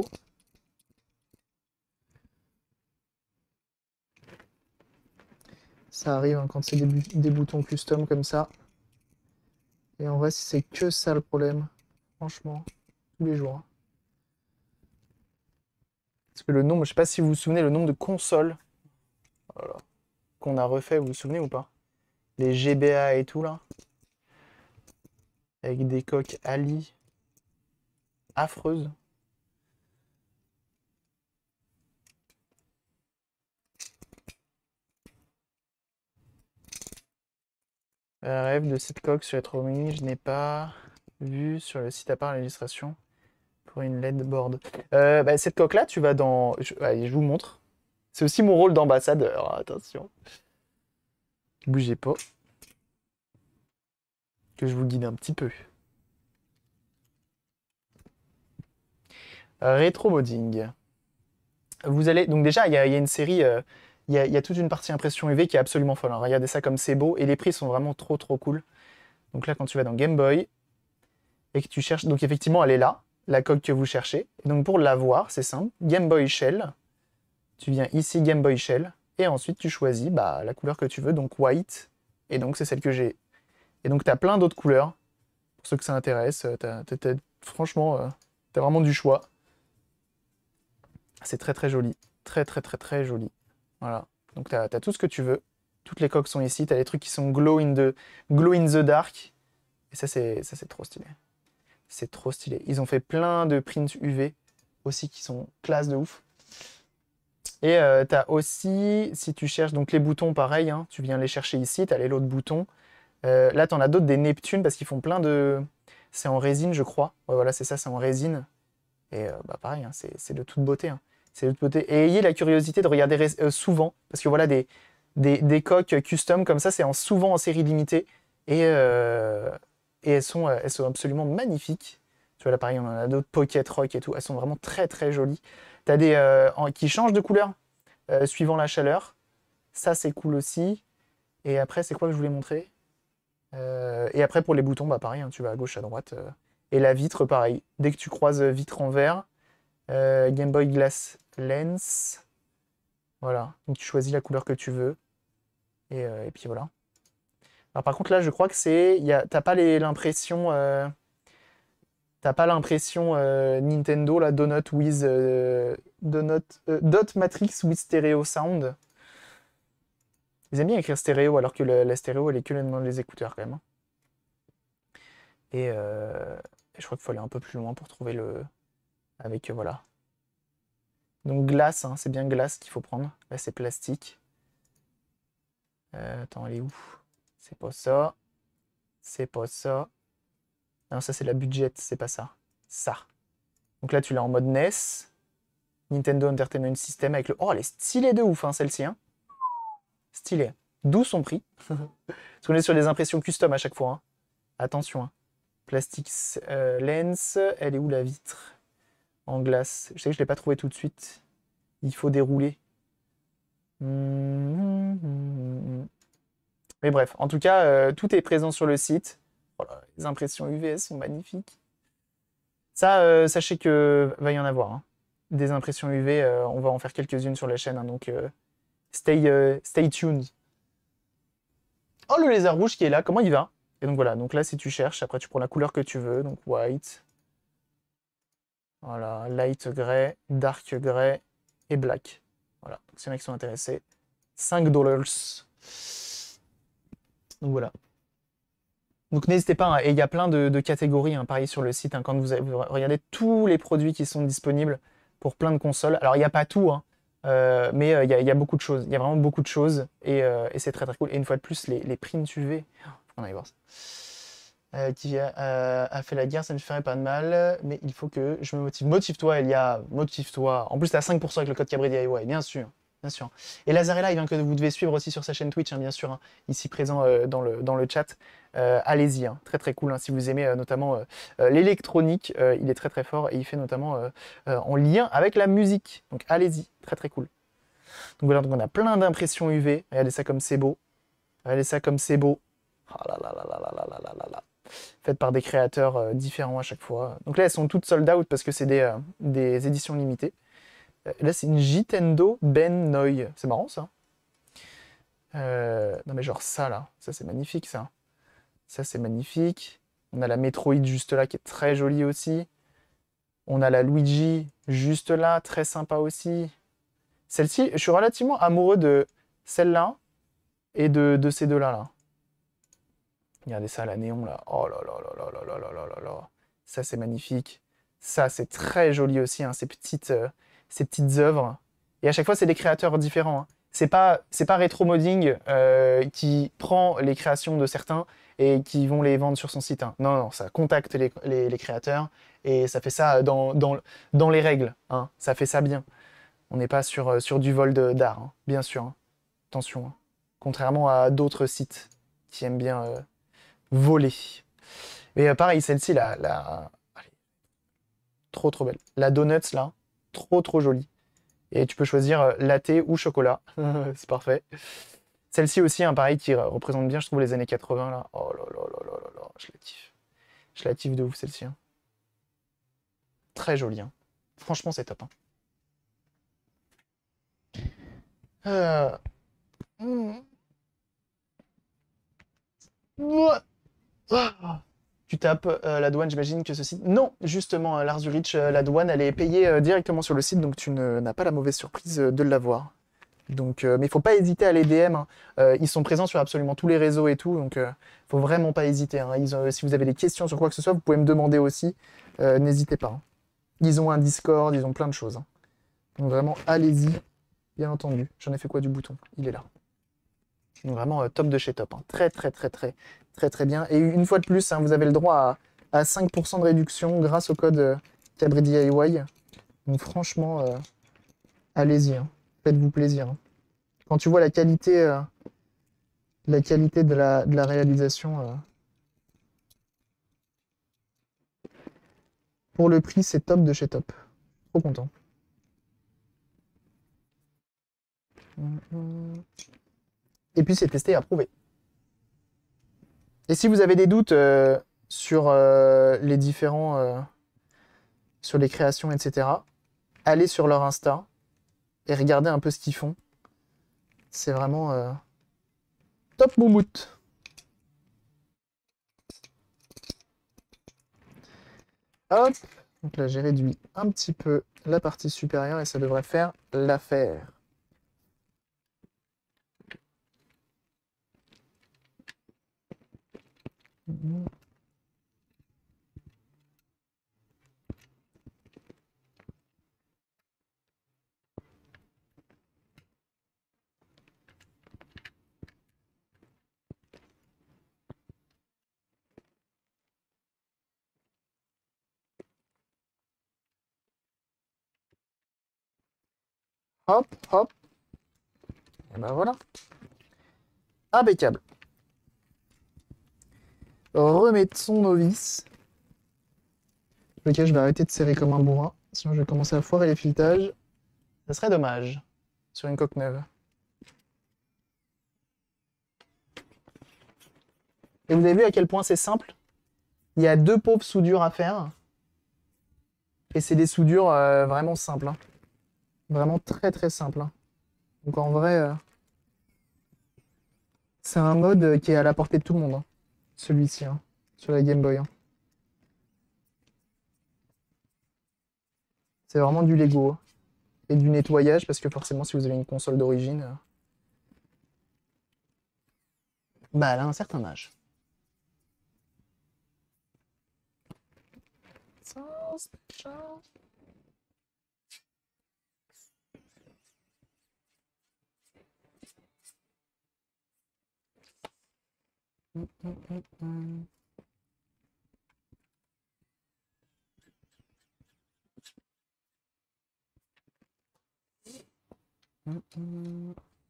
Ça arrive hein, quand c'est des, des boutons custom comme ça. Et en vrai, si c'est que ça le problème, franchement, tous les jours, hein. Parce que le nombre, je sais pas si vous vous souvenez, le nombre de consoles voilà, qu'on a refait, vous vous souvenez ou pas? Les G B A et tout là. Avec des coques Ali affreuses. Euh, rêve de cette coque sur Retro Mini, je n'ai pas vu sur le site à part l'illustration pour une L E D board. Euh, bah, cette coque là, tu vas dans. Je... Allez, je vous montre. C'est aussi mon rôle d'ambassadeur, attention. Bougez pas. Que je vous guide un petit peu. Rétro modding. Vous allez. Donc, déjà, il y, y, a une série. Euh, il y, y, a toute une partie impression U V qui est absolument folle, hein. Regardez ça comme c'est beau. Et les prix sont vraiment trop, trop cool. Donc là, quand tu vas dans Game Boy et que tu cherches. Donc, effectivement, elle est là, la coque que vous cherchez. Et donc, pour l'avoir, c'est simple. Game Boy Shell. Tu viens ici, Game Boy Shell. Et ensuite, tu choisis bah, la couleur que tu veux. Donc, white. Et donc, c'est celle que j'ai. Et donc, tu as plein d'autres couleurs. Pour ceux que ça intéresse. T'as, t'as, t'as, franchement, euh, tu as vraiment du choix. C'est très très joli. Très très très très joli. Voilà. Donc tu as, tout ce que tu veux. Toutes les coques sont ici. Tu as des trucs qui sont glow in the, glow in the dark. Et ça c'est ça c'est trop stylé. C'est trop stylé. Ils ont fait plein de prints U V aussi qui sont classe de ouf. Et euh, tu as aussi, si tu cherches, donc les boutons pareil, hein, tu viens les chercher ici. Tu as les lots de boutons. Euh, là tu en as d'autres, des Neptune, parce qu'ils font plein de... C'est en résine je crois. Ouais voilà c'est ça, c'est en résine. Et euh, bah pareil, hein, c'est de toute beauté. Hein. C'est de toute beauté. Et ayez la curiosité de regarder euh, souvent, parce que voilà, des, des, des coques custom comme ça, c'est en, souvent en série limitée. Et, euh, et elles, sont, elles sont absolument magnifiques. Tu vois, là, pareil, on en a d'autres Pocket Rock et tout. Elles sont vraiment très, très jolies. Tu as des euh, en, qui changent de couleur euh, suivant la chaleur. Ça, c'est cool aussi. Et après, c'est quoi que je voulais montrer euh, Et après, pour les boutons, bah pareil, hein, tu vas à gauche, à droite. Euh, et la vitre, pareil. Dès que tu croises vitre en verre, Euh, Game Boy Glass Lens. Voilà, donc tu choisis la couleur que tu veux. Et, euh, et puis voilà. Alors par contre là, je crois que c'est... y a- T'as pas les- l'impression... euh, T'as pas l'impression euh, Nintendo, la Donut with... euh, Donut, euh, Dot Matrix with Stereo Sound. Ils aiment bien écrire stéréo alors que le- la stéréo elle est que dans les écouteurs quand même, hein. Et, euh, et je crois qu'il faut aller un peu plus loin pour trouver le... Avec, euh, voilà. Donc glace, hein, c'est bien glace qu'il faut prendre. Là c'est plastique. Euh, attends, elle est où? C'est pas ça. C'est pas ça. Non, ça c'est la budget, c'est pas ça. Ça. Donc là tu l'as en mode N E S. Nintendo Entertainment System avec le... Oh, elle est stylée de ouf, hein, celle-ci, hein. Stylée. D'où son prix. Parce qu'on est sur des impressions custom à chaque fois, hein. Attention, hein. Plastic euh, Lens. Elle est où la vitre? En glace. Je sais que je ne l'ai pas trouvé tout de suite. Il faut dérouler. Mais bref, en tout cas, euh, tout est présent sur le site. Voilà, les impressions U V S sont magnifiques. Ça, euh, sachez que va y en avoir, hein. Des impressions U V, euh, on va en faire quelques-unes sur la chaîne, hein, donc euh, stay, euh, stay tuned. Oh, le lézard rouge qui est là, comment il va? Et donc voilà, donc là si tu cherches, après tu prends la couleur que tu veux, donc white. Voilà, light gray, dark gray et black. Voilà, donc s'il y en a qui sont intéressés, cinq dollars. Donc voilà. Donc n'hésitez pas, hein, et il y a plein de, de catégories, hein, pareil sur le site, hein, quand vous, avez, vous regardez tous les produits qui sont disponibles pour plein de consoles. Alors il n'y a pas tout, hein, euh, mais euh, il y, a, il y a beaucoup de choses. Il y a vraiment beaucoup de choses et, euh, et c'est très très cool. Et une fois de plus, les, les prints U V, oh, faut qu'on aille voir ça. Euh, qui a, euh, a fait la guerre, ça ne ferait pas de mal, mais il faut que je me motive. Motive-toi, Elia, motive-toi. En plus, tu as cinq pour cent avec le code Cabri D I Y, bien sûr. Bien sûr. Et Lazare Live, hein, que vous devez suivre aussi sur sa chaîne Twitch, hein, bien sûr, hein, ici présent euh, dans, le, dans le chat. Euh, Allez-y, hein, très très cool, hein, si vous aimez euh, notamment euh, euh, l'électronique, euh, il est très très fort et il fait notamment euh, euh, en lien avec la musique. Donc allez-y, très très cool. Donc voilà, donc on a plein d'impressions U V. Regardez ça comme c'est beau. Regardez ça comme c'est beau. Oh là là là là là là là là là là. Faites par des créateurs euh, différents à chaque fois. Donc là, elles sont toutes sold out parce que c'est des, euh, des éditions limitées. Euh, là, c'est une Jitendo Ben Noi. C'est marrant, ça. Euh, non, mais genre ça, là. Ça, c'est magnifique, ça. Ça, c'est magnifique. On a la Metroid juste là, qui est très jolie aussi. On a la Luigi juste là, très sympa aussi. Celle-ci, je suis relativement amoureux de celle-là et de, de ces deux-là, là. Regardez ça, la néon, là. Oh là là là là là là là là là. Ça, c'est magnifique. Ça, c'est très joli aussi, hein, ces petites, euh, ces petites œuvres. Et à chaque fois, c'est des créateurs différents, hein. C'est pas, c'est pas Retro Modding euh, qui prend les créations de certains et qui vont les vendre sur son site, hein. Non, non, ça contacte les, les- les créateurs et ça fait ça dans, dans, dans les règles, hein. Ça fait ça bien. On n'est pas sur, euh, sur du vol de- d'art, hein, bien sûr, hein. Attention, hein. Contrairement à d'autres sites qui aiment bien euh, voler. Mais euh, pareil, celle-ci, la, la... allez, trop trop belle. La Donuts, là, trop trop jolie. Et tu peux choisir euh, latte ou chocolat. C'est parfait. Celle-ci aussi, hein, pareil, qui euh, représente bien, je trouve, les années quatre-vingts, là. Oh là là là là là là, je la kiffe. Je la kiffe de ouf, celle-ci, hein. Très jolie, hein. Franchement, c'est top, hein. Euh... mm. Ouah. Ah. Tu tapes euh, la douane, j'imagine que ce site... Non, justement, euh, Lars Ulrich, euh, la douane, elle est payée euh, directement sur le site, donc tu ne- n'as pas la mauvaise surprise euh, de l'avoir. Donc, euh, mais il faut pas hésiter à les D M, hein. Euh, ils sont présents sur absolument tous les réseaux et tout, donc euh, faut vraiment pas hésiter, hein. Ils ont- si vous avez des questions sur quoi que ce soit, vous pouvez me demander aussi. Euh, n'hésitez pas, hein. Ils ont un Discord, ils ont plein de choses, hein. Donc vraiment, allez-y, bien entendu. J'en ai fait quoi du bouton? Il est là. Donc vraiment euh, top de chez top, hein. Très très très très très très bien. Et une fois de plus, hein, vous avez le droit à, à cinq pour cent de réduction grâce au code euh, Cabri D I Y. Donc franchement, euh, allez-y, hein. Faites-vous plaisir, hein. Quand tu vois la qualité, euh, la qualité de la, de la réalisation, euh, pour le prix, c'est top de chez top. Trop content. Et puis c'est testé et approuvé. Et si vous avez des doutes euh, sur euh, les différents, euh, sur les créations, et cetera, aller sur leur Insta et regarder un peu ce qu'ils font. C'est vraiment euh, top moumoute. Hop, donc là j'ai réduit un petit peu la partie supérieure et ça devrait faire l'affaire. Hop, hop. Et ben voilà. Impeccable. Remettons nos vis. Ok, je vais arrêter de serrer comme un bourrin. Sinon je vais commencer à foirer les filetages. Ça serait dommage. Sur une coque neuve. Et vous avez vu à quel point c'est simple? Il y a deux pauvres soudures à faire. Et c'est des soudures euh, vraiment simples. Hein. Vraiment très très simples. Hein. Donc en vrai, euh, c'est un mode qui est à la portée de tout le monde. Hein. Celui-ci, hein, sur la Game Boy. Hein. C'est vraiment du Lego. Hein. Et du nettoyage, parce que forcément, si vous avez une console d'origine, euh, bah elle a un certain âge. So special. Mm, mm, mm, mm. Mm, mm.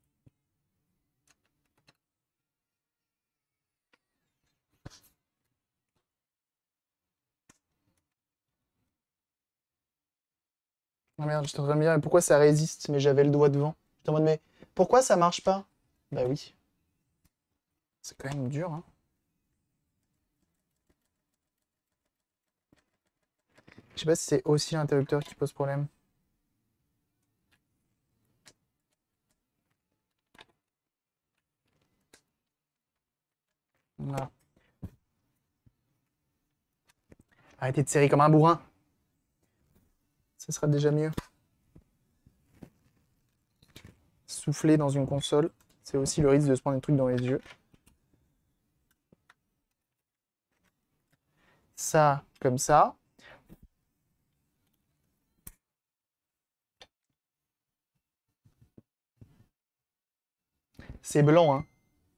Ah merde, je te reviens bien. Pourquoi ça résiste? Mais j'avais le doigt devant. J'étais en mode, mais pourquoi ça marche pas? Bah oui. C'est quand même dur, hein. Je sais pas si c'est aussi l'interrupteur qui pose problème. Voilà. Arrêtez de serrer comme un bourrin. Ça sera déjà mieux. Souffler dans une console, c'est aussi le risque de se prendre des trucs dans les yeux. Ça, comme ça. C'est blanc, hein.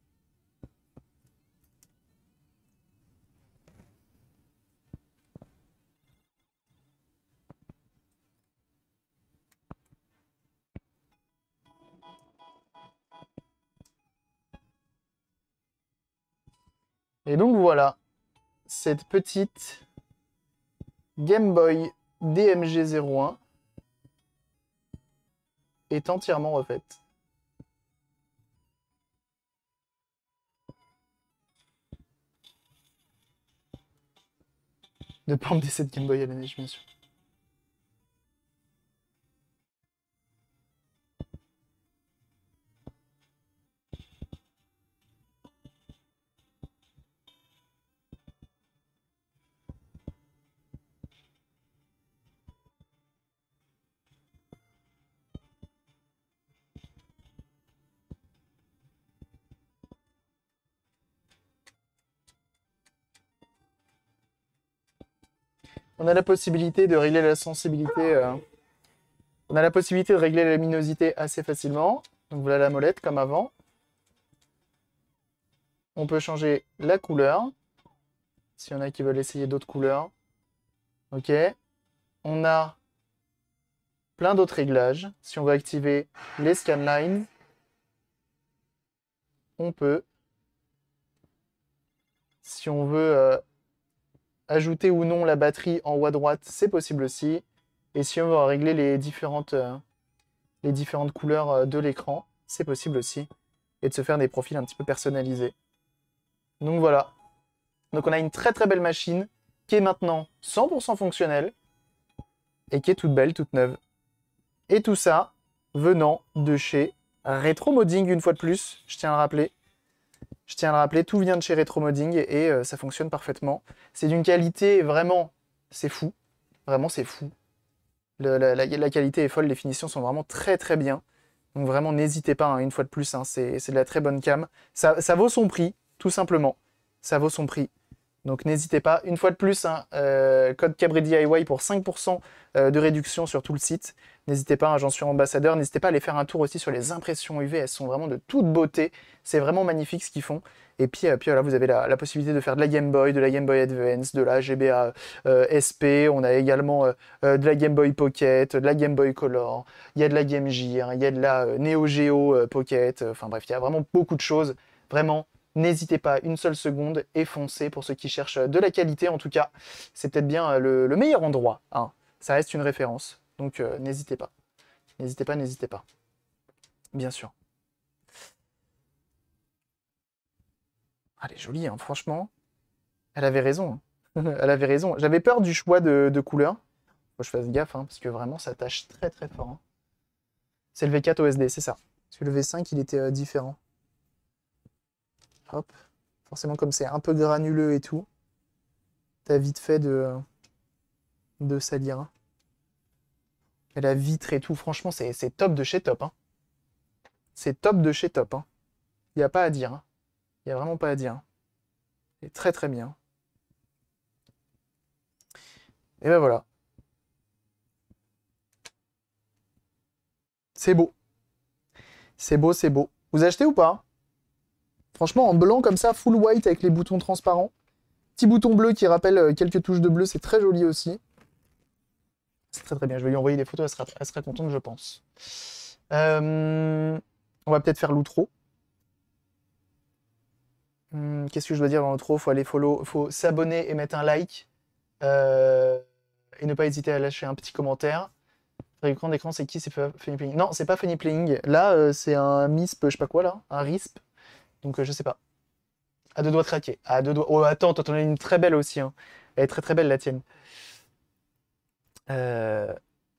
Et donc voilà, cette petite Game Boy D M G zéro un est entièrement refaite. Ne pas emmener cette Game Boy à la neige, bien sûr. On a la possibilité de régler la sensibilité. Euh... On a la possibilité de régler la luminosité assez facilement. Donc voilà la molette comme avant. On peut changer la couleur. S'il y en a qui veulent essayer d'autres couleurs. Ok. On a plein d'autres réglages. Si on veut activer les scanlines, on peut. Si on veut euh, ajouter ou non la batterie en haut à droite, c'est possible aussi. Et si on veut régler les différentes, euh, les différentes couleurs euh, de l'écran, c'est possible aussi. Et de se faire des profils un petit peu personnalisés. Donc voilà. Donc on a une très très belle machine qui est maintenant cent pour cent fonctionnelle et qui est toute belle, toute neuve. Et tout ça venant de chez Retromoding, une fois de plus, je tiens à le rappeler. Je tiens à le rappeler, tout vient de chez Retromoding et euh, ça fonctionne parfaitement. C'est d'une qualité vraiment, c'est fou. Vraiment, c'est fou. Le, la, la, la qualité est folle, les finitions sont vraiment très très bien. Donc vraiment, n'hésitez pas, hein, une fois de plus, hein, c'est de la très bonne cam. Ça, ça vaut son prix, tout simplement. Ça vaut son prix. Donc n'hésitez pas, une fois de plus, hein, euh, code Cabri D I Y pour cinq pour cent de réduction sur tout le site. N'hésitez pas, hein, j'en suis ambassadeur. N'hésitez pas à aller faire un tour aussi sur les impressions U V, elles sont vraiment de toute beauté. C'est vraiment magnifique ce qu'ils font. Et puis, euh, puis voilà, vous avez la, la possibilité de faire de la Game Boy, de la Game Boy Advance, de la G B A euh, S P. On a également euh, euh, de la Game Boy Pocket, de la Game Boy Color. Il y a de la Game Gear, il y a de la euh, Neo Geo euh, Pocket. Enfin bref, il y a vraiment beaucoup de choses. Vraiment. N'hésitez pas une seule seconde et foncez pour ceux qui cherchent de la qualité. En tout cas, c'est peut-être bien le, le meilleur endroit. Hein. Ça reste une référence. Donc euh, n'hésitez pas. N'hésitez pas, n'hésitez pas. Bien sûr. Elle est jolie, hein, franchement. Elle avait raison. Hein. Elle avait raison. J'avais peur du choix de, de couleur. Faut que je fasse gaffe, hein, parce que vraiment, ça tâche très très fort. Hein. C'est le V quatre O S D, c'est ça. Parce que le V cinq, il était euh, différent. Hop. Forcément, comme c'est un peu granuleux et tout, t'as vite fait de, de salir. Hein. Et la vitre et tout, franchement, c'est top de chez top. Hein. C'est top de chez top. Il hein. n'y a pas à dire. Il hein. n'y a vraiment pas à dire. C'est très très bien. Et ben voilà. C'est beau. C'est beau, c'est beau. Vous achetez ou pas? Franchement, en blanc comme ça, full white avec les boutons transparents. Petit bouton bleu qui rappelle quelques touches de bleu, c'est très joli aussi. C'est très très bien, je vais lui envoyer des photos, elle sera, elle sera contente, je pense. Euh, on va peut-être faire l'outro. Hum, Qu'est-ce que je dois dire dans l'outro? Faut aller follow, faut s'abonner et mettre un like. Euh, et ne pas hésiter à lâcher un petit commentaire. Écran d'écran, c'est qui? C'est Funny Playing. Non, c'est pas Funny Playing. Là, euh, c'est un M I S P, je sais pas quoi là, un R I S P. Donc euh, je sais pas. À deux doigts de craquer. À deux doigts. Oh attends, t'en as une très belle aussi. Hein. Elle est très très belle la tienne. Euh...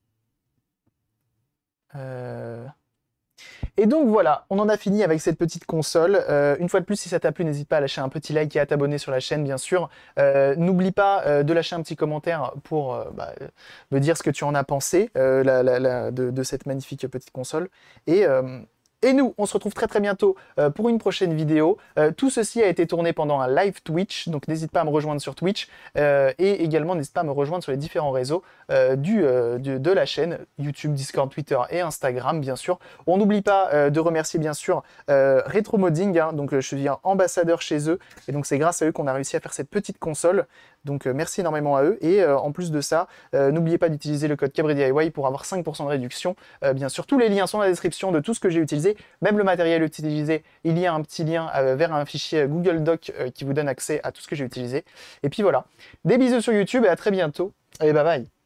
Euh... Et donc voilà, on en a fini avec cette petite console. Euh, une fois de plus, si ça t'a plu, n'hésite pas à lâcher un petit like et à t'abonner sur la chaîne, bien sûr. Euh, N'oublie pas euh, de lâcher un petit commentaire pour euh, bah, me dire ce que tu en as pensé euh, la, la, la, de, de cette magnifique petite console. Et... Euh, Et nous, on se retrouve très très bientôt euh, pour une prochaine vidéo. Euh, tout ceci a été tourné pendant un live Twitch, donc n'hésite pas à me rejoindre sur Twitch. Euh, et également, n'hésite pas à me rejoindre sur les différents réseaux euh, du, euh, du, de la chaîne, YouTube, Discord, Twitter et Instagram, bien sûr. On n'oublie pas euh, de remercier, bien sûr, euh, Retromoding, hein, donc je suis un ambassadeur chez eux. Et donc c'est grâce à eux qu'on a réussi à faire cette petite console. Donc euh, merci énormément à eux. Et euh, en plus de ça, euh, n'oubliez pas d'utiliser le code Cabri D I Y pour avoir cinq pour cent de réduction. Euh, bien sûr, tous les liens sont dans la description de tout ce que j'ai utilisé. Même le matériel utilisé, il y a un petit lien euh, vers un fichier Google Doc euh, qui vous donne accès à tout ce que j'ai utilisé. Et puis voilà, des bisous sur YouTube et à très bientôt. Et bye bye.